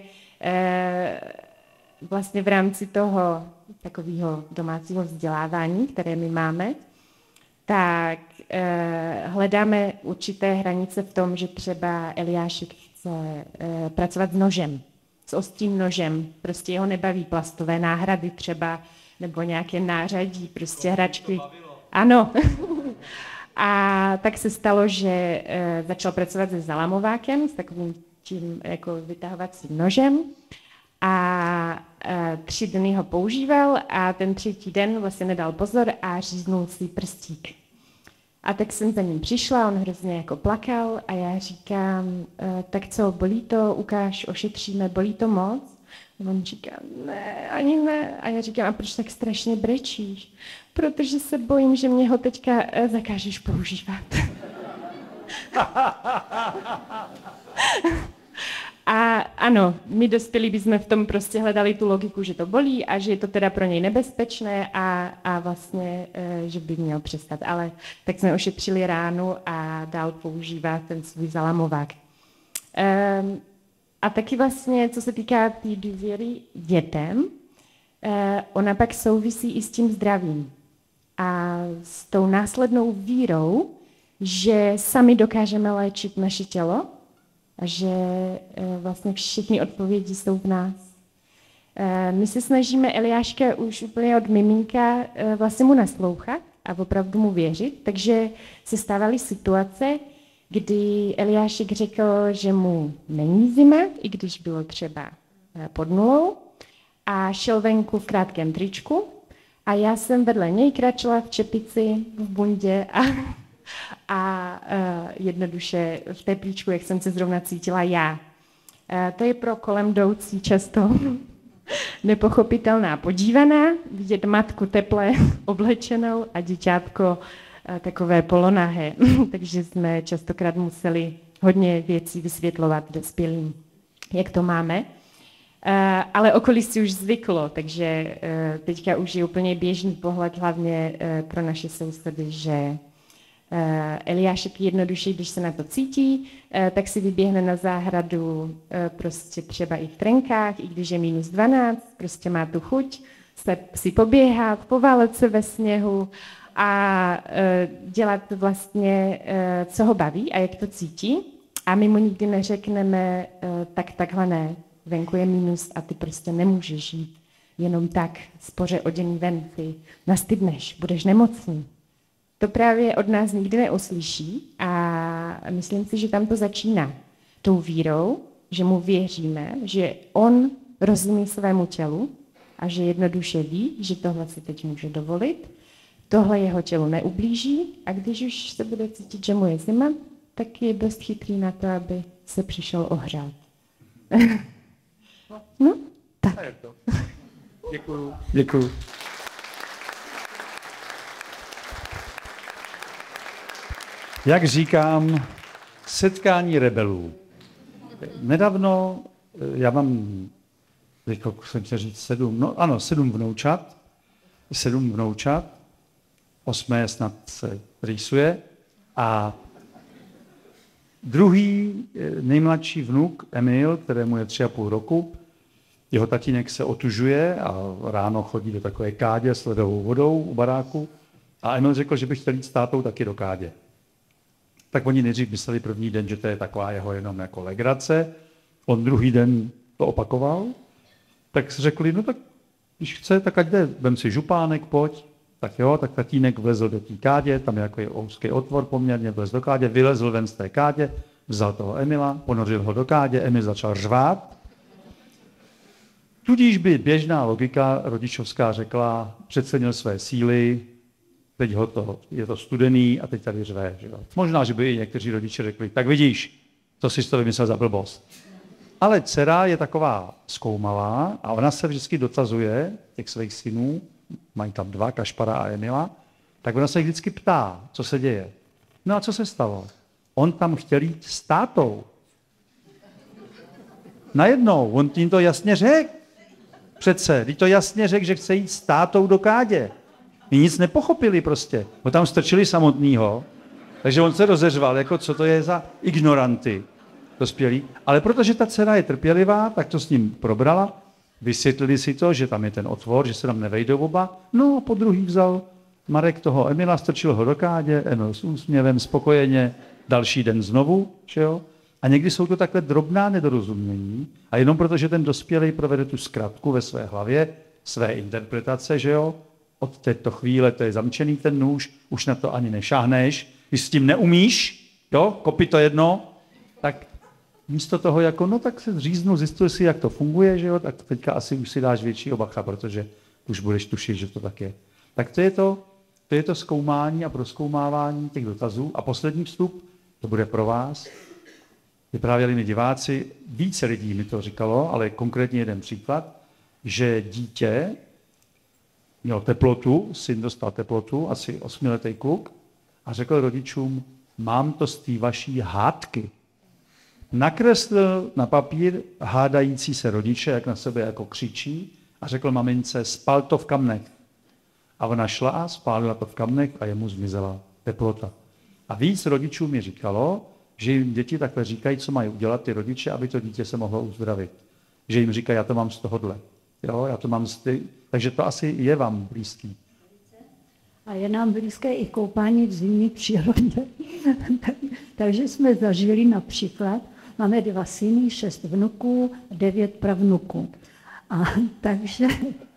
vlastně v rámci toho takového domácího vzdělávání, které my máme, tak hledáme určité hranice v tom, že třeba Eliášek chce pracovat s nožem, s ostrým nožem, prostě jeho nebaví plastové náhrady třeba, nebo nějaké nářadí, prostě hračky. Ano. A tak se stalo, že e, začal pracovat se zalamovákem, s takovým tím jako vytahovacím nožem, a e, tři dny ho používal a ten třetí den vlastně nedal pozor a říznul si prstík. A tak jsem za ním přišla, on hrozně jako plakal a já říkám, e, tak co, bolí to, ukáž, ošetříme, bolí to moc? A on říká, ne, ani ne. A já říkám, a proč tak strašně brečíš? Protože se bojím, že mě ho teďka e, zakážeš používat. A ano, my dospělí bychom v tom prostě hledali tu logiku, že to bolí a že je to teda pro něj nebezpečné a, a vlastně, e, že by měl přestat. Ale tak jsme ošetřili ránu a dál používá ten svůj zalamovák. E, a taky vlastně, co se týká té důvěry dětem, e, ona pak souvisí i s tím zdravím a s tou následnou vírou, že sami dokážeme léčit naše tělo, a že vlastně všechny odpovědi jsou v nás. My se snažíme Eliáška už úplně od miminka vlastně mu naslouchat a opravdu mu věřit, takže se stávaly situace, kdy Eliášek řekl, že mu není zima, i když bylo třeba pod nulou, a šel venku v krátkém tričku a já jsem vedle něj kráčela v čepici, v bundě a, a uh, jednoduše v teplíčku, jak jsem se zrovna cítila já. Uh, to je pro kolem jdoucí často nepochopitelná podívaná, vidět matku teple oblečenou a děťátko uh, takové polonahé. Takže jsme častokrát museli hodně věcí vysvětlovat dospělým, jak to máme. Uh, ale okolí si už zvyklo, takže uh, teďka už je úplně běžný pohled, hlavně uh, pro naše sousedy, že uh, Eliášek jednoduše, když se na to cítí, uh, tak si vyběhne na záhradu uh, prostě třeba i v trenkách, i když je minus dvanáct, prostě má tu chuť se, si poběhat, poválet se ve sněhu a uh, dělat vlastně, uh, co ho baví a jak to cítí. A my mu nikdy neřekneme, uh, tak takhle ne. Venku je minus a ty prostě nemůžeš žít jenom tak spoře oděný ven, ty nastydneš, budeš nemocný. To právě od nás nikdy neuslyší a myslím si, že tam to začíná tou vírou, že mu věříme, že on rozumí svému tělu a že jednoduše ví, že tohle si teď může dovolit, tohle jeho tělu neublíží a když už se bude cítit, že mu je zima, tak je dost chytrý na to, aby se přišel ohřát. No, tak. Děkuju. Děkuju. Jak říkám, setkání rebelů. Nedávno, já mám, jako jsem chtěl říct sedm, no ano, sedm vnoučat, sedm vnoučat, osmé snad se rýsuje a druhý nejmladší vnuk, Emil, kterému je tři a půl roku, jeho tatínek se otužuje a ráno chodí do takové kádě s ledovou vodou u baráku a Emil řekl, že by chtěl jít s tátou taky do kádě. Tak oni nejdřív mysleli první den, že to je taková jeho jenom jako legrace. On druhý den to opakoval, tak si řekli, no tak když chce, tak ať jde, vem si župánek, pojď. Tak jo, tak tatínek vlezl do té kádě, tam je jako úzký otvor poměrně, vlez do kádě, vylezl ven z té kádě, vzal toho Emila, ponořil ho do kádě, Emil začal řvát. Tudíž by běžná logika rodičovská řekla, přecenil své síly, teď ho to, je to studený a teď tady řve. Že jo. Možná, že by i někteří rodiče řekli, tak vidíš, to jsi to vymyslel za blbost. Ale dcera je taková zkoumalá a ona se vždycky dotazuje těch svých synů, mají tam dva, Kašpara a Emila, tak ona se vždycky ptá, co se děje. No a co se stalo? On tam chtěl jít s tátou. Najednou, on tím to jasně řekl. Přece, když to jasně řekl, že chce jít s tátou do kádě. My nic nepochopili prostě. Ho tam strčili samotnýho, takže on se rozeřval, jako co to je za ignoranty dospělí. Ale protože ta dcera je trpělivá, tak to s ním probrala, vysvětlili si to, že tam je ten otvor, že se tam nevejdou oba. No a po druhý vzal Marek toho Emila, strčil ho do kádě, Emil s úsměvem, spokojeně, další den znovu, že jo? A někdy jsou to takhle drobná nedorozumění a jenom proto, že ten dospělý provede tu zkratku ve své hlavě, své interpretace, že jo? Od této chvíle to je zamčený ten nůž, už na to ani nešáhneš, když s tím neumíš, jo, kopi to jedno, tak místo toho jako, no tak se zříznu, zjistil si, jak to funguje, že jo, tak teďka asi už si dáš větší bacha, protože už budeš tušit, že to tak je. Tak to je to, to je to zkoumání a prozkoumávání těch dotazů. A poslední vstup, to bude pro vás. Vyprávěli mi diváci, více lidí mi to říkalo, ale konkrétně jeden příklad, že dítě měl teplotu, syn dostal teplotu, asi osmiletý kluk, a řekl rodičům, mám to z té vaší hádky. Nakreslil na papír hádající se rodiče, jak na sebe jako křičí, a řekl mamince, spal to v kamnech. A ona šla a spálila to v kamnech a jemu zmizela teplota. A víc rodičů mi říkalo, že jim děti takhle říkají, co mají udělat ty rodiče, aby to dítě se mohlo uzdravit. Že jim říkají, já to mám z tohohle. Jo, já to mám z ty... Takže to asi je vám blízký. A je nám blízké i koupání v zimní přírodě. Takže jsme zažili například, máme dva syny, šest vnuků, devět pravnuků. A takže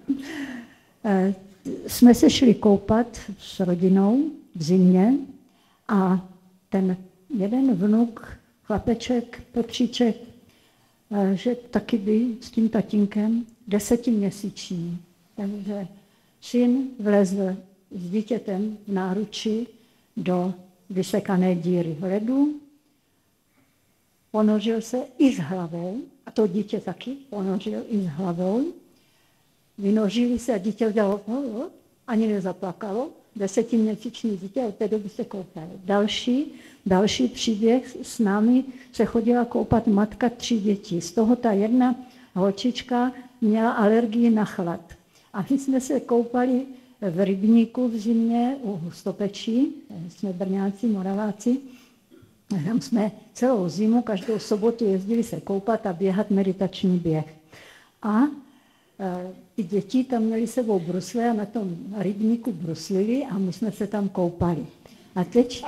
e, jsme se šli koupat s rodinou v zimě a ten jeden vnuk, chlapeček, Petříček, e, že taky by s tím tatínkem desetiměsíční. Takže syn vlezl s dítětem v náruči do vysekané díry v ledu, ponořil se i s hlavou, a to dítě taky ponořil i s hlavou, vynořili se a dítě udělalo, ani nezaplakalo, desetiměsíční dítě, od té doby se koupalo. Další, další příběh, s námi se chodila koupat matka tří dětí. Z toho ta jedna holčička měla alergii na chlad. A my jsme se koupali v rybníku v zimě u Hustopečí, jsme Brňáci, Moraváci. Tam jsme celou zimu, každou sobotu jezdili se koupat a běhat meditační běh. A e, ty děti tam měly sebou brusle a na tom rybníku bruslili a my jsme se tam koupali. A teď,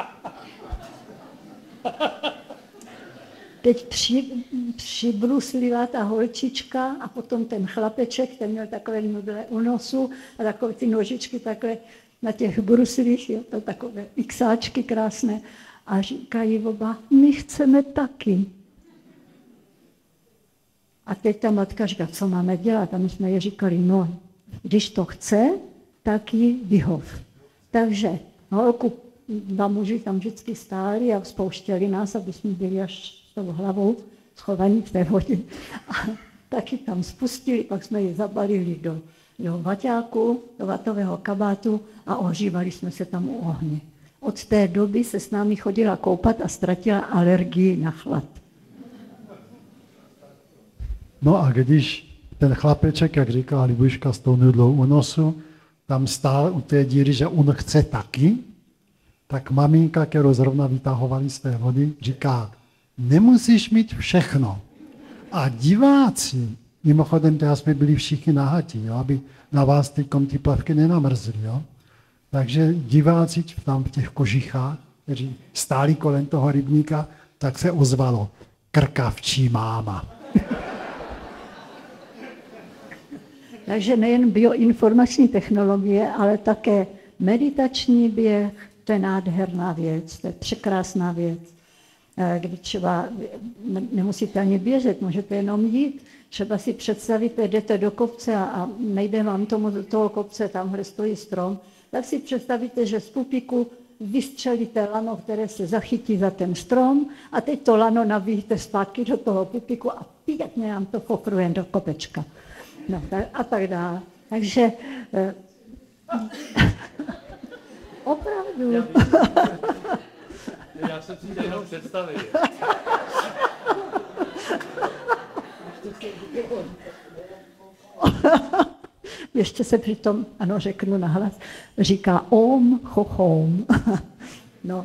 teď při, přibruslila ta holčička a potom ten chlapeček, ten měl takové nudle u nosu a takové ty nožičky takhle na těch bruslích, jo, to takové xáčky krásné. A říkají oba, my chceme taky. A teď ta matka říká, co máme dělat? A my jsme je říkali, no, když to chce, tak ji vyhov. Takže holku, dva muži tam vždycky stáli a spouštěli nás, aby jsme byli až s tou hlavou schovaní v té vodě. A taky tam spustili, pak jsme ji zabalili do, do vaťáku, do vatového kabátu a ohřívali jsme se tam u ohně. Od té doby se s námi chodila koupat a ztratila alergii na chlad. No a když ten chlapeček, jak říkala Libuška, s tou nudlou u nosu, tam stál u té díry, že on chce taky, tak maminka, kterou zrovna vytahovali z té vody, říká, nemusíš mít všechno. A diváci, mimochodem teda jsme byli všichni nahatí, jo, aby na vás ty ty plavky nenamrzly, jo. Takže diváci tam v těch kožichách, kteří stáli kolem toho rybníka, tak se ozvalo krkavčí máma. Takže nejen bioinformační technologie, ale také meditační běh, to je nádherná věc, to je překrásná věc. Kdy třeba nemusíte ani běžet, můžete jenom jít. Třeba si představíte, jdete do kopce a, a nejde vám tomu do toho kopce, tamhle stojí strom, tak si představíte, že z pupiku vystřelíte lano, které se zachytí za ten strom a teď to lano nabíjíte zpátky do toho pupiku a pěkně nám to pofruje do kopečka. No, a tak dále. Takže eh, opravdu. Já, já jsem si to jenom představil. Ještě se přitom, ano, řeknu nahlas, říká om, chochom. No.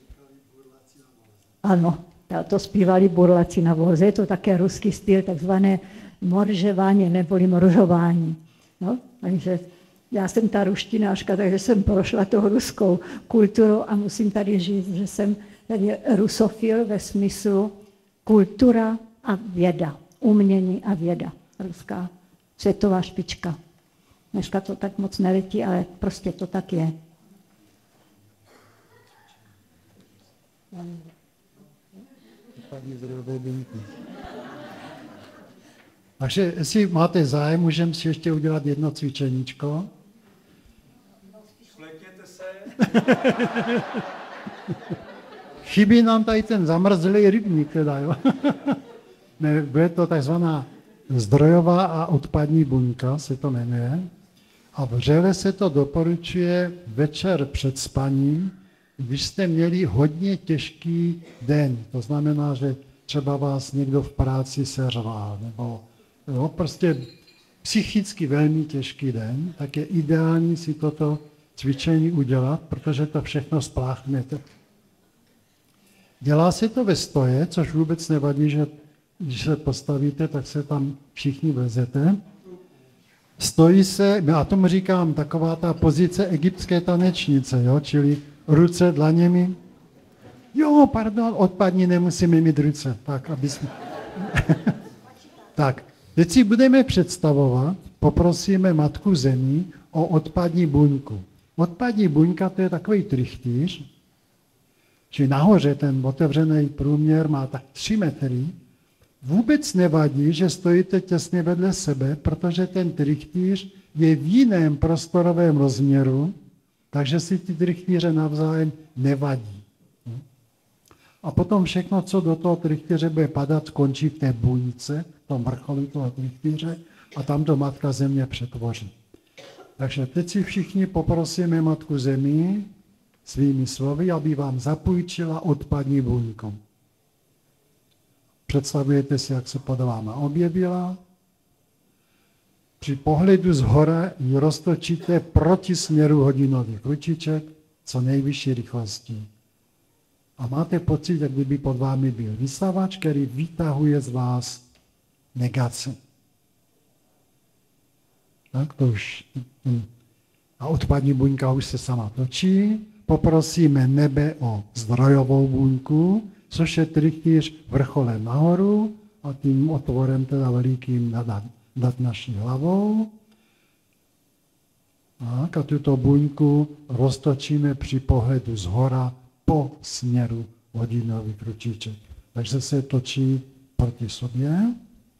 Ano, to zpívali burlaci na voze, je to také ruský styl, takzvané moržování neboli moržování. No, takže já jsem ta ruštinářka, takže jsem prošla tou ruskou kulturu a musím tady říct, že jsem tady rusofil ve smyslu kultura a věda, umění a věda. Ruská světová špička. Dneska to tak moc neletí, ale prostě to tak je. Takže jestli máte zájem, můžeme si ještě udělat jedno cvičeníčko. Šlekněte se. Chybí nám tady ten zamrzlý rybník, teda, jo. Ne, bude to takzvaná zdrojová a odpadní buňka, se to jmenuje. A vřele se to doporučuje večer před spaním, když jste měli hodně těžký den. To znamená, že třeba vás někdo v práci seřval, nebo jo, prostě psychicky velmi těžký den, tak je ideální si toto cvičení udělat, protože to všechno spláchnete. Dělá se to ve stoje, což vůbec nevadí, že když se postavíte, tak se tam všichni vezete. Stojí se, já tomu říkám, taková ta pozice egyptské tanečnice, jo, čili ruce dlaněmi. Jo, pardon, odpadní, nemusíme mít ruce. Tak, aby jsme... tak, teď si budeme představovat, poprosíme Matku Zemi o odpadní buňku. Odpadní buňka, to je takový trichtýř, čili nahoře ten otevřený průměr má tak tři metry, vůbec nevadí, že stojíte těsně vedle sebe, protože ten trychtýř je v jiném prostorovém rozměru, takže si ty trychtýře navzájem nevadí. A potom všechno, co do toho trychtýře bude padat, skončí v té buňce, v tom vrcholu toho trychtýře a tam to Matka Země přetvoří. Takže teď si všichni poprosíme Matku Zemi svými slovy, aby vám zapůjčila odpadní buňku. Představujete si, jak se pod váma objevila. Při pohledu z hora ji roztočíte proti směru hodinových ručiček co nejvyšší rychlostí. A máte pocit, jak kdyby pod vámi byl vysavač, který vytahuje z vás negaci. Tak to už. A odpadní buňka už se sama točí. Poprosíme nebe o zdrojovou buňku, což je trychtýř vrcholem nahoru a tím otvorem teda velikým nad, nad naší hlavou. Tak, a tuto buňku roztočíme při pohledu zhora po směru hodinových ručiček. Takže se točí proti sobě.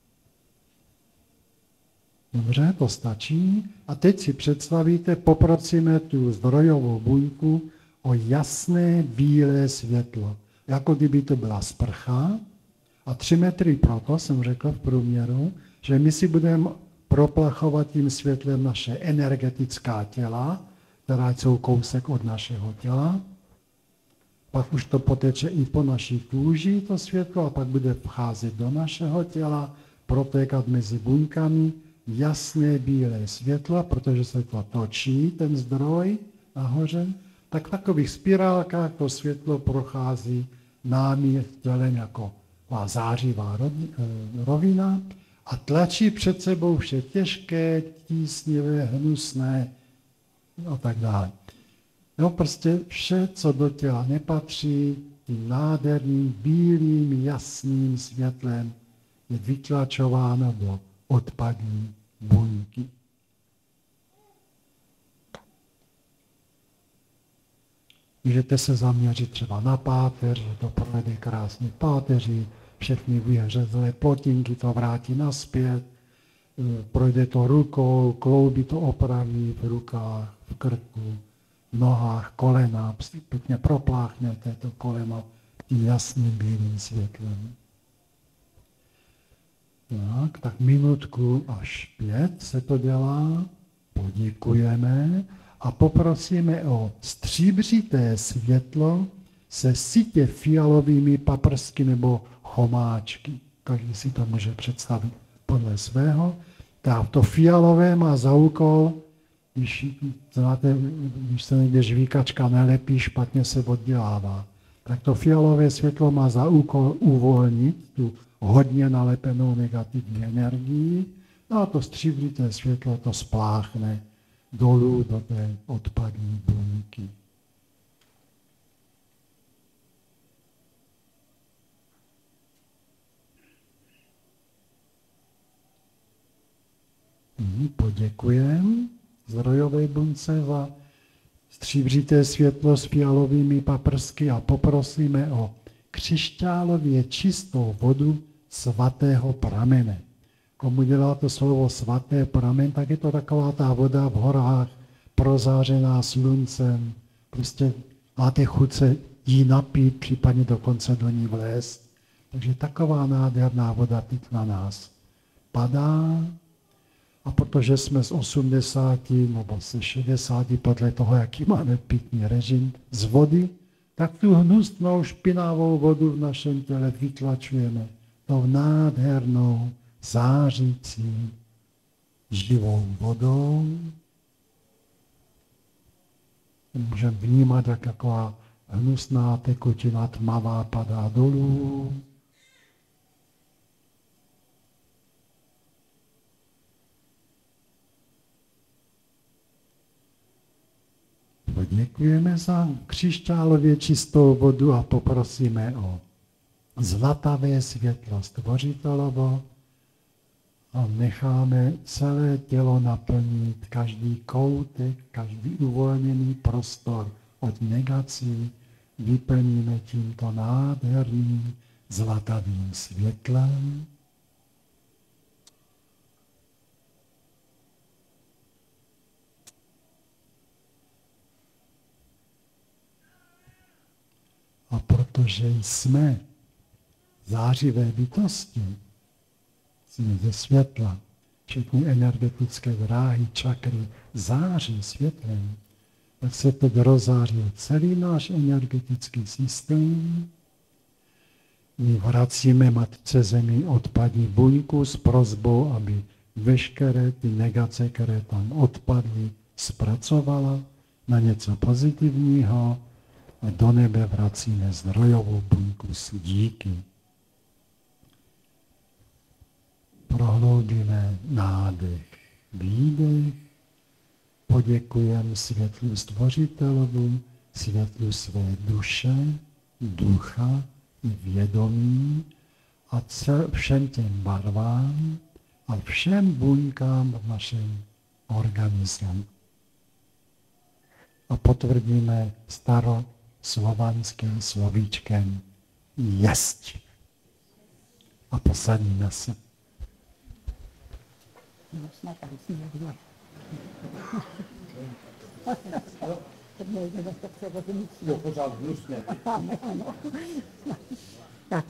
Dobře, to stačí. A teď si představíte, poprosíme tu zdrojovou buňku o jasné bílé světlo. Jako kdyby to byla sprcha. A tři metry proto jsem řekl v průměru, že my si budeme proplachovat tím světlem naše energetická těla, která jsou kousek od našeho těla. Pak už to poteče i po naší kůži, to světlo, a pak bude vcházet do našeho těla, protékat mezi buňkami, jasné bílé světlo, protože se to točí, ten zdroj nahoře, tak v takových spirálkách to světlo prochází námi v těle jako zářivá rovina a tlačí před sebou vše těžké, tísnivé, hnusné a tak dále. No prostě vše, co do těla nepatří, tím nádherným, bílým, jasným světlem je vytlačováno do odpadní buňky. Můžete se zaměřit třeba na páteř, že to projde krásně páteří, všechny vyhřezlé plotinky to vrátí nazpět, projde to rukou, klouby to opraví v rukách, v krku, v nohách, kolena, pěkně propláchněte to koleno tím jasným bílým světlem. Tak, tak minutku až pět se to dělá, poděkujeme a poprosíme o stříbřité světlo se sitě fialovými paprsky nebo chomáčky. Každý si to může představit podle svého. Tak to fialové má za úkol, když, znáte, když se někde žvíkačka nelepí, špatně se oddělává. Tak to fialové světlo má za úkol uvolnit tu hodně nalepenou negativní energii, no a to stříbrité světlo to spláchne dolů do té odpadní buňky. Poděkujeme zdrojové buňce za stříbřité světlo s fialovými paprsky a poprosíme o křišťálově čistou vodu svatého pramene. Komu dělá to slovo svaté pramen, tak je to taková ta voda v horách, prozářená sluncem. Prostě máte chuť se jí napít, případně dokonce do ní vlézt. Takže taková nádherná voda teď na nás padá. A protože jsme z osmdesáti nebo ze šedesáti podle toho, jaký máme pitný režim z vody, tak tu hnusnou špinavou vodu v našem těle vytlačujeme tou nádhernou, zářící, živou vodou. Můžeme vnímat, jak taková hnusná tekutina tmavá padá dolů. Poděkujeme za křišťálově čistou vodu a poprosíme o zlatavé světlo stvořitelovo a necháme celé tělo naplnit, každý koutek, každý uvolněný prostor od negací vyplníme tímto nádherným zlatavým světlem. protože jsme zářivé bytosti, jsme ze světla, všechny energetické dráhy, čakry září světlem, tak se teď rozáří celý náš energetický systém. My vracíme Matce Zemi odpadní buňku s prosbou, aby veškeré ty negace, které tam odpadly, zpracovala na něco pozitivního a do nebe vracíme zdrojovou buňku s díky. Prohloubíme nádech, výdech, poděkujeme světlu Stvořitelovu, světlu své duše, ducha i vědomí a cel, všem těm barvám a všem buňkám v našem organismu. A potvrdíme staroslovanským slovíčkem jest. A posadíme se. Jo, pořád hnusně. Tak.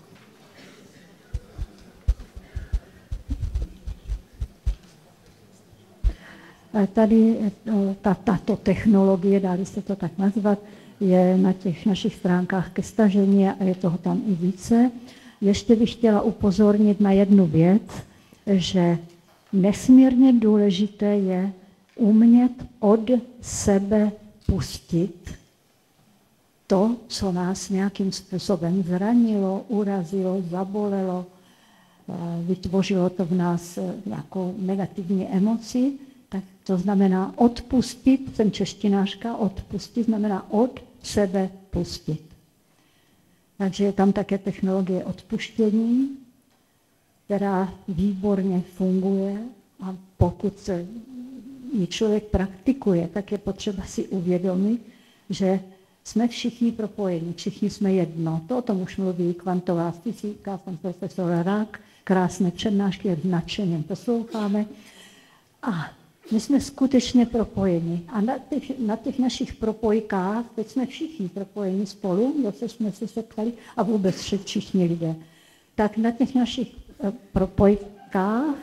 Tady ta, tato technologie, dá se to tak nazvat, je na těch našich stránkách ke stažení a je toho tam i více. Ještě bych chtěla upozornit na jednu věc, že nesmírně důležité je umět od sebe pustit to, co nás nějakým způsobem zranilo, urazilo, zabolelo, vytvořilo to v nás nějakou negativní emoci, tak to znamená odpustit, jsem češtinářka, odpustit znamená od sebe pustit. Takže je tam také technologie odpuštění, která výborně funguje a pokud ji člověk praktikuje, tak je potřeba si uvědomit, že jsme všichni propojeni, všichni jsme jedno. To o tom už mluví kvantová fyzika, pan profesor Rák, krásné přednášky, nadšeně posloucháme. A my jsme skutečně propojeni. A na těch, na těch našich propojkách, teď jsme všichni propojeni spolu, zase jsme se setkali a vůbec všichni lidé. Tak na těch našich propojkách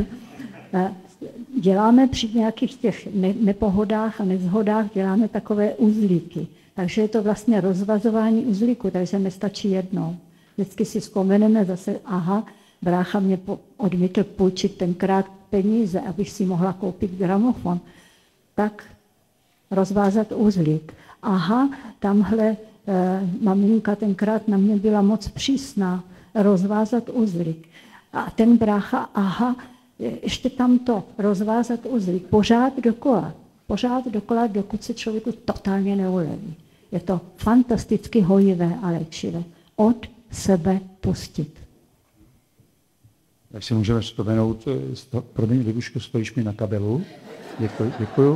děláme při nějakých těch nepohodách a nezhodách, děláme takové uzlíky. Takže je to vlastně rozvazování uzlíku, takže nestačí jednou. Vždycky si vzpomeneme zase, aha, brácha mě odmítl půjčit tenkrát peníze, abych si mohla koupit gramofon. Tak rozvázat uzlík. Aha, tamhle e, maminka tenkrát na mě byla moc přísná, rozvázat uzlík. A ten brácha, aha, ještě tamto, rozvázat uzlík. Pořád dokola. Pořád dokola, dokud se člověku totálně neuleví. Je to fantasticky hojivé a léčivé. Od sebe pustit. Tak si můžeme vzpomenout, promiň, Libuško, stojíš mi na kabelu. Děkuji. děkuju.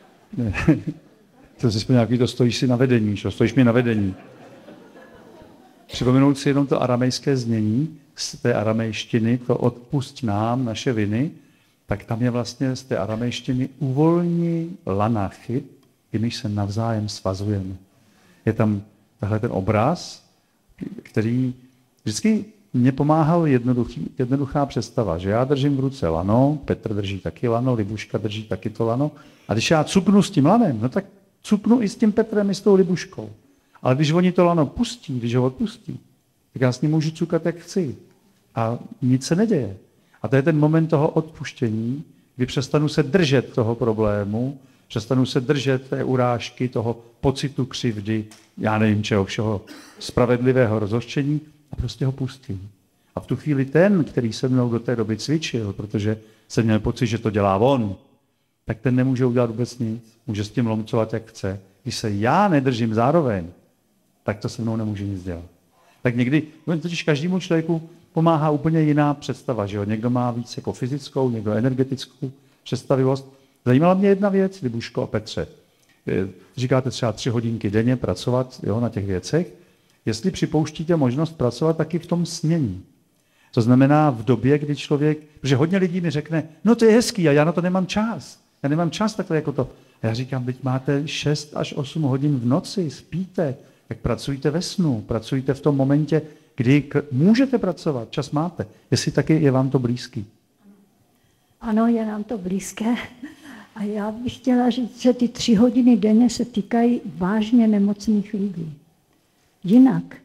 To si nějaký to stojíš si na vedení, čo? Stojíš mi na vedení. Připomenout si jenom to aramejské znění, z té aramejštiny, to odpusť nám naše viny, tak tam je vlastně z té aramejštiny uvolní lana chyb, jimiž se navzájem svazujeme. Je tam tahle ten obraz, který vždycky mě pomáhal jednoduchý, jednoduchá představa, že já držím v ruce lano, Petr drží taky lano, Libuška drží taky to lano. A když já cupnu s tím lanem, no tak cupnu i s tím Petrem, i s tou Libuškou. Ale když oni to lano pustí, když ho odpustí, tak já s ním můžu cukat, jak chci. A nic se neděje. A to je ten moment toho odpuštění, kdy přestanu se držet toho problému, přestanu se držet té urážky, toho pocitu křivdy, já nevím čeho všeho, spravedlivého rozhořčení a prostě ho pustím. A v tu chvíli ten, který se mnou do té doby cvičil, protože jsem měl pocit, že to dělá on, tak ten nemůže udělat vůbec nic. Může s tím lomcovat, jak chce. Když se já nedržím zároveň, tak to se mnou nemůže nic dělat. Tak někdy, totiž každému člověku pomáhá úplně jiná představa, že jo? Někdo má víc jako fyzickou, někdo energetickou představivost. Zajímala mě jedna věc, Libuško a Petře. Říkáte třeba tři hodinky denně pracovat, jo, na těch věcech. Jestli připouštíte možnost pracovat taky v tom snění. To znamená v době, kdy člověk, protože hodně lidí mi řekne, no to je hezký a já na to nemám čas. Já nemám čas takhle jako to. Já říkám, teď máte šest až osm hodin v noci, spíte, tak pracujte ve snu, pracujte v tom momentě, kdy můžete pracovat, čas máte. Jestli taky je vám to blízký. Ano, je nám to blízké. A já bych chtěla říct, že ty tři hodiny denně se týkají vážně nemocných lidí. Jinak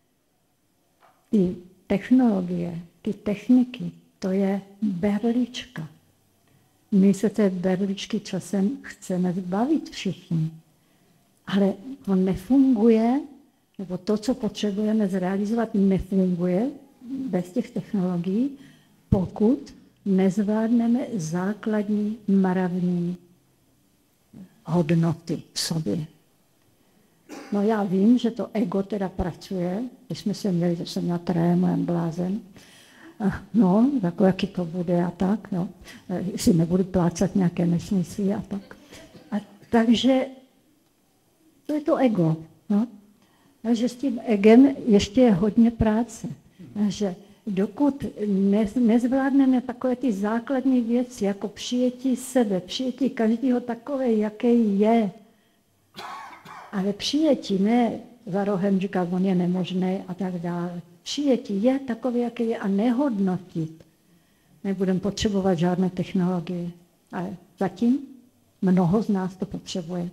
ty technologie, ty techniky, to je berlička. My se té berličky časem chceme zbavit všichni. Ale to nefunguje, nebo to, co potřebujeme zrealizovat, nefunguje bez těch technologií, pokud nezvládneme základní mravní hodnoty v sobě. No já vím, že to ego teda pracuje, když jsme se měli, že jsem měla trému, jen blázen. No, jako jaký to bude a tak, no. Jestli nebudu plácat nějaké nesmysly a tak. A takže to je to ego, no. Takže s tím egem ještě je hodně práce. Takže dokud nezvládneme takové ty základní věci, jako přijetí sebe, přijetí každého takové, jaký je, ale přijetí ne za rohem říkat, on je nemožný a tak dále. Přijetí je takové, jaký je a nehodnotit. Nebudeme potřebovat žádné technologie, ale zatím mnoho z nás to potřebuje.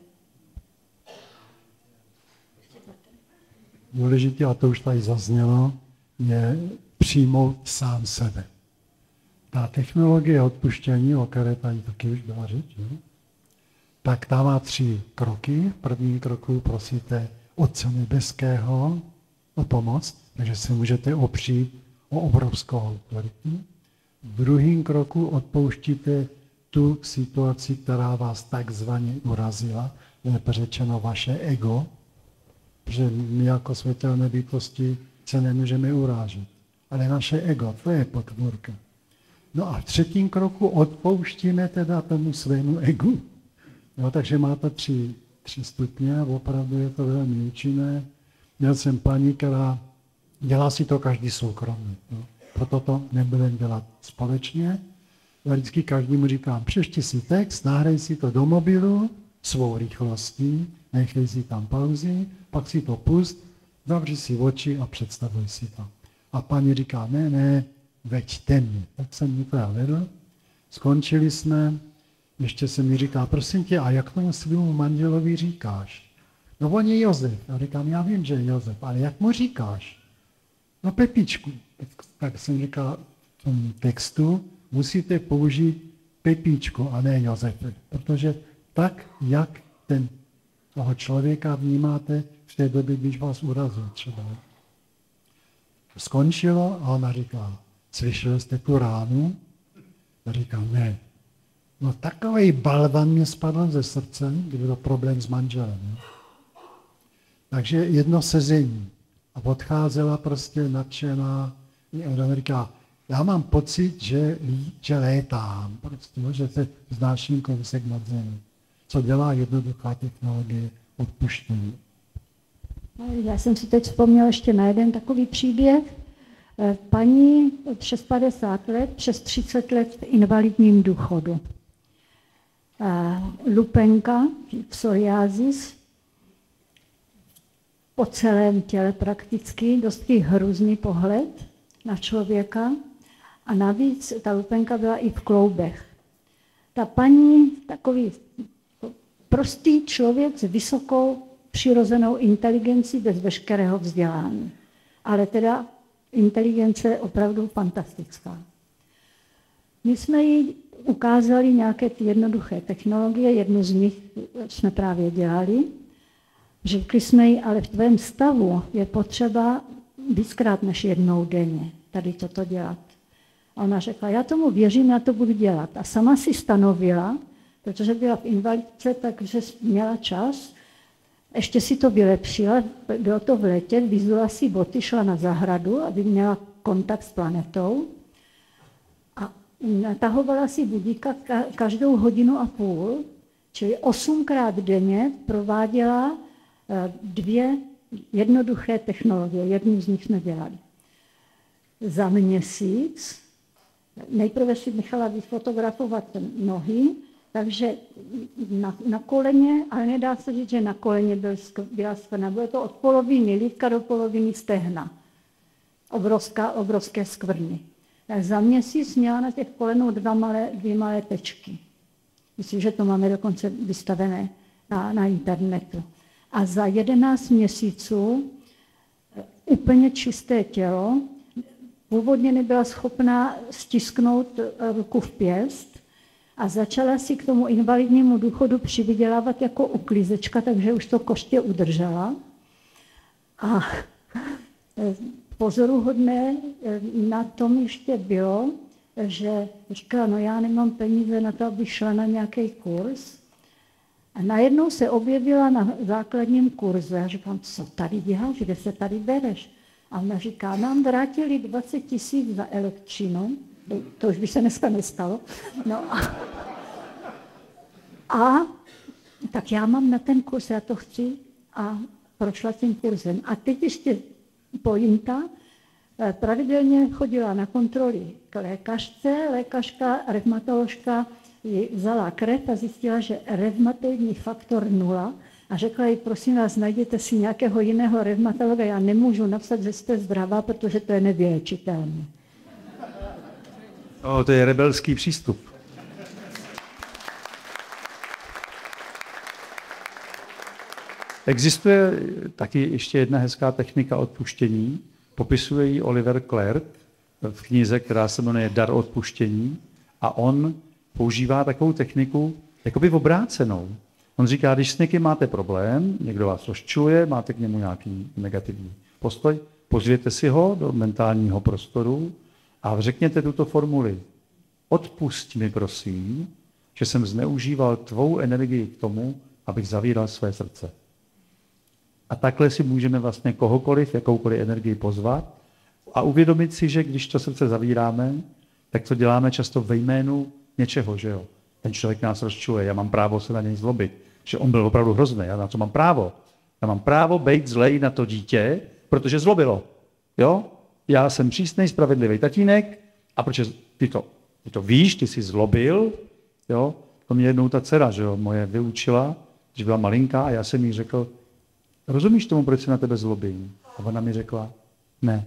Důležité, a to už tady zaznělo, je přijmout sám sebe. Ta technologie odpuštění, o které tady taky už byla řeč, ne? Tak ta má tři kroky. V prvním kroku prosíte Otce nebeského o pomoc, takže se můžete opřít o obrovskou autoritu. V druhém kroku odpouštíte tu situaci, která vás takzvaně urazila, lépe řečeno vaše ego, protože my jako světelné bytosti se nemůžeme urážet. Ale naše ego, to je potvůrka. No a v třetím kroku odpouštíme teda tomu svému egu. No, takže máte tři, tři stupně a opravdu je to velmi účinné. Měl jsem paní, která dělá si to každý soukromně. No. Proto to nebudeme dělat společně. Já vždycky každému říkám, přečti si text, nahraj si to do mobilu svou rychlostí, nechej si tam pauzy, pak si to pust, zavři si oči a představuj si to. A paní říká, ne, ne, veďte mě. Tak jsem mi to vedl. Skončili jsme, ještě se mi říká, prosím tě, a jak tomu svému manželovi říkáš? No on je Josef. Já říkám, já vím, že je Josef, ale jak mu říkáš? No Pepičku. Tak jsem říkal v tom textu, musíte použít Pepíčku a ne Josefe, protože tak, jak ten, toho člověka vnímáte v té době, když vás urazil třeba. Skončilo a ona říká, slyšel jste tu ránu? Já říkám, ne. No takovej balvan mě spadl ze srdce, kdyby byl problém s manželem. Ne? Takže jedno sezení. A odcházela prostě nadšená. Ona říká, já mám pocit, že, že létám, prostě, že se znáším kousek nad zemí. Co dělá jednoduchá technologie odpuštění. Já jsem si teď vzpomněla ještě na jeden takový příběh. Paní přes padesát let, přes třicet let v invalidním důchodu. Lupenka, psoriázis, po celém těle prakticky, dosti hrůzný pohled na člověka a navíc ta lupenka byla i v kloubech. Ta paní, takový prostý člověk s vysokou přirozenou inteligencí bez veškerého vzdělání, ale teda inteligence opravdu fantastická. My jsme jí ukázali nějaké ty jednoduché technologie, jednu z nich jsme právě dělali. Řekli jsme jí, ale v tvém stavu je potřeba víckrát než jednou denně tady toto dělat. A ona řekla, já tomu věřím, já to budu dělat. A sama si stanovila, protože byla v invalidce, takže měla čas, ještě si to vylepšila, bylo to v létě, vyzula si boty, šla na zahradu, aby měla kontakt s planetou. A natahovala si budíka každou hodinu a půl, čili osmkrát denně prováděla dvě jednoduché technologie. Jednu z nich jsme dělali. Za měsíc nejprve si nechala vyfotografovat nohy, Takže na, na koleně, ale nedá se říct, že na koleně byl, byla skvrna. Bylo to od poloviny lítka do poloviny stehna. Obrovská, obrovské skvrny. Tak za měsíc měla na těch kolenů dva malé, dvě malé tečky. Myslím, že to máme dokonce vystavené na, na internetu. A za jedenáct měsíců úplně čisté tělo. Původně nebyla schopná stisknout ruku v pěst a začala si k tomu invalidnímu důchodu přivydělávat jako uklízečka, takže už to koště udržela. A pozoruhodné na tom ještě bylo, že říkala, no já nemám peníze na to, abych šla na nějaký kurz. A najednou se objevila na základním kurzu. Já říkám, co tady děláš, kde se tady bereš? A ona říká, nám vrátili dvacet tisíc za elektřinu, to už by se dneska nestalo. No a, a tak já mám na ten kurz, já to chci a prošla tím kurzem. A teď ještě pointa, pravidelně chodila na kontroly k lékařce, lékařka, revmatoložka ji vzala krev a zjistila, že revmatoidní faktor nula a řekla jí, prosím vás, najděte si nějakého jiného revmatologa, já nemůžu napsat, že jste zdravá, protože to je nevyléčitelné. O, to je rebelský přístup. Existuje taky ještě jedna hezká technika odpuštění. Popisuje ji Oliver Clark v knize, která se jmenuje Dar odpuštění. A on používá takovou techniku jakoby obrácenou. On říká, když s někým máte problém, někdo vás rozčuje, máte k němu nějaký negativní postoj, pozvěte si ho do mentálního prostoru a řekněte tuto formuli. Odpusť mi, prosím, že jsem zneužíval tvou energii k tomu, abych zavíral své srdce. A takhle si můžeme vlastně kohokoliv, jakoukoliv energii pozvat a uvědomit si, že když to srdce zavíráme, tak to děláme často ve jménu něčeho, že jo. Ten člověk nás rozčuje, já mám právo se na něj zlobit, že on byl opravdu hrozný, já na to mám právo. Já mám právo být zlej na to dítě, protože zlobilo. Jo? Já jsem přísnej, spravedlivý tatínek a protože ty to, ty to víš, ty jsi zlobil, jo? To mě jednou ta dcera, že jo, moje vyučila, když byla malinká a já jsem jí řekl, rozumíš tomu, proč se na tebe zlobím? A ona mi řekla, ne.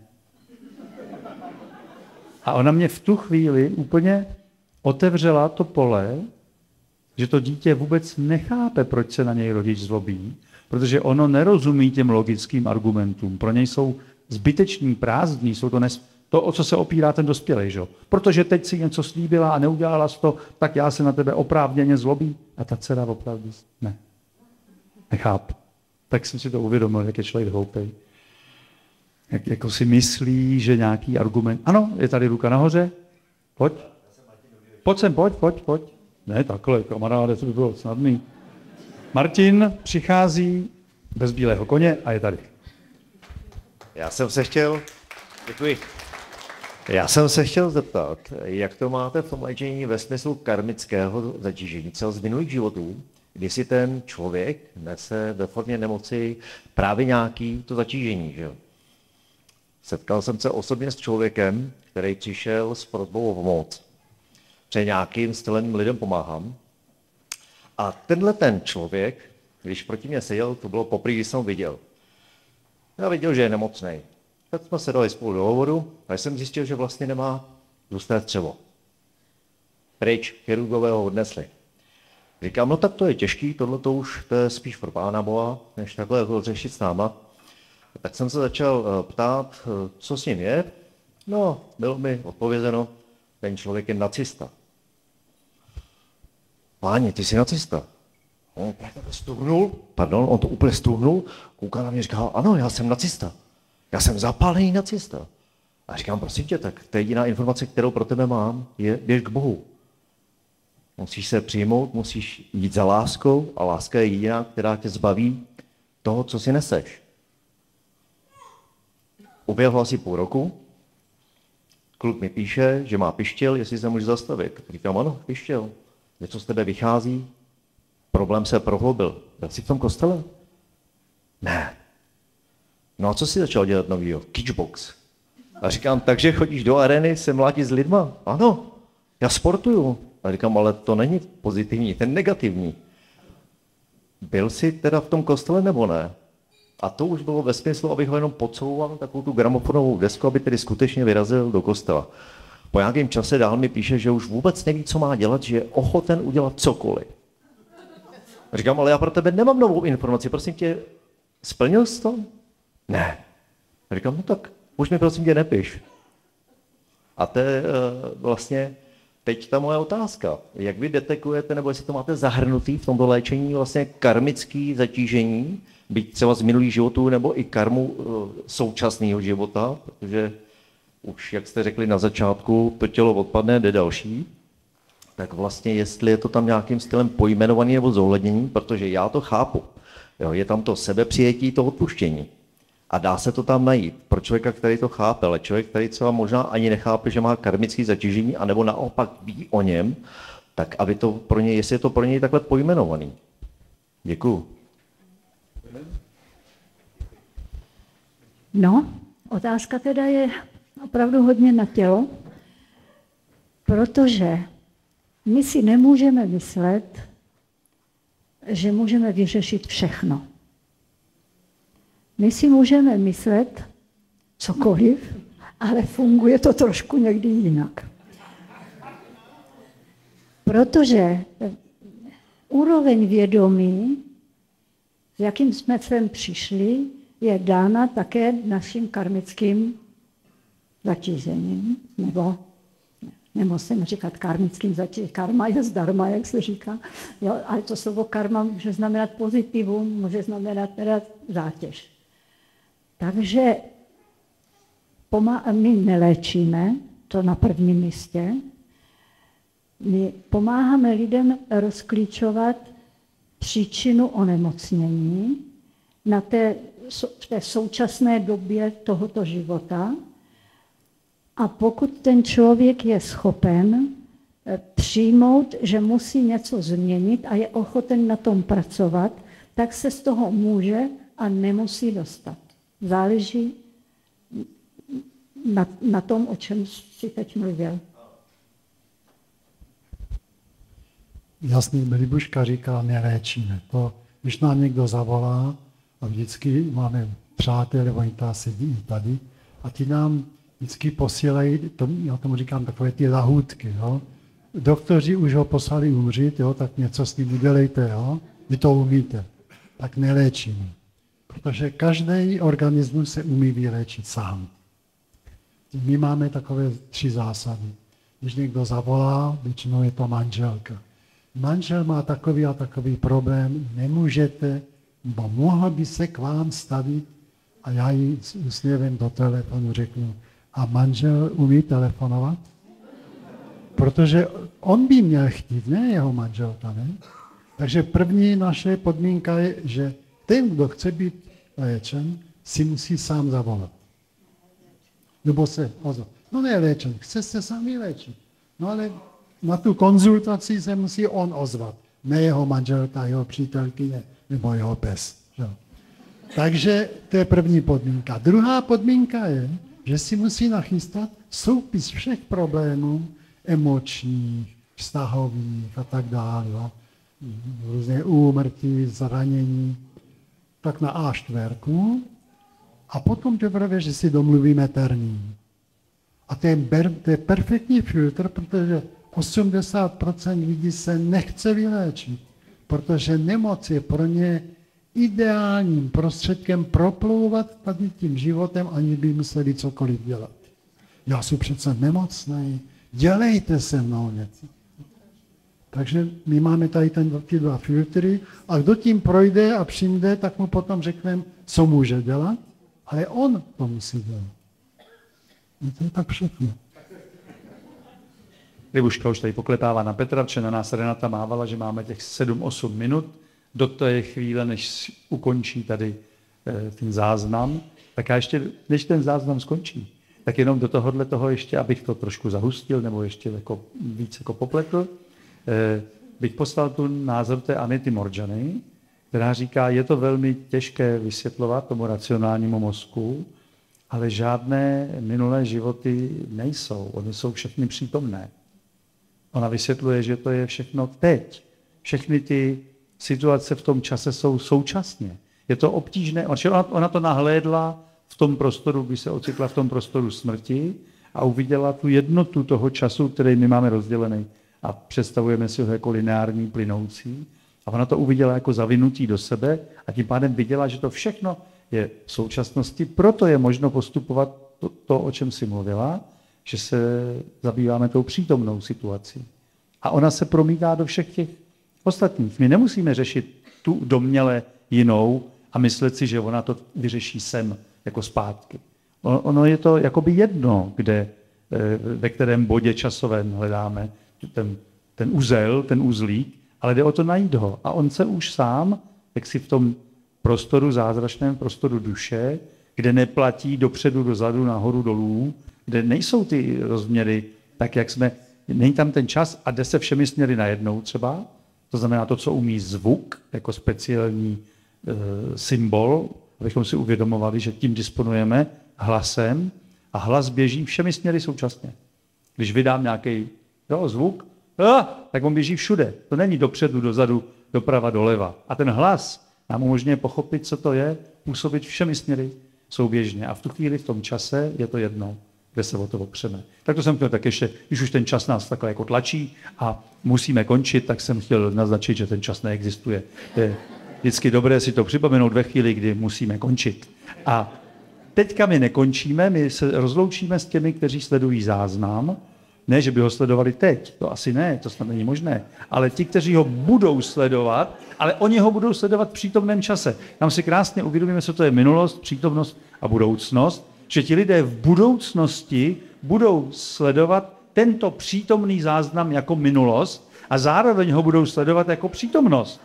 A ona mě v tu chvíli úplně otevřela to pole, že to dítě vůbec nechápe, proč se na něj rodič zlobí, protože ono nerozumí těm logickým argumentům. Pro něj jsou zbyteční, prázdní, jsou to, nes... to, o co se opírá ten dospělej. Že? Protože teď si něco slíbila a neudělala jsi to, tak já se na tebe oprávněně zlobím. A ta dcera opravdu ne. Nechápu. Tak jsem si to uvědomil, jak je člověk hloupej. Jak jako si myslí, že nějaký argument... Ano, je tady ruka nahoře. Pojď. Pojď sem, pojď, pojď, pojď. Ne, takhle, kamaráde, to by bylo snadný. Martin přichází bez bílého koně a je tady. Já jsem se chtěl... Děkuji. Já jsem se chtěl zeptat, jak to máte v tom léčení ve smyslu karmického zatížení, třeba z minulých životů, kdy si ten člověk nese ve formě nemoci právě nějaký to zatížení. Že? Setkal jsem se osobně s člověkem, který přišel s prosbou o pomoc. Před nějakým stylem lidem pomáhám. A tenhle ten člověk, když proti mě seděl, to bylo poprvé, když jsem ho viděl. Já viděl, že je nemocný. Tak jsme se dali spolu do hovoru a jsem zjistil, že vlastně nemá tlusté střevo. Pryč, chirurgové ho odnesli. Říkám, no tak to je těžký, tohle to už to je spíš pro Pána Boha, než takhle to řešit s náma. Tak jsem se začal ptát, co s ním je. No, bylo mi odpovězeno, ten člověk je nacista. Páni, ty jsi nacista. On to stuhnul, pardon, on to úplně stuhnul, kouká na mě, říká, ano, já jsem nacista. Já jsem zapálený nacista. A říkám, prosím tě, tak to je jediná informace, kterou pro tebe mám, je běž k Bohu. Musíš se přijmout, musíš jít za láskou a láska je jediná, která tě zbaví toho, co si neseš. Uběhlo asi půl roku, kluk mi píše, že má pištěl, jestli se může zastavit. Říkám, ano, pištěl. Něco z tebe vychází, problém se prohloubil. Byl jsi v tom kostele? Ne. No a co jsi začal dělat novýho? Kickbox. A říkám, takže chodíš do arény se mlátit s lidma? Ano, já sportuju. A říkám, ale to není pozitivní, ten negativní. Byl jsi teda v tom kostele nebo ne? A to už bylo ve smyslu, abych ho jenom podsouval takovou tu gramofonovou desku, aby tedy skutečně vyrazil do kostela. Po nějakém čase dál mi píše, že už vůbec neví, co má dělat, že je ochoten udělat cokoliv. Říkám, ale já pro tebe nemám novou informaci, prosím tě, splnil jsi to? Ne. Říkám, no tak už mi prosím tě nepiš. A to je vlastně teď ta moje otázka. Jak vy detekujete, nebo jestli to máte zahrnutý v tomto léčení vlastně karmické zatížení, byť třeba z minulých životů, nebo i karmu současného života, protože už, jak jste řekli na začátku, to tělo odpadne, jde další, tak vlastně jestli je to tam nějakým stylem pojmenovaný nebo zohlednění, protože já to chápu. Jo, je tam to sebepřijetí, to odpuštění. A dá se to tam najít pro člověka, který to chápe, ale člověk, který třeba možná ani nechápe, že má karmické zatížení, anebo naopak ví o něm, tak aby to pro něj, jestli je to pro něj takhle pojmenovaný. Děkuju. No, otázka teda je opravdu hodně na tělo, protože my si nemůžeme myslet, že můžeme vyřešit všechno. My si můžeme myslet cokoliv, ale funguje to trošku někdy jinak. Protože úroveň vědomí, s jakým jsme sem přišli, je dána také naším karmickým zatížením, nebo nemusím říkat karmickým zatížením, karma je zdarma, jak se říká, jo, ale to slovo karma může znamenat pozitivum, může znamenat teda zátěž. Takže my neléčíme, to na prvním místě, my pomáháme lidem rozklíčovat příčinu onemocnění na té, v té současné době tohoto života. A pokud ten člověk je schopen přijmout, že musí něco změnit a je ochoten na tom pracovat, tak se z toho může a nemusí dostat. Záleží na, na tom, o čem si teď mluvil. Jasný, Libuška říká, neléčíme. To, když nám někdo zavolá, a vždycky máme přátelé, oni tady sedí tady, a ti nám vždycky posílají, to, já tomu říkám, takové ty lahůdky. Jo. Doktoři už ho poslali umřít, jo, tak něco s tím udělejte, jo. Vy to umíte. Tak neléčíme. Protože každý organismus se umí vyléčit sám. My máme takové tři zásady. Když někdo zavolá, většinou je to manželka. Manžel má takový a takový problém, nemůžete, nebo mohl by se k vám stavit, a já jí s úsměvem do telefonu řeknu, a manžel umí telefonovat? Protože on by měl chtít, ne jeho manželka, ne? Takže první naše podmínka je, že ten, kdo chce být léčen, si musí sám zavolat. Nebo se ozvat. No ne léčen, chce se sám vyléčit. No ale na tu konzultaci se musí on ozvat. Ne jeho manželka, jeho přítelkyně, nebo jeho pes. Že? Takže to je první podmínka. Druhá podmínka je, že si musí nachystat soupis všech problémů emočních, vztahových a tak dále. Jo? Různé úmrtí, zranění. Tak na á čtyři. A potom teprve, že si domluvíme termín. A to je, to je perfektní filtr, protože osmdesát procent lidí se nechce vyléčit, protože nemoc je pro ně ideálním prostředkem proplouvat tady tím životem, ani by museli cokoliv dělat. Já jsem přece nemocný, dělejte se mnou něco. Takže my máme tady ten, ty dva filtry a kdo tím projde a přijde, tak mu potom řekneme, co může dělat, ale on to musí dělat. A to je tak všechno. Libuška už tady poklepává na Petra, protože na nás Renata mávala, že máme těch sedm osm minut do té chvíle, než ukončí tady ten záznam. Tak já ještě, než ten záznam skončí, tak jenom do tohohle toho ještě, abych to trošku zahustil, nebo ještě jako, víc jako popletl, bych poslal tu názor té Anity Morjany, která říká, je to velmi těžké vysvětlovat tomu racionálnímu mozku, ale žádné minulé životy nejsou, ony jsou všechny přítomné. Ona vysvětluje, že to je všechno teď. Všechny ty situace v tom čase jsou současně. Je to obtížné. Ona, ona to nahlédla v tom prostoru, když se ocitla v tom prostoru smrti a uviděla tu jednotu toho času, který my máme rozdělený. A představujeme si ho jako lineární, plynoucí. A ona to uviděla jako zavinutí do sebe a tím pádem viděla, že to všechno je v současnosti, proto je možno postupovat to, to o čem si mluvila, že se zabýváme tou přítomnou situací. A ona se promítá do všech těch ostatních. My nemusíme řešit tu domněle jinou a myslet si, že ona to vyřeší sem, jako zpátky. Ono je to jakoby jedno, kde, ve kterém bodě časovém hledáme ten, ten uzel, ten uzlík, ale jde o to najít ho. A on se už sám, jak si v tom prostoru, zázračném prostoru duše, kde neplatí dopředu, dozadu, nahoru, dolů, kde nejsou ty rozměry tak, jak jsme, není tam ten čas a jde se všemi směry najednou třeba, to znamená to, co umí zvuk, jako speciální e, symbol, abychom si uvědomovali, že tím disponujeme hlasem a hlas běží všemi směry současně. Když vydám nějaký jo, zvuk, ah, tak on běží všude. To není dopředu, dozadu, doprava, doleva. A ten hlas nám umožňuje pochopit, co to je, působit všemi směry souběžně. A v tu chvíli, v tom čase, je to jedno, kde se o to opřeme. Tak to jsem chtěl tak ještě, když už ten čas nás takhle jako tlačí a musíme končit, tak jsem chtěl naznačit, že ten čas neexistuje. Je vždycky dobré si to připomenout ve chvíli, kdy musíme končit. A teďka my nekončíme, my se rozloučíme s těmi, kteří sledují záznam. Ne, že by ho sledovali teď, to asi ne, to snad není možné, ale ti, kteří ho budou sledovat, ale oni ho budou sledovat v přítomném čase. Tam si krásně uvědomíme, co to je minulost, přítomnost a budoucnost, že ti lidé v budoucnosti budou sledovat tento přítomný záznam jako minulost a zároveň ho budou sledovat jako přítomnost.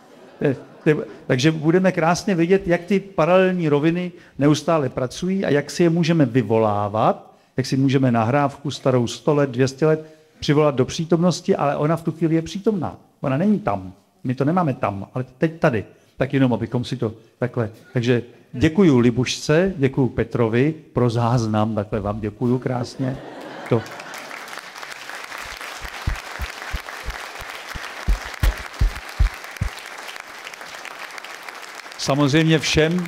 Takže budeme krásně vidět, jak ty paralelní roviny neustále pracují a jak si je můžeme vyvolávat, jak si můžeme nahrávku starou sto let, dvě stě let přivolat do přítomnosti, ale ona v tu chvíli je přítomná. Ona není tam. My to nemáme tam, ale teď tady. Tak jenom, abychom si to takhle. Takže děkuju Libušce, děkuju Petrovi pro záznam, takhle vám děkuju krásně. To. Samozřejmě všem,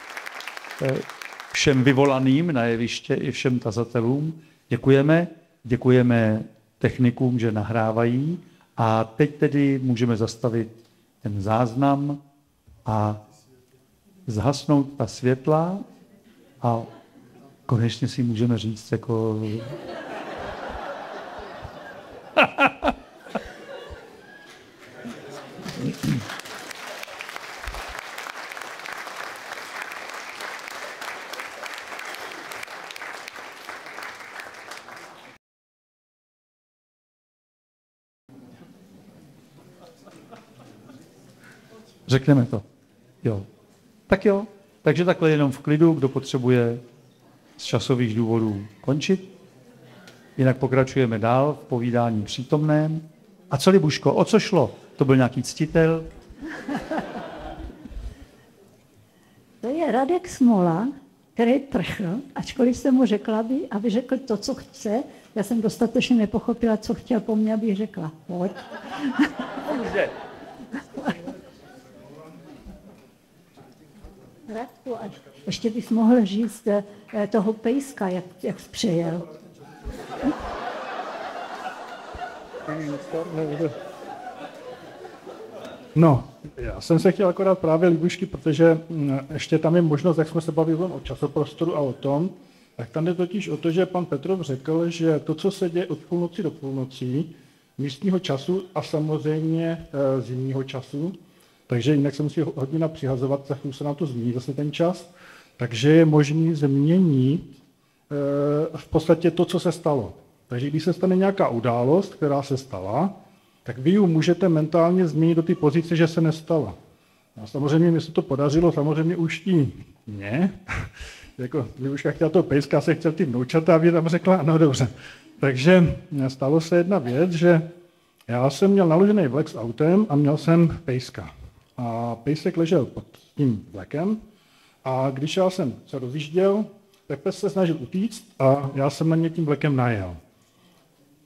všem vyvolaným na jeviště i všem tazatelům děkujeme, děkujeme technikům, že nahrávají a teď tedy můžeme zastavit ten záznam a zhasnout ta světla a konečně si můžeme říct jako... Řekneme to. Jo. Tak jo. Takže takhle jenom v klidu, kdo potřebuje z časových důvodů končit. Jinak pokračujeme dál v povídání přítomném. A co, Libuško, o co šlo? To byl nějaký ctitel? To je Radek Smola, který prchl, ačkoliv jsem mu řekla, aby, aby řekl to, co chce. Já jsem dostatečně nepochopila, co chtěl po mně, abych řekla. Pojď. Radku, a ještě bys mohl říct toho pejska, jak, jak přejel. No, já jsem se chtěl akorát právě Libušky, protože ještě tam je možnost, jak jsme se bavili o časoprostoru a o tom, tak tam je totiž o to, že pan Petrov řekl, že to, co se děje od půlnoci do půlnoci, místního času a samozřejmě e, zimního času, takže jinak se musí hodina přihazovat, tak se nám to změní zase ten čas, takže je možný změnit e, v podstatě to, co se stalo. Takže když se stane nějaká událost, která se stala, tak vy ji můžete mentálně změnit do té pozice, že se nestala. A samozřejmě mi se to podařilo, samozřejmě už i mně. Jako, Libuška chtěla toho pejska, se chtěl ty vnoučata a vy tam řekla, no dobře. Takže stalo se jedna věc, že já jsem měl naložený vlek s autem a měl jsem pejska. A pejsek ležel pod tím vlekem a když já jsem se rozjížděl, tak pes se snažil utíct a já jsem na ně tím vlekem najel.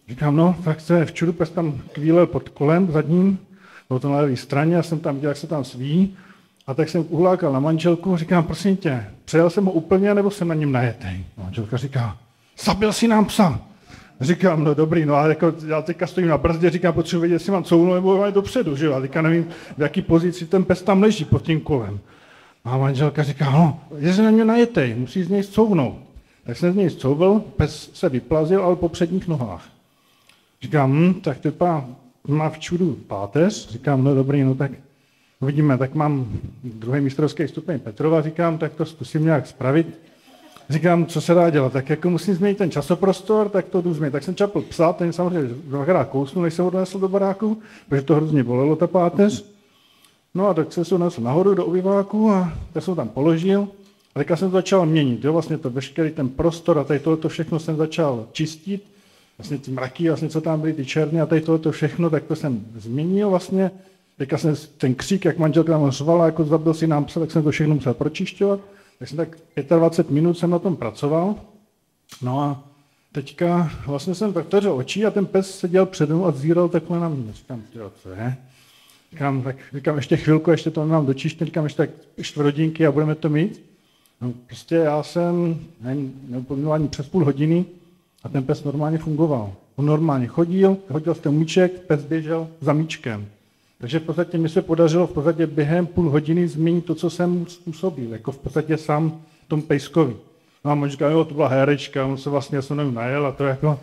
Říkám, no, tak se včudu pes tam kvílel pod kolem zadním, bylo to na levé straně, já jsem tam viděl, jak se tam sví, a tak jsem uhlákal na manželku, říkám, prosím tě, přejel jsem ho úplně, nebo jsem na něm najetej? Manželka říká, zabil si nám psa. Říkám, no dobrý, no a jako já teďka stojím na brzdě, říkám, potřebuji vědět, jestli mám couvnout nebo mám dopředu, že jo, a teďka nevím, v jaký pozici ten pes tam leží pod tím kolem. A manželka říká, no, jestli na mě najetej, musíš z něj zcouvnout. Tak jsem z něj zcouvl, pes se vyplazil, ale po předních nohách. Říkám, hm, tak to vypadá, má v čudu páteř, říkám, no dobrý, no tak uvidíme, tak mám druhý mistrovský stupeň Petrova, říkám, tak to zkusím nějak spravit. Říkám, co se dá dělat, tak jako musím změnit ten časoprostor, tak to jdu změnit. Tak jsem čapl psa, ten samozřejmě dvakrát kousnul, než jsem ho donesl do baráku, protože to hrozně bolelo, ta páteř. No a tak jsem se donesl nahoru do obyváku a tak jsem ho tam položil. A teďka jsem to začal měnit, jo, vlastně to veškerý ten prostor a tady tohleto všechno jsem začal čistit. Vlastně ty mraky, vlastně co tam byly, ty černé a tady tohleto všechno, tak to jsem změnil vlastně. Teďka jsem ten křík, jak manželka tam řvala, jako zabil si nám psa, tak jsem to všechno musel pročišťovat. Tak jsem tak dvacet pět minut jsem na tom pracoval. No a teďka vlastně jsem tak otevřel oči a ten pes seděl přede mnou a zíral takhle na mě. Říkám, co je? Říkám, tak říkám, ještě chvilku, ještě to mám dočištět, říkám, ještě tak čtvrt hodinky a budeme to mít. No prostě já jsem, nevím, neuplnil ani přes půl hodiny a ten pes normálně fungoval. On normálně chodil, hodil jste míček, pes běžel za míčkem. Takže v podstatě mi se podařilo v podstatě během půl hodiny změnit to, co jsem způsobil, jako v podstatě sám tom pejskovi. No a on říká, jo, to byla herečka, on se vlastně, já jsem nevím, najel a to jako,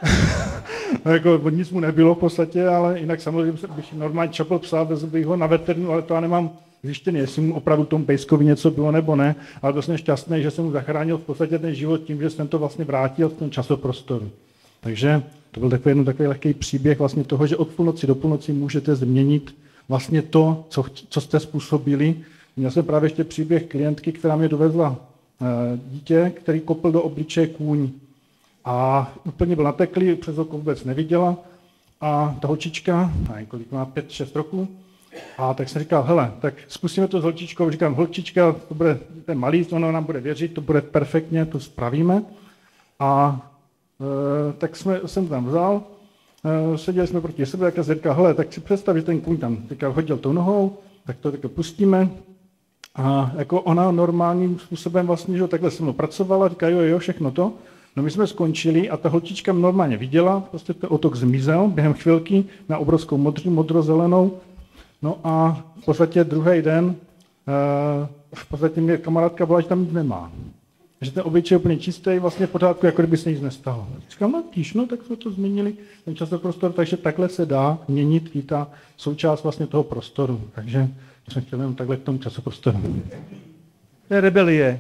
jako nic mu nebylo v podstatě, ale jinak samozřejmě bych normálně čapl psa, vezl bych ho na veterinu, ale to já nemám zjištěný, jestli mu opravdu tomu pejskovi něco bylo nebo ne, ale to jsem šťastný, že jsem mu zachránil v podstatě ten život tím, že jsem to vlastně vrátil v tom časoprostoru. Takže to byl takový, takový lehký příběh vlastně toho, že od půlnoci do půlnoci můžete změnit vlastně to, co, co jste způsobili. Měl jsem právě ještě příběh klientky, která mě dovezla dítě, který kopl do obličeje kůň. A úplně byl nateklý, přes oko vůbec neviděla. A ta holčička, nevím, kolik má, pět, šest roků, a tak jsem říkal, hele, tak zkusíme to s holčičkou. Říkám, holčička, to bude ten malý, ono nám bude věřit, to bude perfektně, to spravíme. A e, tak jsme, jsem tam vzal, e, seděli jsme proti sebe, tak jsem říkal, hele, tak si představ, že ten kůň tam teďka hodil tou nohou, tak to teďka pustíme. A jako ona normálním způsobem vlastně, že takhle se mnou pracovala, říká, jo, jo, všechno to. No my jsme skončili a ta holčička normálně viděla, prostě ten otok zmizel během chvilky na obrovskou modří, modrozelenou. No a v podstatě druhý den v podstatě mě kamarádka volala, že tam nic nemá. Že ten obličej je úplně čistý, vlastně v pořádku, jako kdyby se nic nestalo. Říkám, no tíž, no tak jsme to změnili, ten časoprostor, takže takhle se dá měnit i ta součást vlastně toho prostoru. Takže jsem chtěl jenom takhle k tomu časoprostoru. To je rebelie.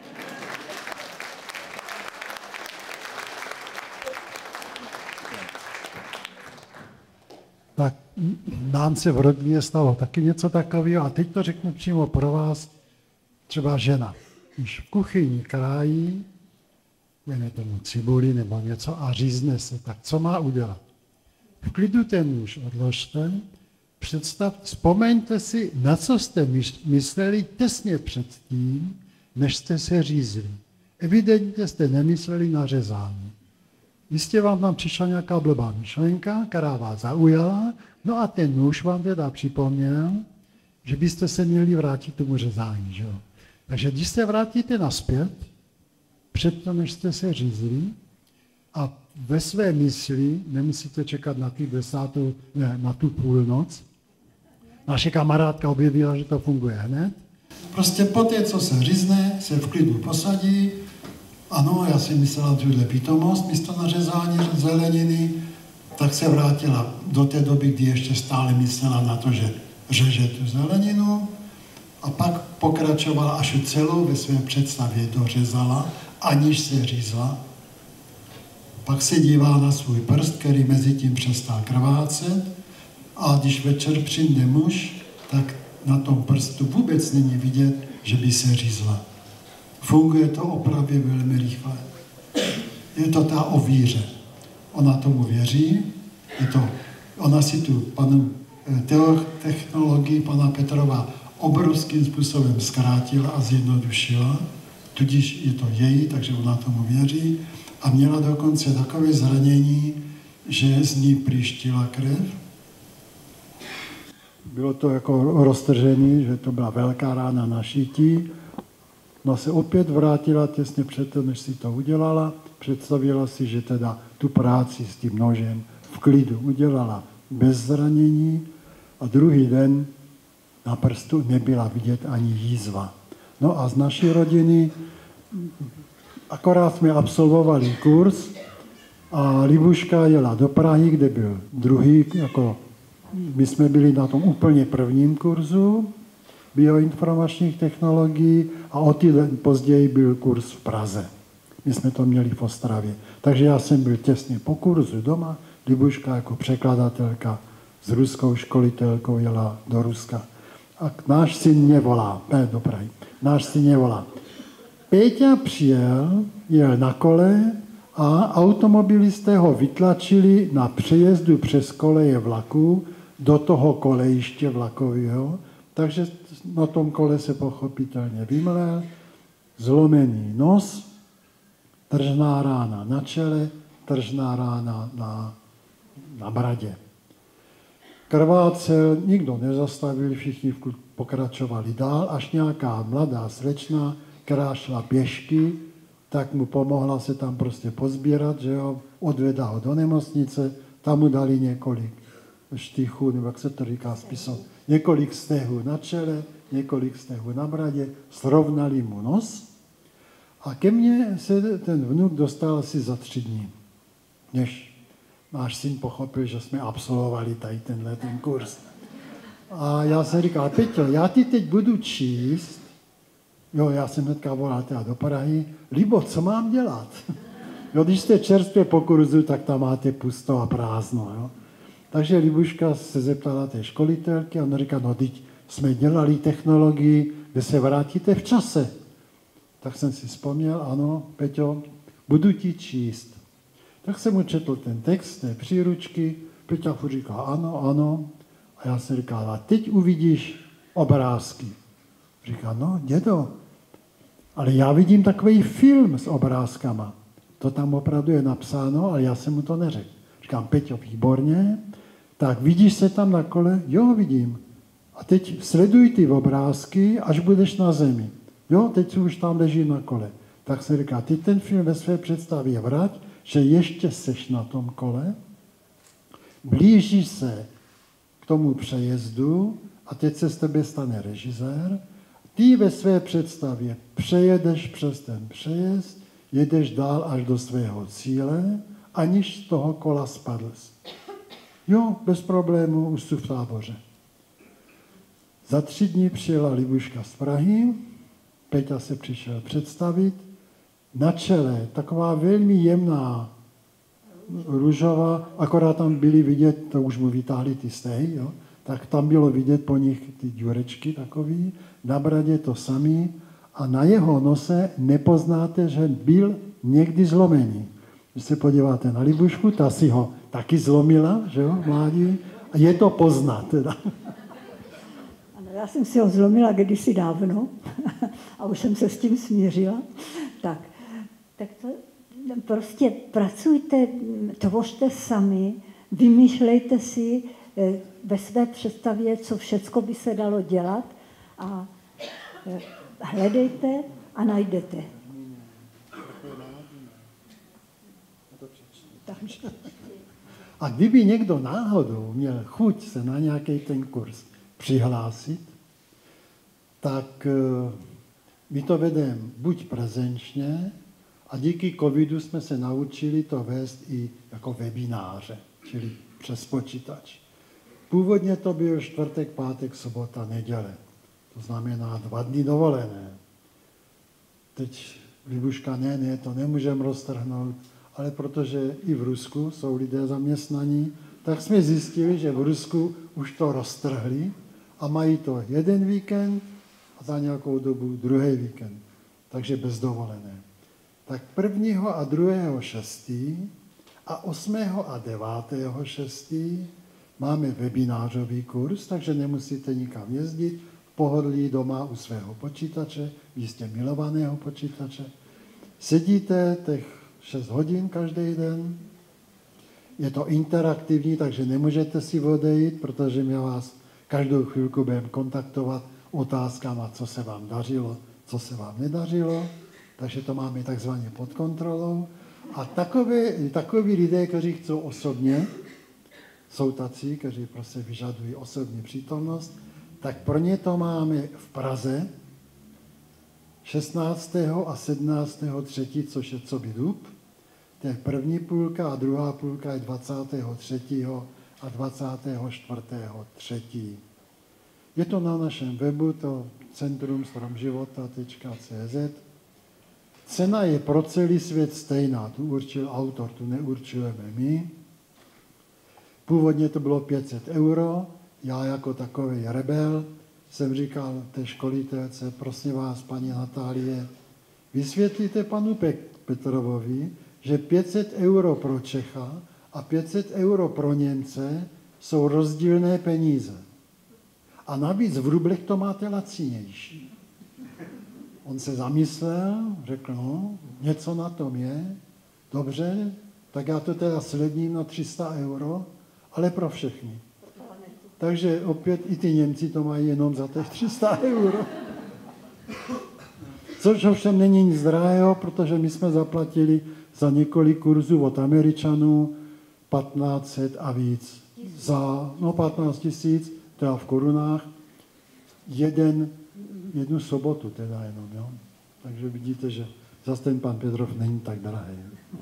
Tak nám se v rodině stalo taky něco takového a teď to řeknu přímo pro vás, třeba žena. Když v kuchyni krájí, dejme tomu cibuli nebo něco a řízne se, tak co má udělat? V klidu ten nůž odložte, představ, vzpomeňte si, na co jste mysleli těsně předtím, než jste se řízli. Evidentně jste nemysleli na řezání. Jistě vám tam přišla nějaká blbá myšlenka, která vás zaujala, no a ten nůž vám teda připomněl, že byste se měli vrátit tomu řezání. Že jo? Takže když se vrátíte naspět, předtím, než jste se řízli, a ve své mysli, nemusíte čekat na, ty desátou, ne, na tu půlnoc, naše kamarádka objevila, že to funguje hned, prostě poté, co se řízne, se v klidu posadí. Ano, já si myslela tuhle pitomost místo na řezání zeleniny, tak se vrátila do té doby, kdy ještě stále myslela na to, že řeže tu zeleninu a pak pokračovala až celou ve svém představě dořezala, aniž se řízla. Pak se dívá na svůj prst, který mezi tím přestal krvácet a když večer přijde muž, tak na tom prstu vůbec není vidět, že by se řízla. Funguje to opravdu velmi rychle. Je to ta o víře. Ona tomu věří, je to, ona si tu panu, technologii pana Petrova obrovským způsobem zkrátila a zjednodušila, tudíž je to její, takže ona tomu věří a měla dokonce takové zranění, že z ní příštila krev. Bylo to jako roztržený, že to byla velká rána na šití. No se opět vrátila těsně předtím, než si to udělala. Představila si, že teda tu práci s tím nožem v klidu udělala bez zranění a druhý den na prstu nebyla vidět ani jízva. No a z naší rodiny akorát jsme absolvovali kurz a Libuška jela do Prahy, kde byl druhý, jako my jsme byli na tom úplně prvním kurzu bioinformačních technologií a o týden později byl kurz v Praze. My jsme to měli v Ostravě. Takže já jsem byl těsně po kurzu doma, Libuška jako překladatelka s ruskou školitelkou jela do Ruska. A náš syn mě volá, ne, do Prahy, náš syn mě volá. Péťa přijel, jel na kole a automobilisté ho vytlačili na přejezdu přes koleje vlaku do toho kolejiště vlakového, takže na tom kole se pochopitelně vymlel, zlomený nos, tržná rána na čele, tržná rána na, na bradě. Krvácel, nikdo nezastavil, všichni pokračovali dál, až nějaká mladá slečna, která šla pěšky, tak mu pomohla se tam prostě pozbírat, že jo, odvedla ho do nemocnice, tam mu dali několik štychů, nebo jak se to říká spisom, několik stehů na čele, několik stehů na bradě, srovnali mu nos a ke mně se ten vnuk dostal asi za tři dní, než náš syn pochopil, že jsme absolvovali tady tenhle ten kurz. A já jsem říkal, Peťo, já ti teď budu číst, jo, já jsem hnedka volal teda do Prahy, Libo, co mám dělat? Jo, když jste čerstvě po kurzu, tak tam máte pusto a prázdno, jo. Takže Libuška se zeptala té školitelky a ona říká, no teď jsme dělali technologii, kde se vrátíte v čase. Tak jsem si vzpomněl, ano, Peťo, budu ti číst. Tak jsem mu četl ten text té příručky, Peťa furt říká, ano, ano. A já jsem říkal, a teď uvidíš obrázky. Říká, no, dědo, ale já vidím takový film s obrázkama. To tam opravdu je napsáno, ale já jsem mu to neřekl. Říkám, Peťo, výborně, tak vidíš se tam na kole? Jo, vidím. A teď sleduj ty obrázky, až budeš na zemi. Jo, teď už tam leží na kole. Tak se říká, ty ten film ve své představě vrať, že ještě seš na tom kole, blížíš se k tomu přejezdu a teď se z tebe stane režisér, ty ve své představě přejedeš přes ten přejezd, jedeš dál až do svého cíle, aniž z toho kola spadl. Jo, bez problémů, už jsi v táboře. Za tři dny přijela Libuška z Prahy, Peťa se přišel představit, na čele taková velmi jemná růžová, akorát tam byly vidět, to už mu vytáhli ty stehy, jo, tak tam bylo vidět po nich ty džurečky takový, na bradě to samý a na jeho nose nepoznáte, že byl někdy zlomený. Když se podíváte na Libušku, ta si ho taky zlomila, že jo, mládí, a je to poznat teda. Ano, já jsem si ho zlomila kdysi dávno a už jsem se s tím smířila. Tak, tak to prostě pracujte, tvořte sami, vymýšlejte si ve své představě, co všecko by se dalo dělat a hledejte a najdete. A kdyby někdo náhodou měl chuť se na nějaký ten kurz přihlásit, tak my to vedeme buď prezenčně, a díky covidu jsme se naučili to vést i jako webináře, čili přes počítač. Původně to byl čtvrtek, pátek, sobota, neděle. To znamená dva dny dovolené. Teď Libuška, ne, ne, to nemůžeme roztrhnout, ale protože i v Rusku jsou lidé zaměstnaní, tak jsme zjistili, že v Rusku už to roztrhli a mají to jeden víkend a za nějakou dobu druhý víkend. Takže bez dovolené. Tak prvního a druhého šestý a osmého a devátého šestý máme webinářový kurz, takže nemusíte nikam jezdit, v pohodlí doma u svého počítače, jistě milovaného počítače. Sedíte těch šest hodin každý den, Je to interaktivní, takže nemůžete si odejít, protože my vás každou chvilku budeme kontaktovat otázkama, co se vám dařilo, co se vám nedařilo. Takže to máme takzvaně pod kontrolou. A takový, takový lidé, kteří chcou osobně, jsou tací, kteří prostě vyžadují osobní přítomnost, tak pro ně to máme v Praze šestnáctého a sedmnáctého třetího což je coby dub. To je první půlka a druhá půlka je dvacátého třetího a dvacátého čtvrtého třetího Je to na našem webu, to centrum strom života tečka cé zet. Cena je pro celý svět stejná, tu určil autor, tu neurčujeme my. Původně to bylo pět set euro, já jako takový rebel jsem říkal té školitelce, prosím vás, paní Natálie, vysvětlíte panu Petrovovi, že pět set euro pro Čecha a pět set euro pro Němce jsou rozdílné peníze. A navíc v rublech to máte lacinější. On se zamyslel, řekl, no, něco na tom je, dobře, tak já to teda sledním na tři sta euro, ale pro všechny. Takže opět i ty Němci to mají jenom za těch tři sta euro. Což ovšem není nic drahého, protože my jsme zaplatili za několik kurzů od Američanů patnáct set a víc. Za no, patnáct tisíc, teda v korunách, jeden, jednu sobotu teda jenom. Jo? Takže vidíte, že zase ten pan Petrov není tak drahý.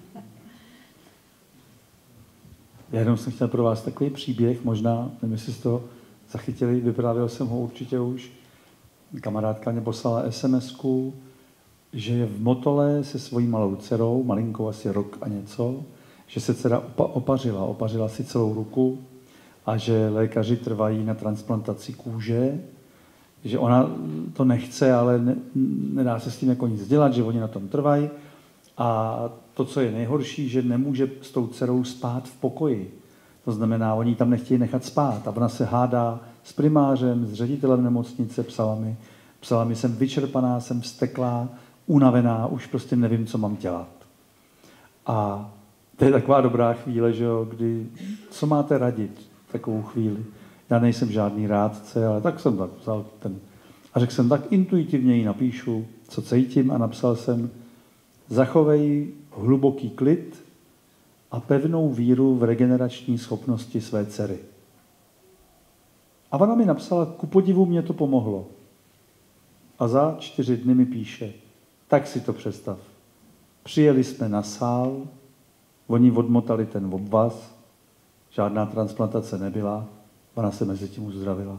Já jenom jsem chtěl pro vás takový příběh, možná, nevím, jestli jste to zachytili, vyprávěl jsem ho určitě už. Kamarádka mě poslala es em esku, že je v Motole se svojí malou dcerou, malinkou asi rok a něco, že se dcera opa- opařila, opařila si celou ruku a že lékaři trvají na transplantaci kůže, že ona to nechce, ale ne, nedá se s tím jako nic dělat, že oni na tom trvají. A to, co je nejhorší, že nemůže s tou dcerou spát v pokoji. To znamená, oni tam nechtějí nechat spát. A ona se hádá s primářem, s ředitelem nemocnice, psala mi, psala mi, jsem vyčerpaná, jsem vzteklá, unavená, už prostě nevím, co mám dělat. A to je taková dobrá chvíle, že jo, kdy, co máte radit v takovou chvíli. Já nejsem žádný rádce, ale tak jsem tak vzal ten. A řekl jsem, tak intuitivně jí napíšu, co cítím, a napsal jsem, zachovej hluboký klid a pevnou víru v regenerační schopnosti své dcery. A ona mi napsala, ku podivu mě to pomohlo. A za čtyři dny mi píše, tak si to představ. Přijeli jsme na sál, oni odmotali ten obvaz, žádná transplantace nebyla, ona se mezi tím uzdravila.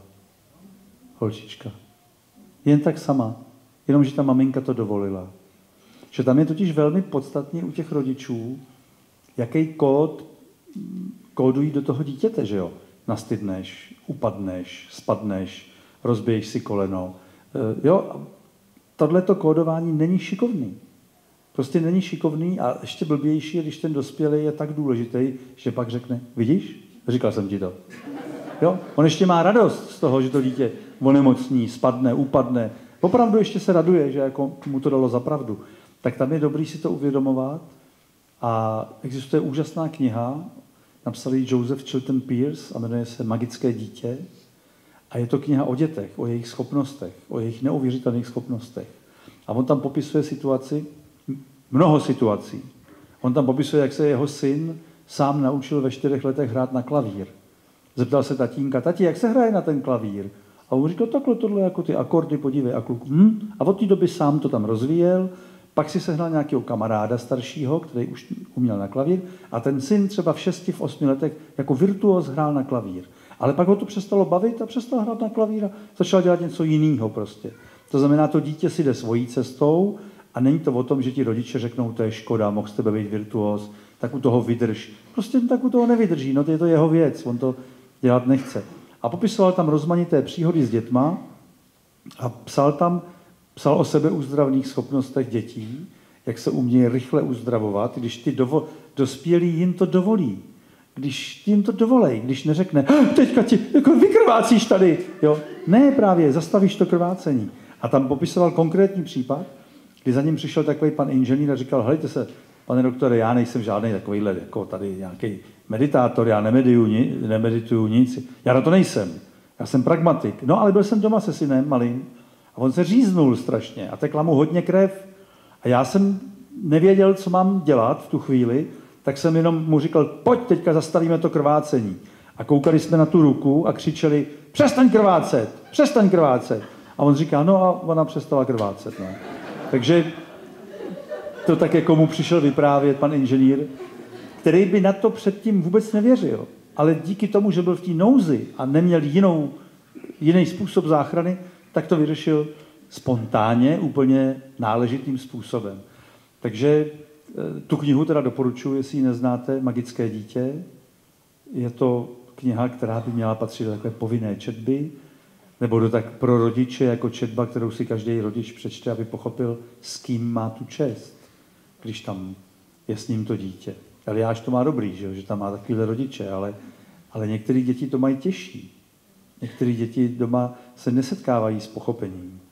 Holčička. Jen tak sama, jenomže ta maminka to dovolila. Že tam je totiž velmi podstatný u těch rodičů, jaký kód kódují do toho dítěte, že jo? Nastydneš, upadneš, spadneš, rozbiješ si koleno. Jo, tohleto kódování není šikovný. Prostě není šikovný a ještě blbější je, když ten dospělý je tak důležitý, že pak řekne, vidíš? Říkal jsem ti to. Jo? On ještě má radost z toho, že to dítě onemocní, spadne, upadne. Opravdu ještě se raduje, že jako mu to dalo za pravdu. Tak tam je dobrý si to uvědomovat. A existuje úžasná kniha, napsal ji Joseph Chilton Pearce a jmenuje se Magické dítě. A je to kniha o dětech, o jejich schopnostech, o jejich neuvěřitelných schopnostech. A on tam popisuje situaci, mnoho situací. On tam popisuje, jak se jeho syn sám naučil ve čtyřech letech hrát na klavír. Zeptal se tatínka, tati, jak se hraje na ten klavír? A on říkal, takhle, tohle jako ty akordy, podívej. A kluk, hm? A od té doby sám to tam rozvíjel, pak si sehnal nějakého kamaráda staršího, který už uměl na klavír, a ten syn třeba v šesti, v osmi letech jako virtuóz hrál na klavír. Ale pak ho to přestalo bavit a přestal hrát na klavír a začal dělat něco jiného prostě. To znamená, to dítě si jde svojí cestou a není to o tom, že ti rodiče řeknou, to je škoda, mohl z tebe být virtuóz, tak u toho vydrž. Prostě tak u toho nevydrží, no to je to jeho věc, on to dělat nechce. A popisoval tam rozmanité příhody s dětma a psal tam, psal o sebeuzdravných schopnostech dětí, jak se umějí rychle uzdravovat, když ty dovo, dospělí jim to dovolí. Když jim to dovolej, když neřekne, teďka ti jako vykrvácíš tady. Jo? Ne, právě, zastavíš to krvácení. A tam popisoval konkrétní případ, kdy za ním přišel takový pan inženýr a říkal, helejte se, pane doktore, já nejsem žádný takovýhle, jako tady nějaký meditátor, já nemedituju, nemedituju nic, já na to nejsem, já jsem pragmatik. No ale byl jsem doma se synem malým a on se říznul strašně a tekla mu hodně krev a já jsem nevěděl, co mám dělat v tu chvíli, tak jsem jenom mu říkal, pojď, teďka zastavíme to krvácení. A koukali jsme na tu ruku a křičeli, přestaň krvácet, přestaň krvácet. A on říká, no a ona přestala krvácet. No. Takže to tak jako mu přišel vyprávět pan inženýr, který by na to předtím vůbec nevěřil. Ale díky tomu, že byl v té nouzi a neměl jinou, jiný způsob záchrany, tak to vyřešil spontánně, úplně náležitým způsobem. Takže tu knihu teda doporučuji, jestli ji neznáte, Magické dítě. Je to kniha, která by měla patřit do takové povinné četby, nebo do tak pro rodiče jako četba, kterou si každý rodič přečte, aby pochopil, s kým má tu čest, když tam je s ním to dítě. Eliáš to má dobrý, že, že tam má takovýhle rodiče, ale, ale některé děti to mají těžší. Některé děti doma se nesetkávají s pochopením.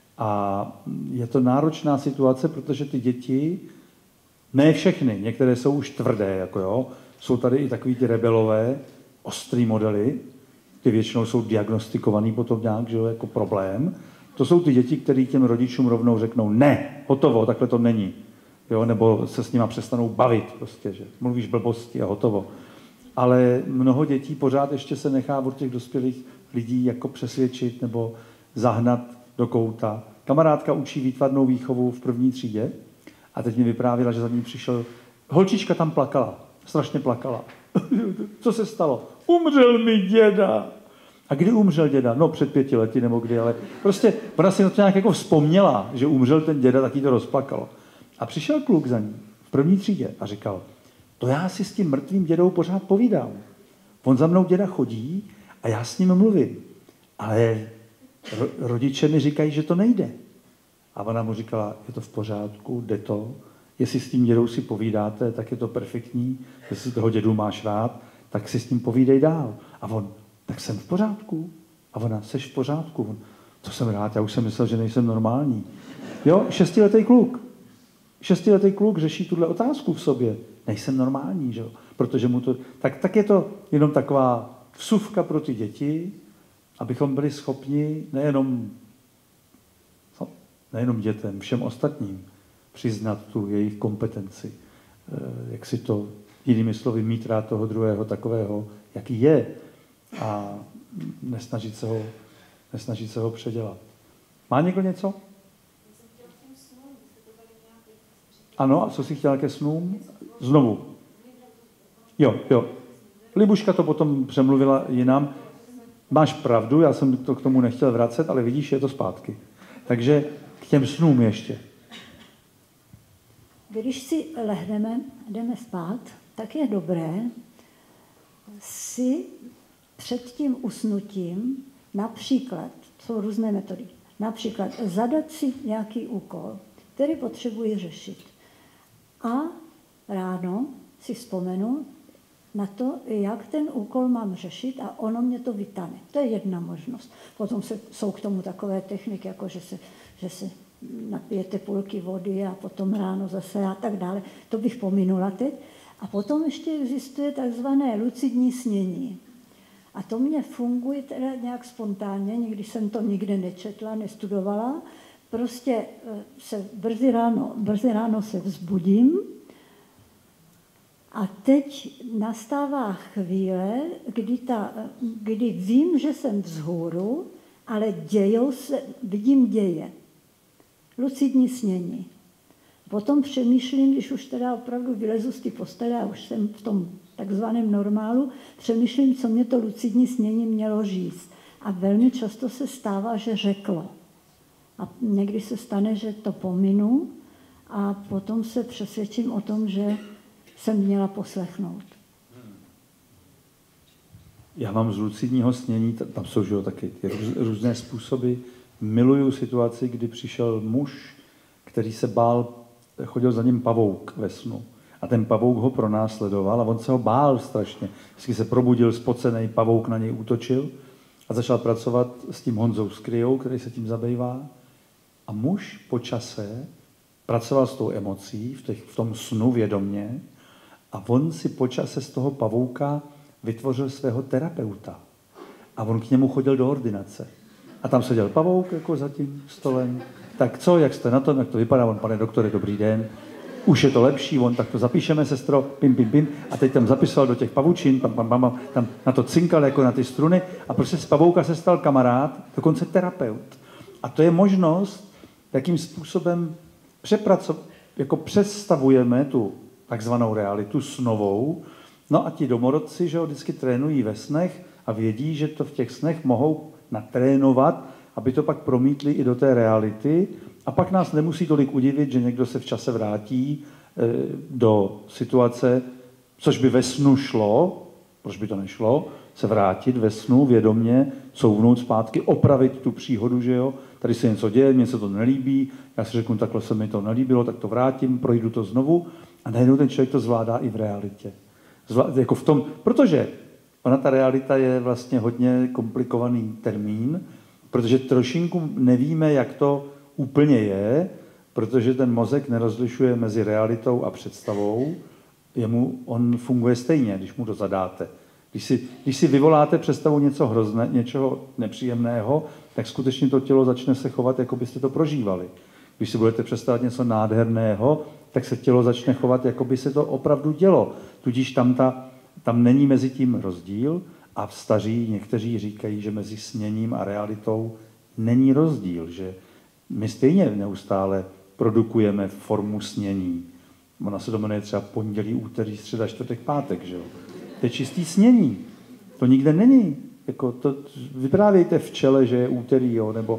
A je to náročná situace, protože ty děti, ne všechny, některé jsou už tvrdé, jako jo, jsou tady i takový ty rebelové, ostrý modely, ty většinou jsou diagnostikovaný potom nějak, že jo, jako problém. To jsou ty děti, které těm rodičům rovnou řeknou, ne, hotovo, takhle to není. Jo, nebo se s nima přestanou bavit, prostě, že mluvíš blbosti a hotovo. Ale mnoho dětí pořád ještě se nechá od těch dospělých lidí jako přesvědčit nebo zahnat do kouta. Kamarádka učí výtvarnou výchovu v první třídě a teď mi vyprávěla, že za ní přišel, holčička tam plakala, strašně plakala. Co se stalo? Umřel mi děda. A kdy umřel děda? No před pěti lety nebo kdy, ale prostě ona si na to nějak jako vzpomněla, že umřel ten děda, tak jí to rozplakalo. A přišel kluk za ní v první třídě a říkal, to já si s tím mrtvým dědou pořád povídám. On za mnou děda chodí a já s ním mluvím. Ale ro- rodiče mi říkají, že to nejde. A ona mu říkala, je to v pořádku, jde to. Jestli s tím dědou si povídáte, tak je to perfektní. Jestli toho dědu máš rád, tak si s ním povídej dál. A on, tak jsem v pořádku. A ona, seš v pořádku. On, to jsem rád, já už jsem myslel, že nejsem normální. Jo, šestiletý kluk. Šestiletý kluk řeší tuhle otázku v sobě. Nejsem normální, že jo? Protože mu to... Tak, tak je to jenom taková vsuvka pro ty děti, abychom byli schopni nejenom, nejenom dětem, všem ostatním přiznat tu jejich kompetenci. Jak si to, jinými slovy, mít rád toho druhého takového, jaký je, a nesnažit se ho, nesnažit se ho předělat. Má někdo něco? Ano, a co jsi chtěla ke snům? Znovu. Jo, jo. Libuška to potom přemluvila jinam. Máš pravdu, já jsem to k tomu nechtěl vracet, ale vidíš, je to zpátky. Takže k těm snům ještě. Když si lehneme, jdeme spát, tak je dobré si před tím usnutím, například, jsou různé metody, například zadat si nějaký úkol, který potřebuji řešit. A ráno si vzpomenu na to, jak ten úkol mám řešit a ono mě to vytane. To je jedna možnost. Potom se, jsou k tomu takové techniky, jako že se, že se napijete půlky vody a potom ráno zase a tak dále. To bych pominula teď. A potom ještě existuje takzvané lucidní snění. A to mě funguje teda nějak spontánně, nikdy jsem to nikde nečetla, nestudovala. Prostě se brzy ráno, brzy ráno se vzbudím a teď nastává chvíle, kdy, ta, kdy vím, že jsem vzhůru, ale dějou se, vidím děje. Lucidní snění. Potom přemýšlím, když už teda opravdu vylezu z té postele a už jsem v tom takzvaném normálu, přemýšlím, co mě to lucidní snění mělo říct. A velmi často se stává, že řeklo. A někdy se stane, že to pominu a potom se přesvědčím o tom, že jsem měla poslechnout. Já mám z lucidního snění, tam jsou že, taky různé způsoby. Miluju situaci, kdy přišel muž, který se bál, chodil za ním pavouk ve snu. A ten pavouk ho pronásledoval a on se ho bál strašně. Vždycky se probudil spocený, pavouk na něj útočil a začal pracovat s tím Honzou Skryjou, který se tím zabývá. A muž po čase pracoval s tou emocí v, těch, v tom snu vědomě a on si po čase z toho pavouka vytvořil svého terapeuta. A on k němu chodil do ordinace. A tam seděl pavouk jako za tím stolem. Tak co, jak jste na tom, jak to vypadá? On, pane doktore, dobrý den. Už je to lepší, on tak to zapíšeme, sestro, pim, pim, pim. A teď tam zapisoval do těch pavučin, pam, pam, pam, tam na to cinkal jako na ty struny. A prostě z pavouka se stal kamarád, dokonce terapeut. A to je možnost, jakým způsobem přepraco- jako představujeme tu takzvanou realitu snovou. No a ti domorodci, že ho vždycky trénují ve snech a vědí, že to v těch snech mohou natrénovat, aby to pak promítli i do té reality. A pak nás nemusí tolik udivit, že někdo se v čase vrátí e, do situace, což by ve snu šlo, proč by to nešlo, se vrátit ve snu vědomě, couvnout zpátky, opravit tu příhodu, že jo, tady se něco děje, mně se to nelíbí, já si řeknu, takhle se mi to nelíbilo, tak to vrátím, projdu to znovu a najednou ten člověk to zvládá i v realitě. Zvlá, jako v tom, protože ona ta realita je vlastně hodně komplikovaný termín, protože trošinku nevíme, jak to úplně je, protože ten mozek nerozlišuje mezi realitou a představou. Jemu, on funguje stejně, když mu to zadáte. Když si, když si vyvoláte představu něco hrozné, něčeho nepříjemného, tak skutečně to tělo začne se chovat, jako byste to prožívali. Když si budete představit něco nádherného, tak se tělo začne chovat, jako by se to opravdu dělo. Tudíž tam, ta, tam není mezi tím rozdíl a staří někteří říkají, že mezi sněním a realitou není rozdíl, že my stejně neustále produkujeme formu snění. Ona se to jmenuje třeba pondělí, úterý, středa, čtvrtek, pátek, že jo? To je čistý snění. To nikde není. Jako to, vyprávějte včele, že je úterý, jo? Nebo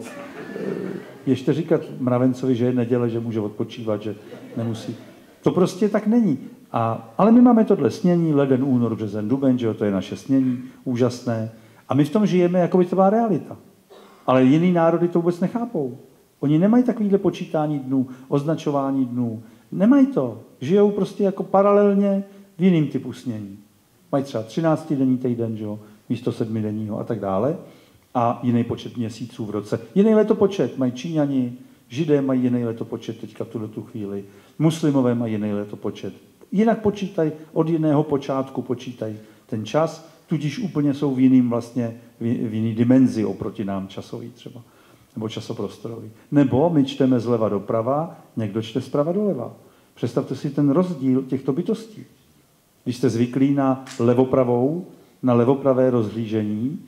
ještě říkat mravencovi, že je neděle, že může odpočívat, že nemusí. To prostě tak není. A, ale my máme tohle snění, leden, únor, březen, duben, že jo? To je naše snění, úžasné. A my v tom žijeme, jako by to byla realita. Ale jiný národy to vůbec nechápou. Oni nemají takovýhle počítání dnů, označování dnů. Nemají to. Žijou prostě jako paralelně v jiným typu snění. Mají třeba třináctidenní týden, že jo, místo sedmidenního a tak dále. A jiný počet měsíců v roce. Jiný letopočet mají Číňani, Židé mají jiný letopočet teďka v tuto tu chvíli. Muslimové mají jiný letopočet. Jinak počítají, od jiného počátku počítají ten čas, tudíž úplně jsou v jiným vlastně, v jiný dimenzi oproti nám časový třeba. Nebo časoprostorový. Nebo my čteme zleva doprava, někdo čte zprava doleva. Představte si ten rozdíl těchto bytostí. Když jste zvyklí na levopravou, na levopravé rozhlížení,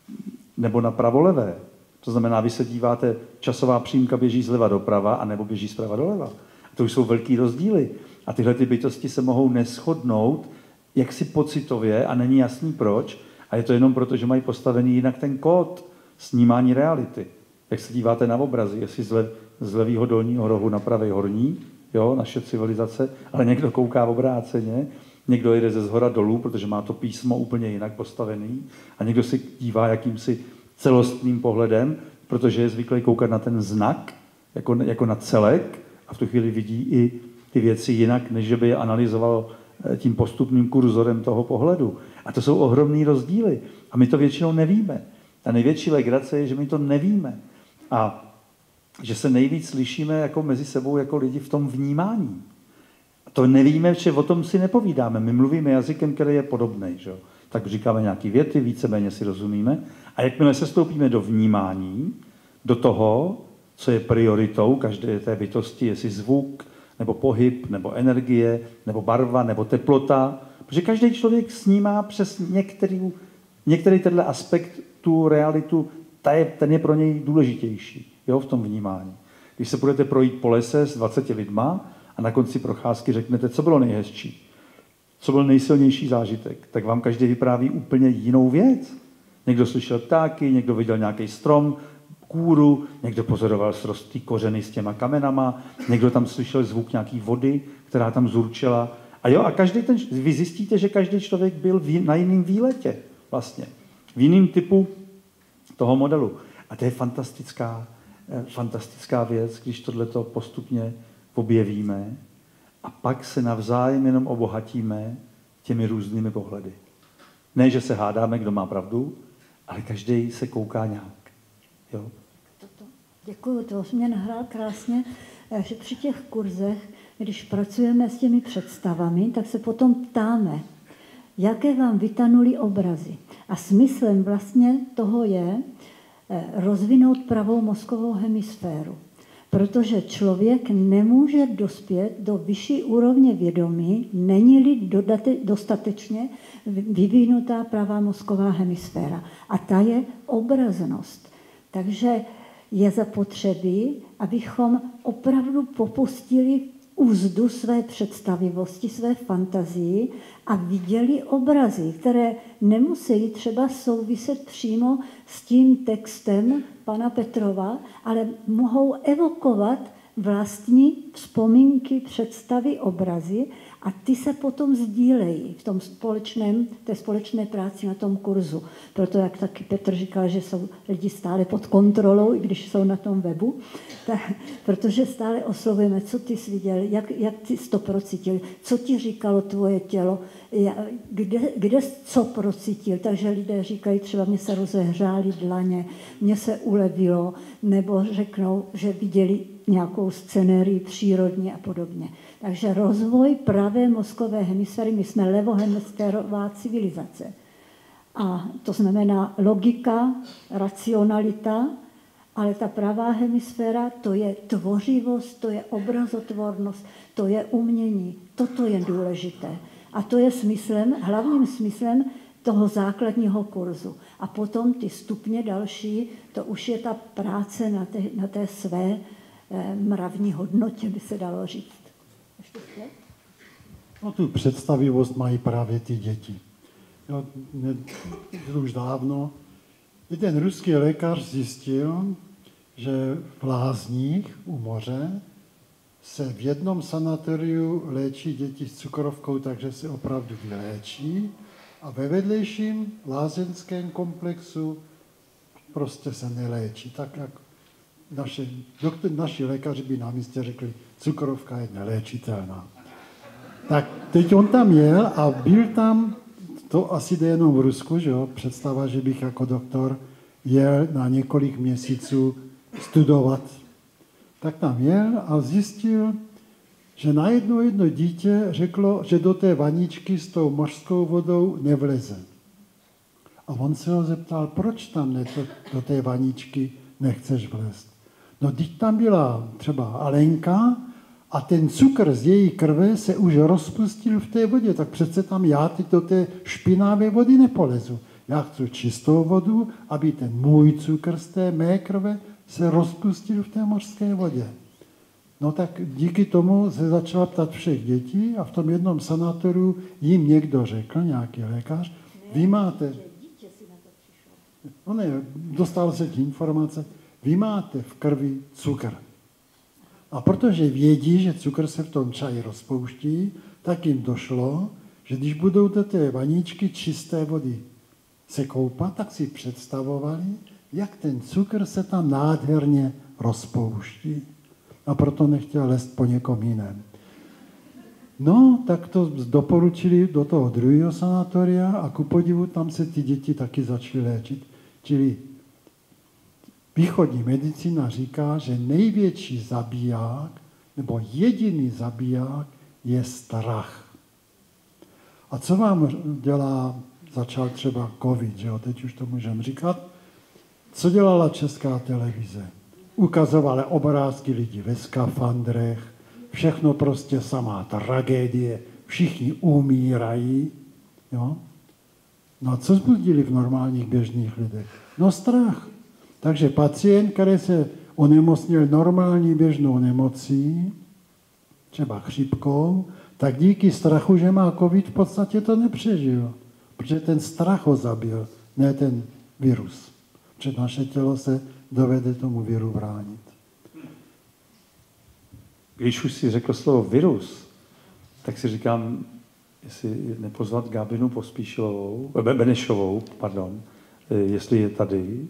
nebo na pravolevé. To znamená, vy se díváte, časová přímka běží zleva doprava, anebo běží zprava doleva. To už jsou velký rozdíly. A tyhle ty bytosti se mohou neshodnout jaksi pocitově a není jasný proč. A je to jenom proto, že mají postavený jinak ten kód snímání reality. Jak se díváte na obrazy, jestli z, lev, z levýho dolního rohu na pravý horní, jo, naše civilizace, ale někdo kouká obráceně, někdo jede ze zhora dolů, protože má to písmo úplně jinak postavený a někdo si dívá jakýmsi celostným pohledem, protože je zvyklý koukat na ten znak, jako, jako na celek a v tu chvíli vidí i ty věci jinak, než by je analyzoval tím postupným kurzorem toho pohledu. A to jsou ohromný rozdíly. A my to většinou nevíme. Ta největší legrace je, že my to nevíme. A že se nejvíc slyšíme jako mezi sebou jako lidi v tom vnímání. A to nevíme, že o tom si nepovídáme. My mluvíme jazykem, který je podobný. Že? Tak říkáme nějaké věty, víceméně si rozumíme. A jakmile se stoupíme do vnímání, do toho, co je prioritou každé té bytosti, jestli zvuk, nebo pohyb, nebo energie, nebo barva, nebo teplota, protože každý člověk snímá přes některý, některý tenhle aspekt tu realitu, ta je, ten je pro něj důležitější, jo, v tom vnímání. Když se budete projít po lese s dvaceti lidma a na konci procházky řeknete, co bylo nejhezčí, co byl nejsilnější zážitek, tak vám každý vypráví úplně jinou věc. Někdo slyšel ptáky, někdo viděl nějaký strom, kůru, někdo pozoroval srostlý kořeny s těma kamenama, někdo tam slyšel zvuk nějaký vody, která tam zurčela. A jo, a každý ten, vy zjistíte, že každý člověk byl na jiném výletě vlastně, v jiném typu toho modelu. A to je fantastická, fantastická věc, když tohleto postupně objevíme a pak se navzájem jenom obohatíme těmi různými pohledy. Ne, že se hádáme, kdo má pravdu, ale každý se kouká nějak. Jo? Děkuju, to jsi mě nahrál krásně, že při těch kurzech, když pracujeme s těmi představami, tak se potom ptáme, jaké vám vytanuly obrazy. A smyslem vlastně toho je rozvinout pravou mozkovou hemisféru. Protože člověk nemůže dospět do vyšší úrovně vědomí, není-li dostatečně vyvinutá pravá mozková hemisféra. A ta je obraznost. Takže je zapotřebí, abychom opravdu popustili úzdu své představivosti, své fantazii a viděli obrazy, které nemusí třeba souviset přímo s tím textem pana Petrova, ale mohou evokovat vlastní vzpomínky, představy, obrazy a ty se potom sdílejí v tom společném, té společné práci na tom kurzu. Proto, jak taky Petr říkal, že jsou lidi stále pod kontrolou, i když jsou na tom webu, tak, protože stále oslovujeme, co ty jsi viděl, jak, jak ty jsi to procítil, co ti říkalo tvoje tělo, kde, kde jsi co procítil. Takže lidé říkají, třeba mě se rozehřály dlaně, mě se ulevilo, nebo řeknou, že viděli nějakou scenérii přírodní a podobně. Takže rozvoj pravé mozkové hemisféry, my jsme levohemisférová civilizace. A to znamená logika, racionalita, ale ta pravá hemisféra, to je tvořivost, to je obrazotvornost, to je umění. Toto je důležité. A to je smyslem, hlavním smyslem toho základního kurzu. A potom ty stupně další, to už je ta práce na té, na té své eh, mravní hodnotě, by se dalo říct. Ještě No tu představivost mají právě ty děti. Jo, ne, už dávno jeden ruský lékař zjistil, že v lázních u moře se v jednom sanatoriu léčí děti s cukrovkou, takže se opravdu vyléčí, a ve vedlejším lázeňském komplexu prostě se neléčí. Tak jak naše, doktor, naši lékaři by na místě řekli, cukrovka je neléčitelná. Tak teď on tam jel a byl tam, to asi jde jenom v Rusku, že jo, představa, že bych jako doktor jel na několik měsíců studovat. Tak tam jel a zjistil, že najednou jedno dítě řeklo, že do té vaničky s tou mořskou vodou nevleze. A on se ho zeptal, proč tam ne, to, do té vaničky nechceš vlézt. No, teď tam byla třeba Alenka a ten cukr z její krve se už rozpustil v té vodě, tak přece tam já teď do té špinavé vody nepolezu. Já chci čistou vodu, aby ten můj cukr z té mé krve se rozpustil v té mořské vodě. No tak díky tomu se začala ptat všech dětí a v tom jednom sanatoriu jim někdo řekl, nějaký lékař, vy máte... No ne, dostal se k informace, vy máte v krvi cukr. A protože vědí, že cukr se v tom čaji rozpouští, tak jim došlo, že když budou do té vaničky čisté vody se koupat, tak si představovali, jak ten cukr se tam nádherně rozpouští. A proto nechtěl lézt po někom jiném. No, tak to doporučili do toho druhého sanatoria a ku podivu tam se ty děti taky začaly léčit. Čili východní medicína říká, že největší zabiják, nebo jediný zabiják je strach. A co vám dělá, začal třeba covid, že jo, teď už to můžeme říkat, co dělala Česká televize? Ukazovala obrázky lidí ve skafandrech, všechno prostě samá tragédie, všichni umírají. Jo? No a co zbudili v normálních běžných lidech? No strach. Takže pacient, který se onemocnil normální běžnou nemocí, třeba chřipkou, tak díky strachu, že má covid, v podstatě to nepřežil. Protože ten strach ho zabil, ne ten virus. Protože naše tělo se dovede tomu viru bránit. Když už si řekl slovo virus, tak si říkám, jestli nepozvat Gábinu Pospíšilovou, Benešovou, pardon, jestli je tady.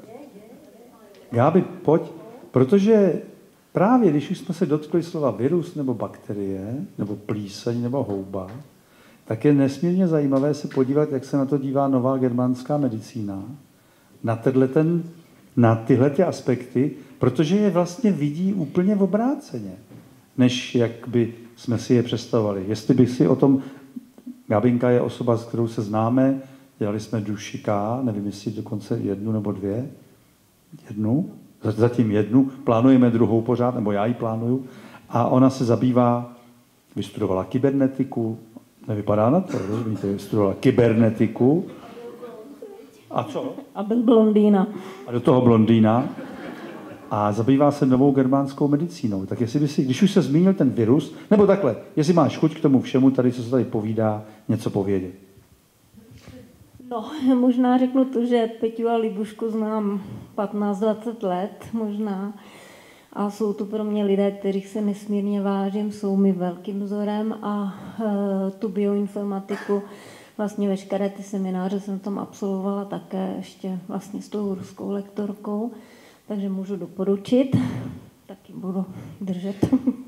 Gábi, pojď, protože právě když už jsme se dotkli slova virus nebo bakterie, nebo plíseň nebo houba, tak je nesmírně zajímavé se podívat, jak se na to dívá nová germánská medicína, na, ten, na tyhle ty aspekty, protože je vlastně vidí úplně v obráceně, než jak by jsme si je představovali. Jestli bych si o tom, Gabinka je osoba, s kterou se známe, dělali jsme dušiká, nevím, jestli dokonce jednu nebo dvě, jednu, zatím jednu, plánujeme druhou pořád, nebo já ji plánuju, a ona se zabývá, vystudovala kybernetiku, nevypadá na to, rozumíte, vystudovala kybernetiku. A co? A byl blondýna. A do toho blondýna. A zabývá se novou germánskou medicínou. Tak jestli by si, když už se zmínil ten virus, nebo takhle, jestli máš chuť k tomu všemu, tady, co se tady povídá, něco povědět. No, možná řeknu to, že Peťu a Libušku znám patnáct dvacet let, možná. A jsou to pro mě lidé, kterých se nesmírně vážím, jsou mi velkým vzorem a e, tu bioinformatiku, vlastně veškeré ty semináře jsem tam absolvovala také ještě vlastně s tou ruskou lektorkou, takže můžu doporučit, taky budu držet.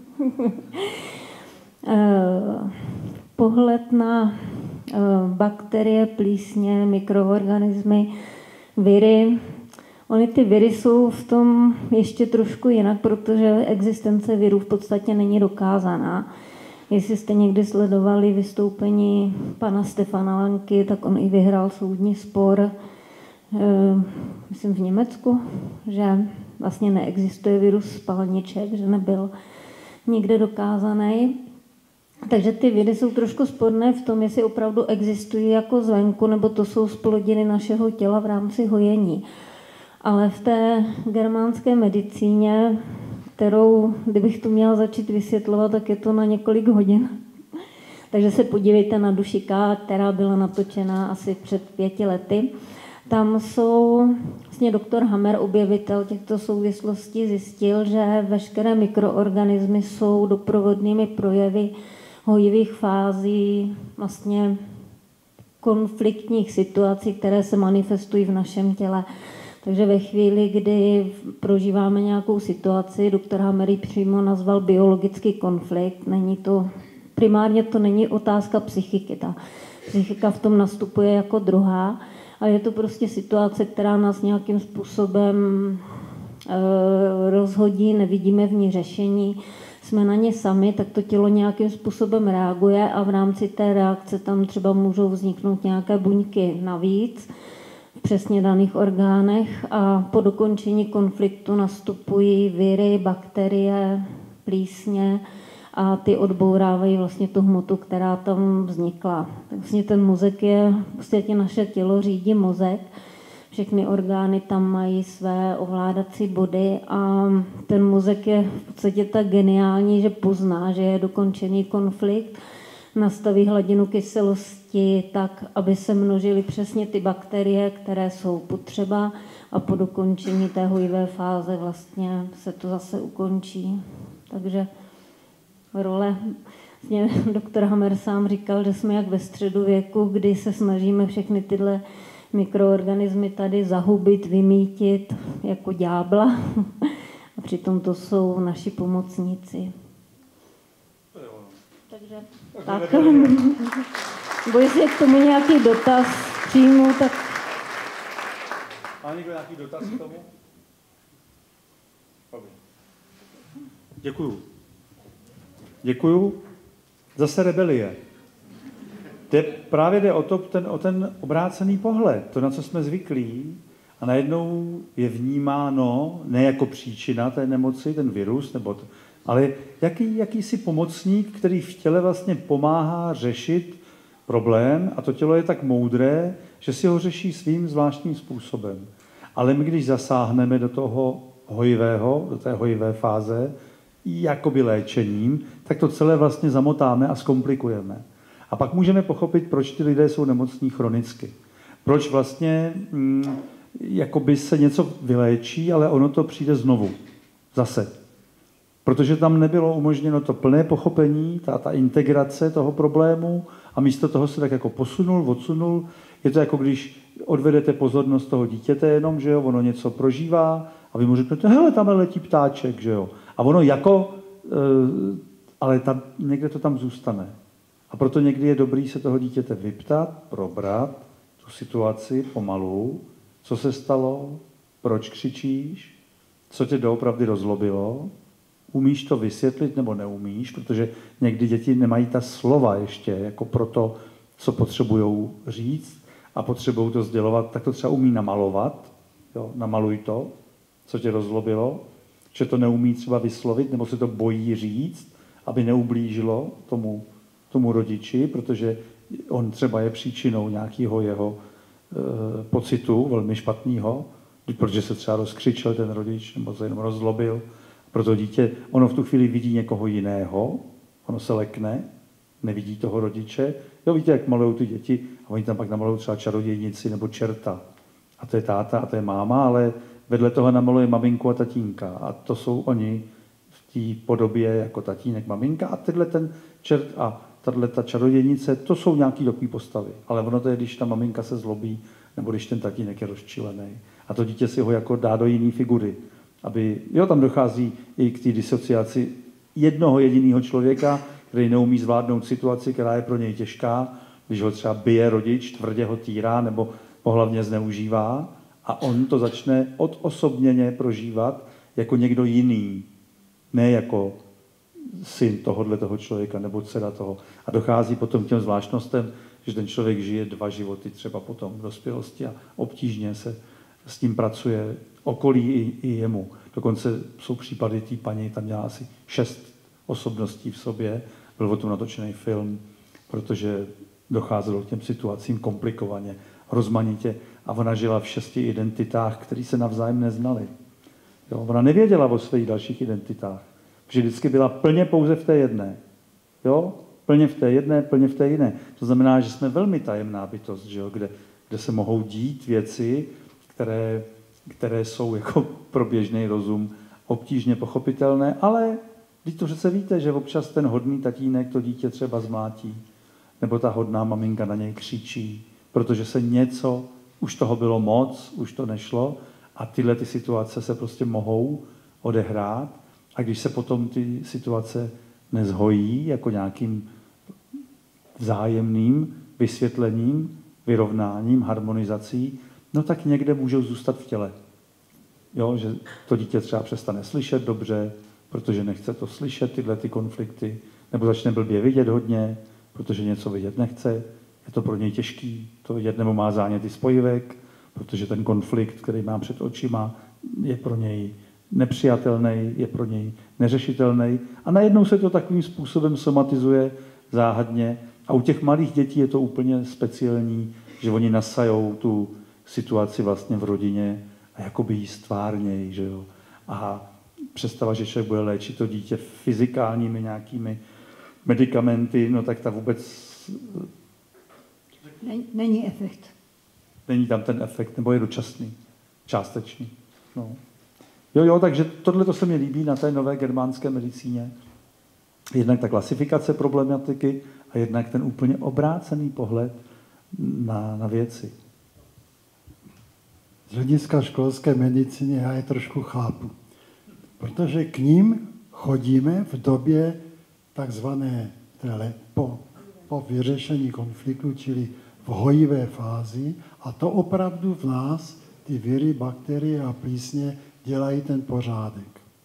e, pohled na e, bakterie, plísně, mikroorganismy, viry. Ony ty viry jsou v tom ještě trošku jinak, protože existence virů v podstatě není dokázaná. Jestli jste někdy sledovali vystoupení pana Stefana Lanky, tak on i vyhrál soudní spor, myslím v Německu, že vlastně neexistuje virus spalniček, že nebyl nikde dokázaný. Takže ty viry jsou trošku sporné v tom, jestli opravdu existují jako zvenku, nebo to jsou zplodiny našeho těla v rámci hojení. Ale v té germánské medicíně, kterou, kdybych to měla začít vysvětlovat, tak je to na několik hodin. Takže se podívejte na Dušika, která byla natočena asi před pěti lety. Tam jsou, vlastně doktor Hammer, objevitel těchto souvislostí, zjistil, že veškeré mikroorganismy jsou doprovodnými projevy hojivých fází, vlastně konfliktních situací, které se manifestují v našem těle. Takže ve chvíli, kdy prožíváme nějakou situaci, doktor Hammer přímo nazval biologický konflikt, není to, primárně to není otázka psychiky, ta psychika v tom nastupuje jako druhá, ale je to prostě situace, která nás nějakým způsobem e, rozhodí, nevidíme v ní řešení, jsme na ně sami, tak to tělo nějakým způsobem reaguje a v rámci té reakce tam třeba můžou vzniknout nějaké buňky navíc, v přesně daných orgánech a po dokončení konfliktu nastupují viry, bakterie, plísně a ty odbourávají vlastně tu hmotu, která tam vznikla. Vlastně ten mozek je, vlastně naše tělo řídí mozek, všechny orgány tam mají své ovládací body a ten mozek je v podstatě tak geniální, že pozná, že je dokončený konflikt, nastaví hladinu kyselosti tak, aby se množily přesně ty bakterie, které jsou potřeba a po dokončení té hojivé fáze vlastně se to zase ukončí. Takže role, vlastně doktor Hammer sám říkal, že jsme jak ve středověku, kdy se snažíme všechny tyhle mikroorganismy tady zahubit, vymítit jako ďábla a přitom to jsou naši pomocníci. Takže tak. Bo jestli je k tomu nějaký dotaz příjmu, tak... Má někdo nějaký dotaz k tomu? Děkuju. Děkuju. Zase rebelie. Jde, právě jde o, to, ten, o ten obrácený pohled, to, na co jsme zvyklí, a najednou je vnímáno ne jako příčina té nemoci, ten virus, nebo to, ale jaký, jakýsi pomocník, který v těle vlastně pomáhá řešit problém a to tělo je tak moudré, že si ho řeší svým zvláštním způsobem. Ale my, když zasáhneme do toho hojivého, do té hojivé fáze, jakoby léčením, tak to celé vlastně zamotáme a zkomplikujeme. A pak můžeme pochopit, proč ty lidé jsou nemocní chronicky. Proč vlastně hm, jakoby se něco vyléčí, ale ono to přijde znovu. Zase. Protože tam nebylo umožněno to plné pochopení, ta, ta integrace toho problému a místo toho se tak jako posunul, odsunul. Je to jako když odvedete pozornost toho dítěte jenom, že jo, ono něco prožívá a vy mu řeknete, hele, tam letí ptáček, že jo. A ono jako, e, ale tam, někde to tam zůstane. A proto někdy je dobrý se toho dítěte vyptat, probrat tu situaci pomalu, co se stalo, proč křičíš, co tě doopravdy rozlobilo, umíš to vysvětlit nebo neumíš, protože někdy děti nemají ta slova ještě jako pro to, co potřebují říct a potřebují to sdělovat, tak to třeba umí namalovat, jo, namaluj to, co tě rozlobilo, že to neumí třeba vyslovit nebo se to bojí říct, aby neublížilo tomu, tomu rodiči, protože on třeba je příčinou nějakého jeho e, pocitu velmi špatného, protože se třeba rozkřičel ten rodič nebo se jenom rozlobil. Proto dítě, ono v tu chvíli vidí někoho jiného, ono se lekne, nevidí toho rodiče. Jo, víte, jak malují ty děti a oni tam pak namalují třeba čarodějnici nebo čerta. A to je táta a to je máma, ale vedle toho namaluje maminku a tatínka. A to jsou oni v té podobě jako tatínek, maminka a tenhle ten čert a tahle ta čarodějnice, to jsou nějaký takové postavy. Ale ono to je, když ta maminka se zlobí, nebo když ten tatínek je rozčilený. A to dítě si ho jako dá do jiné figury. Aby, jo, tam dochází i k té disociaci jednoho jediného člověka, který neumí zvládnout situaci, která je pro něj těžká, když ho třeba bije rodič, tvrdě ho týrá nebo pohlavně zneužívá a on to začne odosobněně prožívat jako někdo jiný, ne jako syn tohohle toho člověka nebo dcera toho. A dochází potom k těm zvláštnostem, že ten člověk žije dva životy třeba potom v dospělosti a obtížně se s tím pracuje okolí i, i jemu. Dokonce jsou případy, té paní tam měla asi šest osobností v sobě, byl o tom natočený film, protože docházelo k těm situacím komplikovaně, rozmanitě a ona žila v šesti identitách, které se navzájem neznaly. Jo, ona nevěděla o svých dalších identitách, protože vždycky byla plně pouze v té jedné. Jo? Plně v té jedné, plně v té jiné. To znamená, že jsme velmi tajemná bytost, že jo? Kde, kde se mohou dít věci, které, které jsou jako pro běžný rozum obtížně pochopitelné, ale když to přece víte, že občas ten hodný tatínek to dítě třeba zmlátí, nebo ta hodná maminka na něj křičí, protože se něco, už toho bylo moc, už to nešlo a tyhle ty situace se prostě mohou odehrát a když se potom ty situace nezhojí jako nějakým vzájemným vysvětlením, vyrovnáním, harmonizací, no tak někde můžou zůstat v těle. Jo, že to dítě třeba přestane slyšet dobře, protože nechce to slyšet, tyhle ty konflikty, nebo začne blbě vidět hodně, protože něco vidět nechce, je to pro něj těžký to vidět, nebo má záněty spojivek, protože ten konflikt, který má před očima, je pro něj nepřijatelný, je pro něj neřešitelný a najednou se to takovým způsobem somatizuje záhadně a u těch malých dětí je to úplně speciální, že oni nasajou tu situaci vlastně v rodině a jakoby jí stvárnějí, že jo. A představa, že člověk bude léčit to dítě fyzikálními nějakými medicamenty, no tak ta vůbec... Není efekt. Není tam ten efekt, nebo je dočasný, částečný. No. Jo, jo, takže tohle to se mi líbí na té nové germánské medicíně. Jednak ta klasifikace problematiky a jednak ten úplně obrácený pohled na, na věci. Z hlediska školské medicíny já je trošku chápu. Protože k ním chodíme v době takzvané tele, po, po vyřešení konfliktu, čili v hojivé fázi a to opravdu v nás ty viry, bakterie a plísně dělají ten pořádek.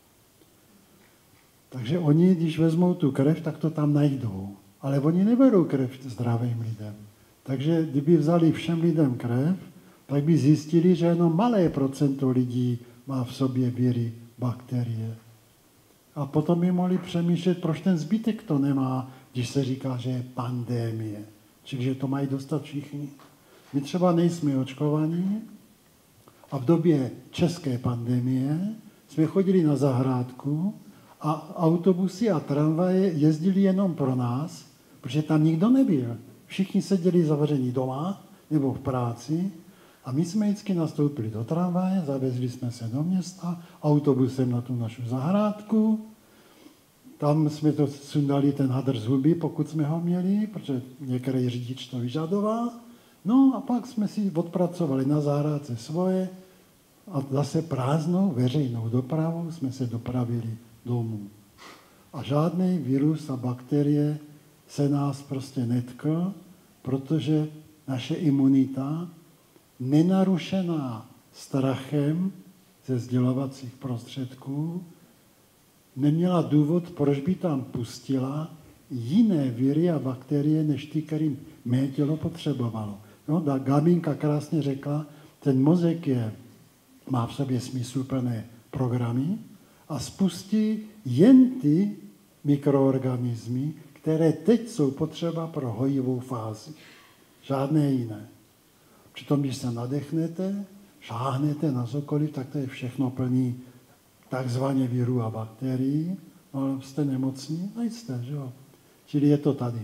Takže oni, když vezmou tu krev, tak to tam najdou. Ale oni neberou krev zdravým lidem. Takže kdyby vzali všem lidem krev, tak by zjistili, že jenom malé procento lidí má v sobě viry, bakterie. A potom by mohli přemýšlet, proč ten zbytek to nemá, když se říká, že je pandémie. Čili, že to mají dostat všichni. My třeba nejsme očkovaní a v době české pandemie jsme chodili na zahrádku a autobusy a tramvaje jezdili jenom pro nás, protože tam nikdo nebyl. Všichni seděli zavření doma nebo v práci a my jsme vždycky nastoupili do tramvaje, zavezli jsme se do města autobusem na tu našu zahrádku. Tam jsme to sundali ten hadr z huby, pokud jsme ho měli, protože některý řidič to vyžadoval. No a pak jsme si odpracovali na zahrádce svoje a zase prázdnou veřejnou dopravu jsme se dopravili domů. A žádný virus a bakterie se nás prostě netkl, protože naše imunita, nenarušená strachem, ze sdělovacích prostředků, neměla důvod, proč by tam pustila jiné viry a bakterie, než ty, kterým mé tělo potřebovalo. No, ta Gabinka krásně řekla, ten mozek je, má v sobě smysluplné programy a spustí jen ty mikroorganismy, které teď jsou potřeba pro hojivou fázi. Žádné jiné. Přitom, když se nadechnete, šáhnete na cokoliv, tak to je všechno plný takzvaně virů a bakterií, no ale jste nemocní, nejste, že jo? Čili je to tady.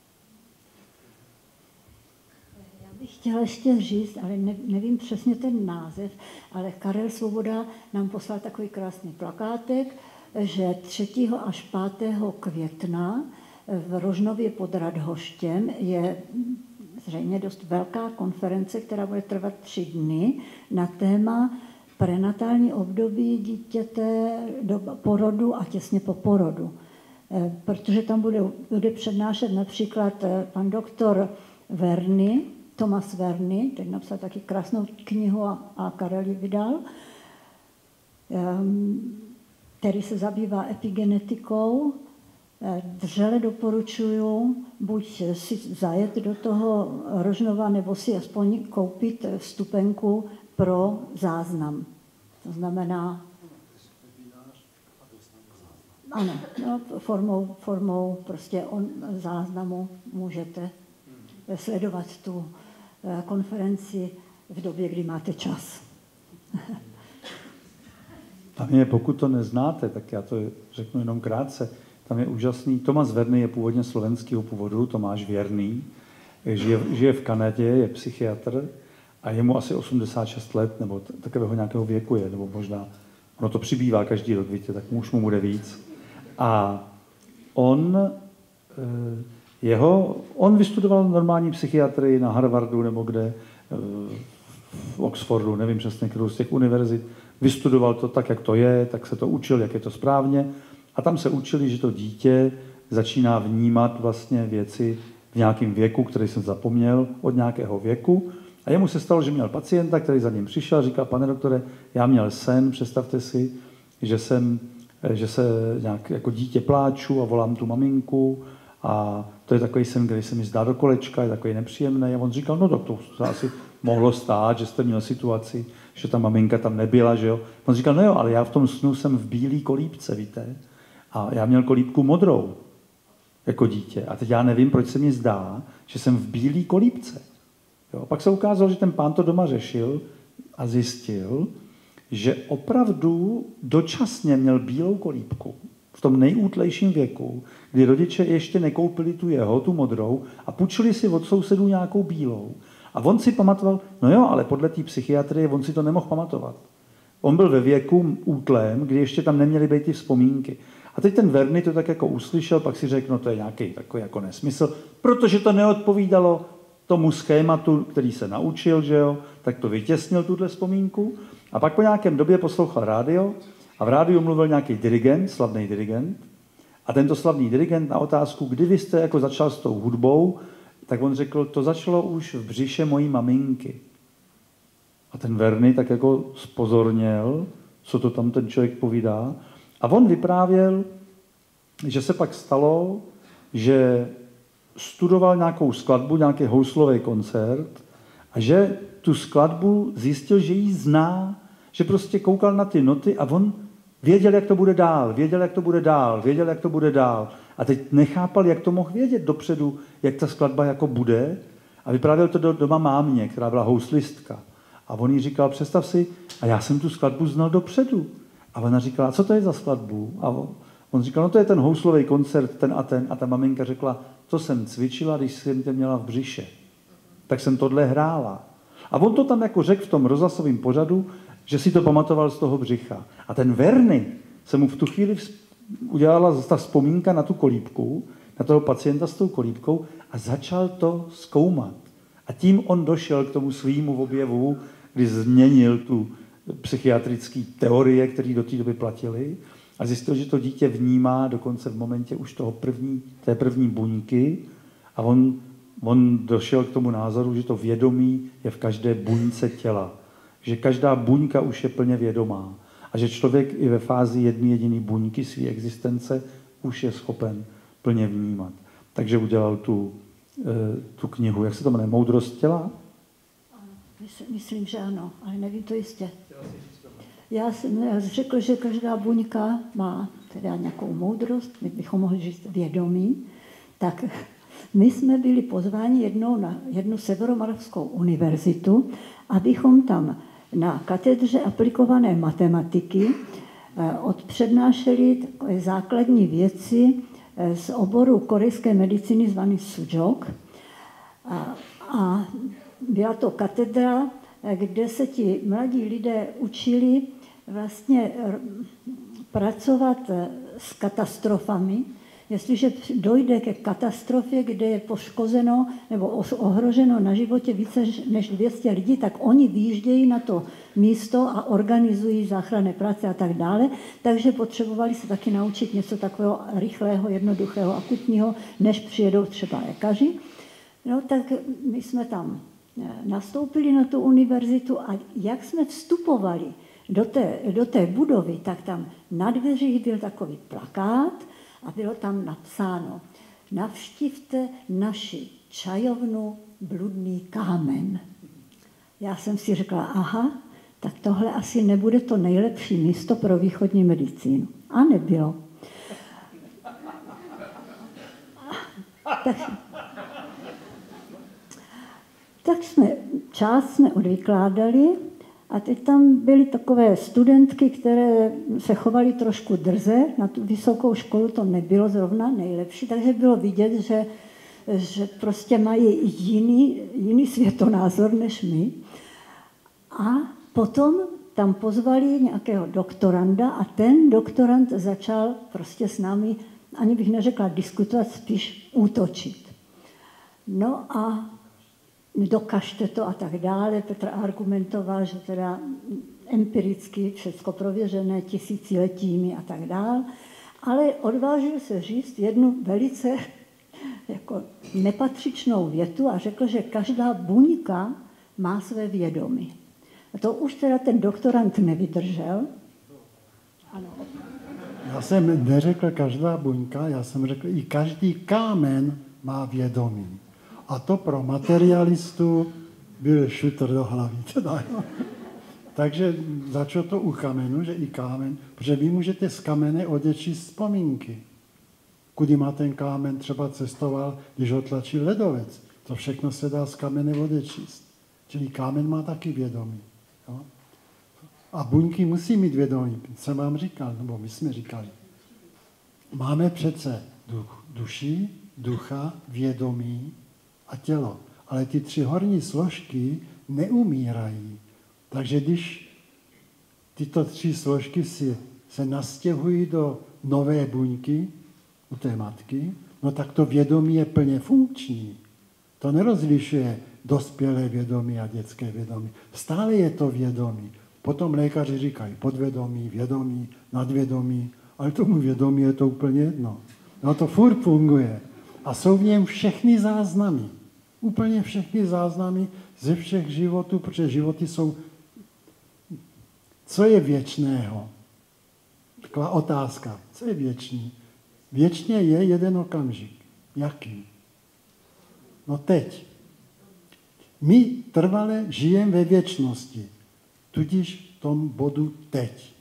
Já bych chtěla ještě říct, ale ne, nevím přesně ten název, ale Karel Svoboda nám poslal takový krásný plakátek, že třetího až pátého května v Rožnově pod Radhoštěm je zřejmě dost velká konference, která bude trvat tři dny na téma prenatální období dítěte do porodu a těsně po porodu. Protože tam bude, bude přednášet například pan doktor Verny, Thomas Verny, teď napsal taky krásnou knihu a, a Karel ji vydal, který se zabývá epigenetikou. Dřele doporučuju buď si zajet do toho Rožnova, nebo si aspoň koupit vstupenku pro záznam. To znamená, ano, no, formou, formou prostě on, záznamu můžete sledovat tu konferenci v době, kdy máte čas. Tam je, pokud to neznáte, tak já to řeknu jenom krátce, tam je úžasný. Thomas Verny je původně slovenského původu, Tomáš Věrný, žije, žije v Kanadě, je psychiatr a je mu asi osmdesát šest let, nebo takového nějakého věku je, nebo možná, ono to přibývá každý rok, víte, tak už mu bude víc. A on, jeho, on vystudoval normální psychiatrii na Harvardu nebo kde, v Oxfordu, nevím přesně, kterou z těch univerzit. Vystudoval to tak, jak to je, tak se to učil, jak je to správně. A tam se učili, že to dítě začíná vnímat vlastně věci v nějakém věku, který jsem zapomněl od nějakého věku. A jemu se stalo, že měl pacienta, který za ním přišel a říkal, pane doktore, já měl sen, představte si, že jsem, že se nějak jako dítě pláču a volám tu maminku a to je takový sen, který se mi zdá do kolečka, je takový nepříjemný. A on říkal, no tak to se asi mohlo stát, že jste měl situaci, že ta maminka tam nebyla, že jo. On říkal, no jo, ale já v tom snu jsem v bílý kolípce, víte. A já měl kolípku modrou jako dítě. A teď já nevím, proč se mi zdá, že jsem v bílý kolípce. Jo. Pak se ukázalo, že ten pán to doma řešil a zjistil, že opravdu dočasně měl bílou kolípku v tom nejútlejším věku, kdy rodiče ještě nekoupili tu jeho, tu modrou, a půjčili si od sousedů nějakou bílou. A on si pamatoval, no jo, ale podle té psychiatrie on si to nemohl pamatovat. On byl ve věku útlém, kdy ještě tam neměly být ty vzpomínky. A teď ten Verny to tak jako uslyšel, pak si řekl, no to je nějaký takový jako nesmysl, protože to neodpovídalo tomu schématu, který se naučil, že jo, tak to vytěsnil tuhle vzpomínku. A pak po nějakém době poslouchal rádio a v rádiu mluvil nějaký dirigent, slavný dirigent. A tento slavný dirigent na otázku, kdy vy jste jako začal s tou hudbou, tak on řekl, to začalo už v břiše mojí maminky. A ten Verny tak jako spozorněl, co to tam ten člověk povídá. A on vyprávěl, že se pak stalo, že studoval nějakou skladbu, nějaký houslový koncert a že tu skladbu zjistil, že ji zná, že prostě koukal na ty noty a on věděl, jak to bude dál, věděl, jak to bude dál, věděl, jak to bude dál. A teď nechápal, jak to mohl vědět dopředu, jak ta skladba jako bude. A vyprávěl to do, doma mámě, která byla houslistka. A on jí říkal, představ si, a já jsem tu skladbu znal dopředu. A ona říkala, co to je za skladbu? A on, on říkal, no to je ten houslový koncert, ten a ten. A ta maminka řekla, to jsem cvičila, když jsem tě měla v břiše. Tak jsem tohle hrála. A on to tam jako řekl v tom rozhlasovém pořadu, že si to pamatoval z toho břicha. A ten Verny se mu v tu chvíli udělala ta vzpomínka na tu kolíbku, na toho pacienta s tou kolíbkou a začal to zkoumat. A tím on došel k tomu svýmu objevu, kdy změnil tu psychiatrické teorie, které do té doby platily a zjistil, že to dítě vnímá dokonce v momentě už toho první, té první buňky a on, on došel k tomu názoru, že to vědomí je v každé buňce těla. že každá buňka už je plně vědomá a že člověk i ve fázi jedné jediné buňky své existence už je schopen plně vnímat. Takže udělal tu, tu knihu, jak se to jmenuje, Moudrost těla? Myslím, že ano, ale nevím to jistě. Já jsem řekl, že každá buňka má teda nějakou moudrost, my bychom mohli říct vědomí, tak my jsme byli pozváni jednou na jednu Severomoravskou univerzitu, abychom tam na katedře aplikované matematiky odpřednášeli takové základní věci z oboru korejské medicíny zvaný Sujok. A, a byla to katedra, kde se ti mladí lidé učili vlastně pracovat s katastrofami. Jestliže dojde ke katastrofě, kde je poškozeno nebo ohroženo na životě více než dvě stě lidí, tak oni vyjíždějí na to místo a organizují záchranné práce a tak dále. Takže potřebovali se taky naučit něco takového rychlého, jednoduchého, akutního, než přijedou třeba lékaři. No, tak my jsme tam nastoupili na tu univerzitu a jak jsme vstupovali do té, do té budovy, tak tam na dveřích byl takový plakát a bylo tam napsáno: navštivte naši čajovnu Bludný kámen. Já jsem si řekla, aha, tak tohle asi nebude to nejlepší místo pro východní medicínu. A nebylo. Tak, tak jsme, část jsme odvykládali a teď tam byly takové studentky, které se chovaly trošku drze. Na tu vysokou školu to nebylo zrovna nejlepší, takže bylo vidět, že, že prostě mají jiný, jiný světonázor než my. A potom tam pozvali nějakého doktoranda a ten doktorand začal prostě s námi, ani bych neřekla diskutovat, spíš útočit. No a dokažte to a tak dále. Petr argumentoval, že teda empiricky všechno prověřené tisíciletími a tak dále, ale odvážil se říct jednu velice jako nepatřičnou větu a řekl, že každá buňka má své vědomí. A to už teda ten doktorant nevydržel. Ano. Já jsem neřekl každá buňka, já jsem řekl, i každý kámen má vědomí. A to pro materialistu byl šutr do hlavy. Teda, jo. Takže začalo to u kamenu, že i kámen, protože vy můžete z kamene odečíst vzpomínky. Kudy má ten kámen třeba cestoval, když ho tlačil ledovec. To všechno se dá z kamene odečíst. Čili kámen má taky vědomí. Jo. A buňky musí mít vědomí. Jsem vám říkal, nebo my jsme říkali. Máme přece duch, duši, ducha, vědomí a tělo. Ale ty tři horní složky neumírají. Takže když tyto tři složky si, se nastěhují do nové buňky u té matky, no tak to vědomí je plně funkční. To nerozlišuje dospělé vědomí a dětské vědomí. Stále je to vědomí. Potom lékaři říkají podvědomí, vědomí, nadvědomí, ale tomu vědomí je to úplně jedno. No to furt funguje. A jsou v něm všechny záznamy. Úplně všechny záznamy ze všech životů, protože životy jsou... Co je věčného? Taková otázka. Co je věčný? Věčně je jeden okamžik. Jaký? No teď. My trvale žijeme ve věčnosti. Tudíž v tom bodu teď.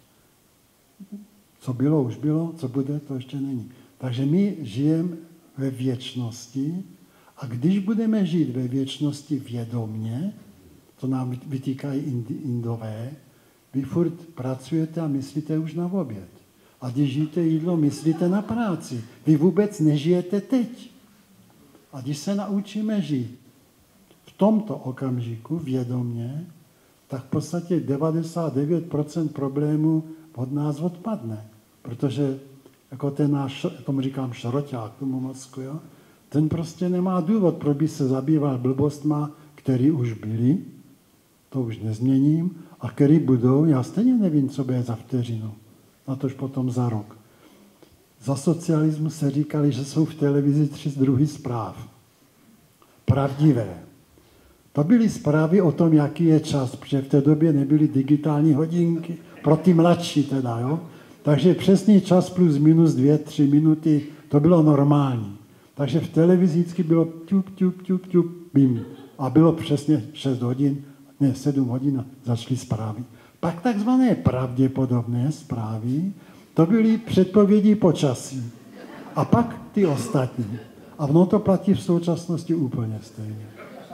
Co bylo, už bylo, co bude, to ještě není. Takže my žijeme ve věčnosti a když budeme žít ve věčnosti vědomně, to nám vytýkají Indové, vy furt pracujete a myslíte už na oběd. A když jíte jídlo, myslíte na práci. Vy vůbec nežijete teď. A když se naučíme žít v tomto okamžiku vědomně, tak v podstatě devadesát devět procent problémů od nás odpadne. Protože jako ten náš, tomu říkám šroťák, tomu mozku, jo? Ten prostě nemá důvod, proč by se zabýval blbostma, které už byly, to už nezměním, a které budou, já stejně nevím, co bude za vteřinu, na tož potom za rok. Za socialismu se říkali, že jsou v televizi tři druhy zpráv. Pravdivé. To byly zprávy o tom, jaký je čas, protože v té době nebyly digitální hodinky, pro ty mladší teda, jo. Takže přesný čas plus minus dvě, tři minuty, to bylo normální. Takže v televizi vždycky bylo ťup, ťup, ťup, ťup, bim. A bylo přesně šest hodin, ne, sedm hodin a začaly zprávy. Pak takzvané pravděpodobné zprávy, to byly předpovědi počasí. A pak ty ostatní. A ono to platí v současnosti úplně stejně.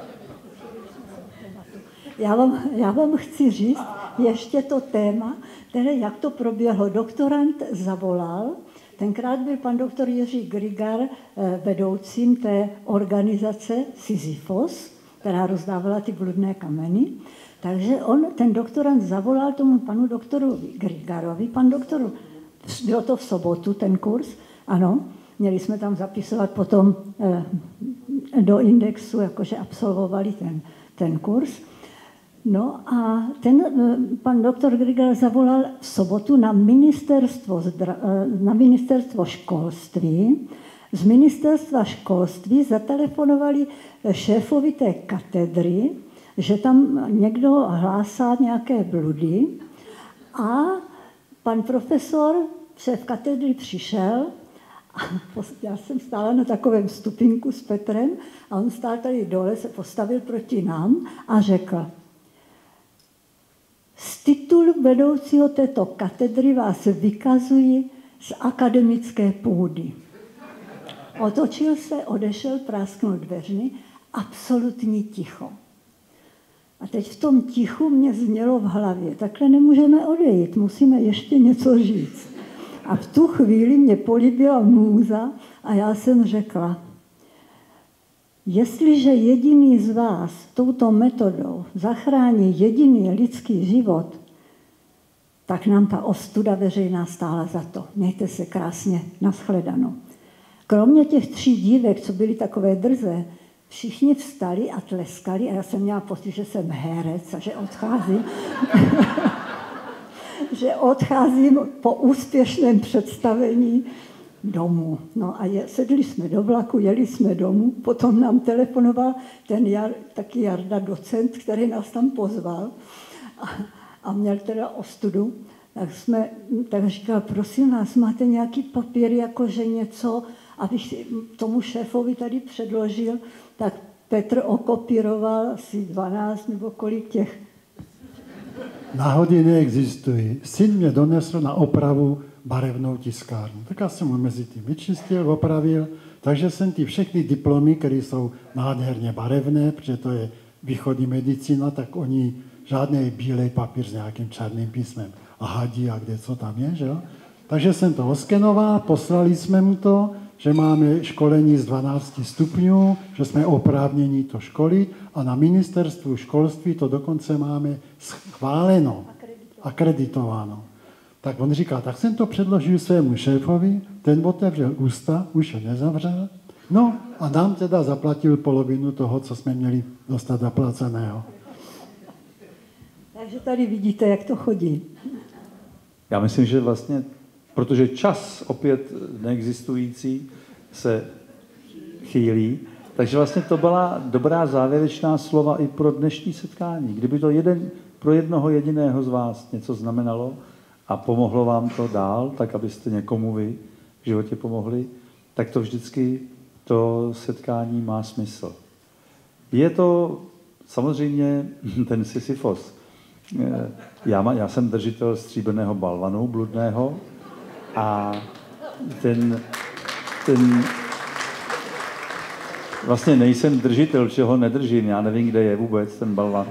Já vám, já vám chci říct ještě to téma, které, jak to proběhlo. Doktorant zavolal, tenkrát byl pan doktor Jiří Grigar vedoucím té organizace Sisyfos, která rozdávala ty bludné kameny. Takže on, ten doktorant zavolal tomu panu doktoru Grigarovi, pan doktoru, bylo to v sobotu ten kurz, ano, měli jsme tam zapisovat potom eh, do indexu, jakože absolvovali ten, ten kurz. No a ten pan doktor Grigar zavolal v sobotu na ministerstvo, na ministerstvo školství. Z ministerstva školství zatelefonovali šéfovi té katedry, že tam někdo hlásá nějaké bludy a pan profesor, šéf katedry přišel a já jsem stála na takovém stupínku s Petrem a on stál tady dole, se postavil proti nám a řekl: z titulu vedoucího této katedry vás vykazuji z akademické půdy. Otočil se, odešel, prásknul dveřmi, absolutní ticho. A teď v tom tichu mě znělo v hlavě, takhle nemůžeme odejít, musíme ještě něco říct. A v tu chvíli mě políbila můza a já jsem řekla: jestliže jediný z vás touto metodou zachrání jediný lidský život, tak nám ta ostuda veřejná stála za to. Mějte se krásně, nashledanou. Kromě těch tří dívek, co byly takové drze, všichni vstali a tleskali a já jsem měla pocit, že jsem herec a že odcházím. že odcházím po úspěšném představení domů. No a je, sedli jsme do vlaku, jeli jsme domů, potom nám telefonoval ten Jar, taky Jarda docent, který nás tam pozval a, a měl teda ostudu. Tak jsme, tak říkal, prosím vás, máte nějaký papír, jakože něco, abych tomu šéfovi tady předložil, tak Petr okopíroval asi dvanáct nebo kolik těch. Náhody neexistují. Syn mě donesl na opravu barevnou tiskárnu. Tak já jsem ho mezi tím vyčistil, opravil, takže jsem ty všechny diplomy, které jsou nádherně barevné, protože to je východní medicína, tak oni žádný bílej papír s nějakým černým písmem a hadí a kde co tam je, že jo? Takže jsem to oskenoval, poslali jsme mu to, že máme školení z dvanácti stupňů, že jsme oprávněni to školit a na ministerstvu školství to dokonce máme schváleno, akreditováno. Tak on říká, tak jsem to předložil svému šéfovi, ten otevřel ústa, už je nezavřel, no a nám teda zaplatil polovinu toho, co jsme měli dostat zaplaceného. Takže tady vidíte, jak to chodí. Já myslím, že vlastně, protože čas opět neexistující se chýlí, takže vlastně to byla dobrá závěrečná slova i pro dnešní setkání. Kdyby to jeden, pro jednoho jediného z vás něco znamenalo a pomohlo vám to dál, tak abyste někomu vy v životě pomohli, tak to vždycky to setkání má smysl. Je to samozřejmě ten Sisyfos. Já, má, já jsem držitel stříbrného balvanu bludného a ten, ten vlastně nejsem držitel, čeho nedržím, já nevím, kde je vůbec ten balvan.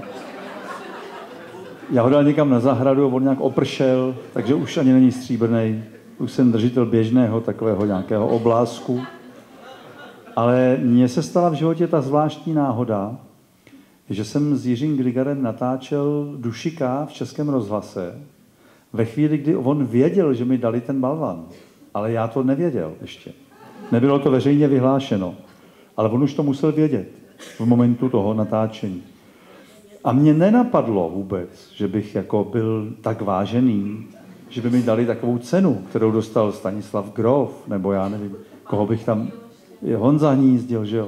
Já ho dal někam na zahradu, on nějak opršel, takže už ani není stříbrnej. Už jsem držitel běžného takového nějakého oblásku. Ale mně se stala v životě ta zvláštní náhoda, že jsem s Jiřím Grigarem natáčel Dušika v Českém rozhlase ve chvíli, kdy on věděl, že mi dali ten balvan. Ale já to nevěděl ještě. Nebylo to veřejně vyhlášeno. Ale on už to musel vědět v momentu toho natáčení. A mě nenapadlo vůbec, že bych jako byl tak vážený, že by mi dali takovou cenu, kterou dostal Stanislav Grof, nebo já nevím, koho bych tam... Honza Hnízdil, že jo?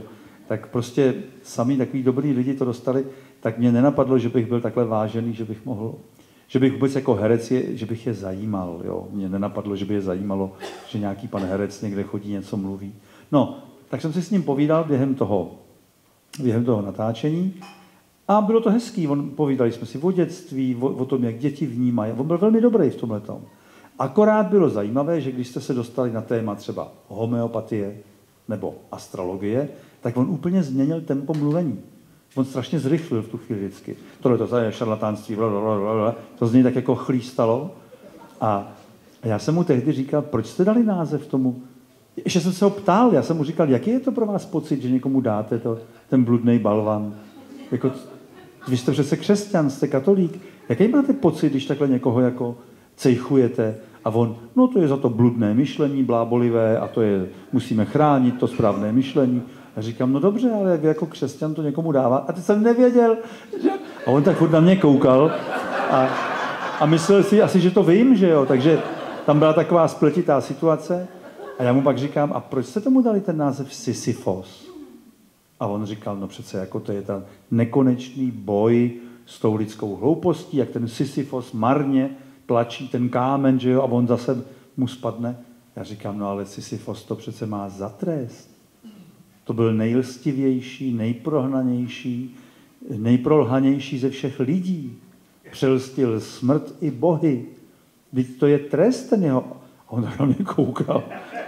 tak prostě sami takový dobrý lidi to dostali, tak mě nenapadlo, že bych byl takhle vážený, že bych mohl, že bych vůbec jako herec, je, že bych je zajímal. Jo. Mě nenapadlo, že by je zajímalo, že nějaký pan herec někde chodí, něco mluví. No, tak jsem si s ním povídal během toho, během toho natáčení a bylo to hezký. On, povídali jsme si o dětství, o, o tom, jak děti vnímají. On byl velmi dobrý v tomhletom. Akorát bylo zajímavé, že když jste se dostali na téma třeba homeopatie nebo astrologie, tak on úplně změnil tempo mluvení. On strašně zrychlil v tu chvíli vždycky. Tohle to je šarlatánství, blablabla, to z něj tak jako chlístalo. A já jsem mu tehdy říkal, proč jste dali název tomu? Ještě jsem se ho ptal, já jsem mu říkal, jaký je to pro vás pocit, že někomu dáte to, ten bludnej balvan? Jako, vy jste přece křesťan, jste katolík. Jaký máte pocit, když takhle někoho jako cejchujete? A on, no to je za to bludné myšlení, blábolivé, a to je, musíme chránit to správné myšlení. A říkám, no dobře, ale jak jako křesťan to někomu dává. A ty jsem nevěděl, že... A on tak furt na mě koukal a, a myslel si asi, že to vím, že jo. Takže tam byla taková spletitá situace. A já mu pak říkám, a proč jste tomu dali ten název Sisyfos? A on říkal, no přece jako to je ten nekonečný boj s tou lidskou hloupostí, jak ten Sisyfos marně tlačí ten kámen, že jo, a on zase mu spadne. Já říkám, no ale Sisyfos to přece má za trest. To byl nejlstivější, nejprohnanější, nejprolhanější ze všech lidí. Přelstil smrt i bohy. Vždyť to je trest ten jeho. A on na mě koukal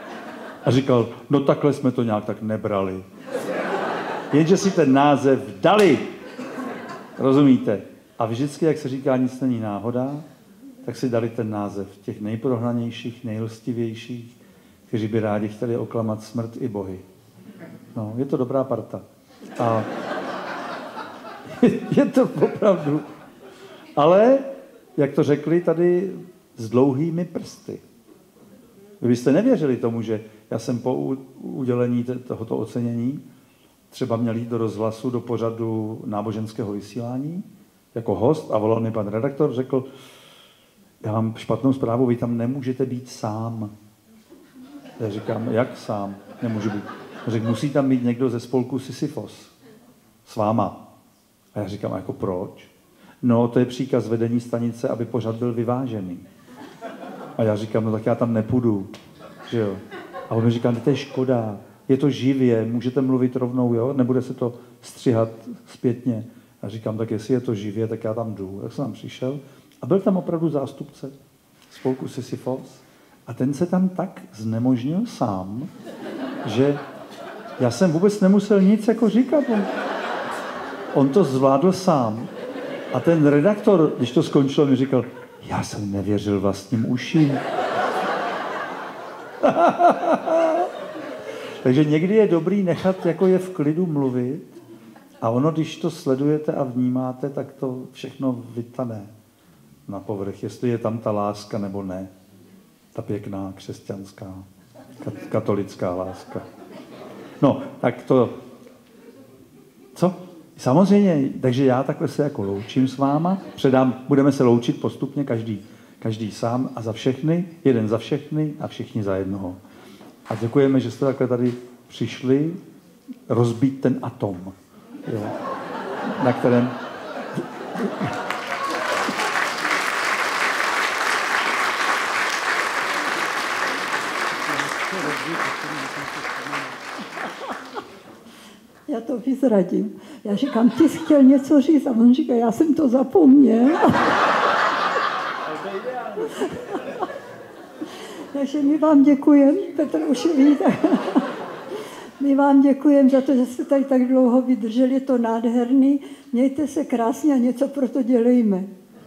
a říkal, no takhle jsme to nějak tak nebrali. Jenže si ten název dali. Rozumíte? A vždycky, jak se říká, nic není náhoda, tak si dali ten název těch nejprohnanějších, nejlstivějších, kteří by rádi chtěli oklamat smrt i bohy. No, je to dobrá parta. A je to opravdu. Ale, jak to řekli tady, s dlouhými prsty. Vy byste nevěřili tomu, že já jsem po udělení tohoto ocenění třeba měl jít do rozhlasu, do pořadu náboženského vysílání jako host a volal mi pan redaktor, řekl, já mám špatnou zprávu, vy tam nemůžete být sám. Já říkám, jak sám? Nemůžu být. Řekl, musí tam být někdo ze spolku Sisyfos s váma. A já říkám, a jako proč? No, to je příkaz vedení stanice, aby pořad byl vyvážený. A já říkám, no tak já tam nepůjdu. Že jo? A on mi říká, to je škoda, je to živě, můžete mluvit rovnou, jo? Nebude se to střihat zpětně. A říkám, tak jestli je to živě, tak já tam jdu. Tak jsem tam přišel a byl tam opravdu zástupce spolku Sisyfos a ten se tam tak znemožnil sám, že já jsem vůbec nemusel nic jako říkat. On, on to zvládl sám. A ten redaktor, když to skončilo, mi říkal, já jsem nevěřil vlastním uším. Takže někdy je dobrý nechat, jako je v klidu mluvit a ono, když to sledujete a vnímáte, tak to všechno vytane na povrch, jestli je tam ta láska nebo ne. Ta pěkná křesťanská, katolická láska. No, tak to... Co? Samozřejmě, takže já takhle se jako loučím s váma, předám, budeme se loučit postupně, každý, každý sám a za všechny, jeden za všechny a všichni za jednoho. A děkujeme, že jste takhle tady přišli rozbít ten atom, jo, na kterém... Já to vyzradím. Já říkám, ty jsi chtěl něco říct a on říká, já jsem to zapomněl. Takže my vám děkujeme, Petr už víte. My vám děkujeme za to, že jste tady tak dlouho vydrželi, je to nádherný. Mějte se krásně a něco pro to dělejme.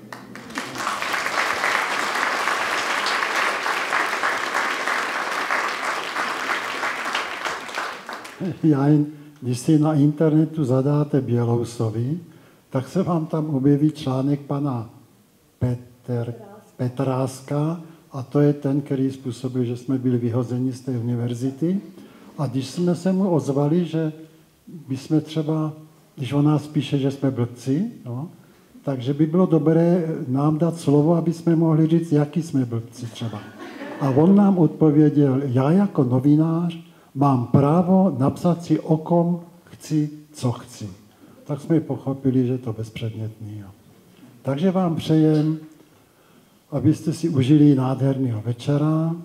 Já jen, když si na internetu zadáte Bělousovi, tak se vám tam objeví článek pana Petr, Petráska a to je ten, který způsobil, že jsme byli vyhozeni z té univerzity. A když jsme se mu ozvali, že by jsme třeba, když on nás píše, že jsme blbci, no, takže by bylo dobré nám dát slovo, aby jsme mohli říct, jaký jsme blbci třeba. A on nám odpověděl, já jako novinář mám právo napsat si, o kom chci, co chci. Tak jsme pochopili, že je to bezpředmětný. Jo. Takže vám přejem, abyste si užili nádherného večera.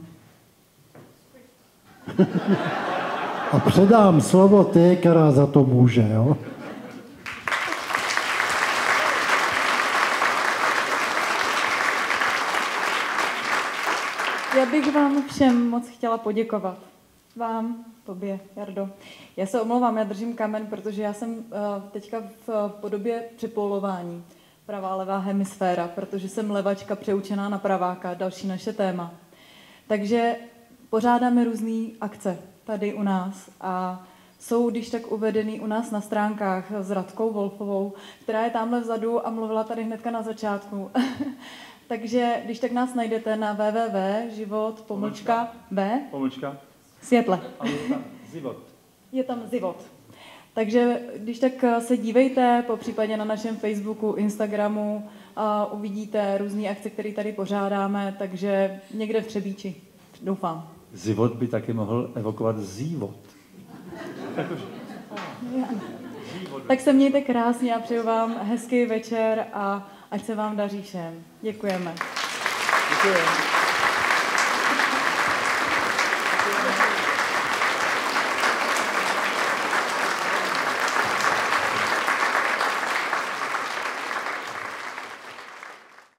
A předám slovo té, která za to může. Jo? Já bych vám všem moc chtěla poděkovat. Vám, tobě, Jardo. Já se omlouvám, já držím kamen, protože já jsem uh, teďka v podobě přepolování. Pravá, levá hemisféra, protože jsem levačka přeučená na praváka, další naše téma. Takže pořádáme různé akce tady u nás a jsou, když tak uvedený u nás na stránkách s Radkou Wolfovou, která je tamhle vzadu a mluvila tady hnedka na začátku. Takže když tak nás najdete na www život pomlčka b Pomlčka. světle. Zivot. Je tam Zivot. Takže když tak se dívejte, popřípadě na našem Facebooku, Instagramu a uvidíte různé akce, které tady pořádáme, takže někde v Třebíči. Doufám. Zivot by taky mohl evokovat zívot. Tak se mějte krásně a přeju vám hezký večer a ať se vám daří všem. Děkujeme. Děkujeme. Děkujeme.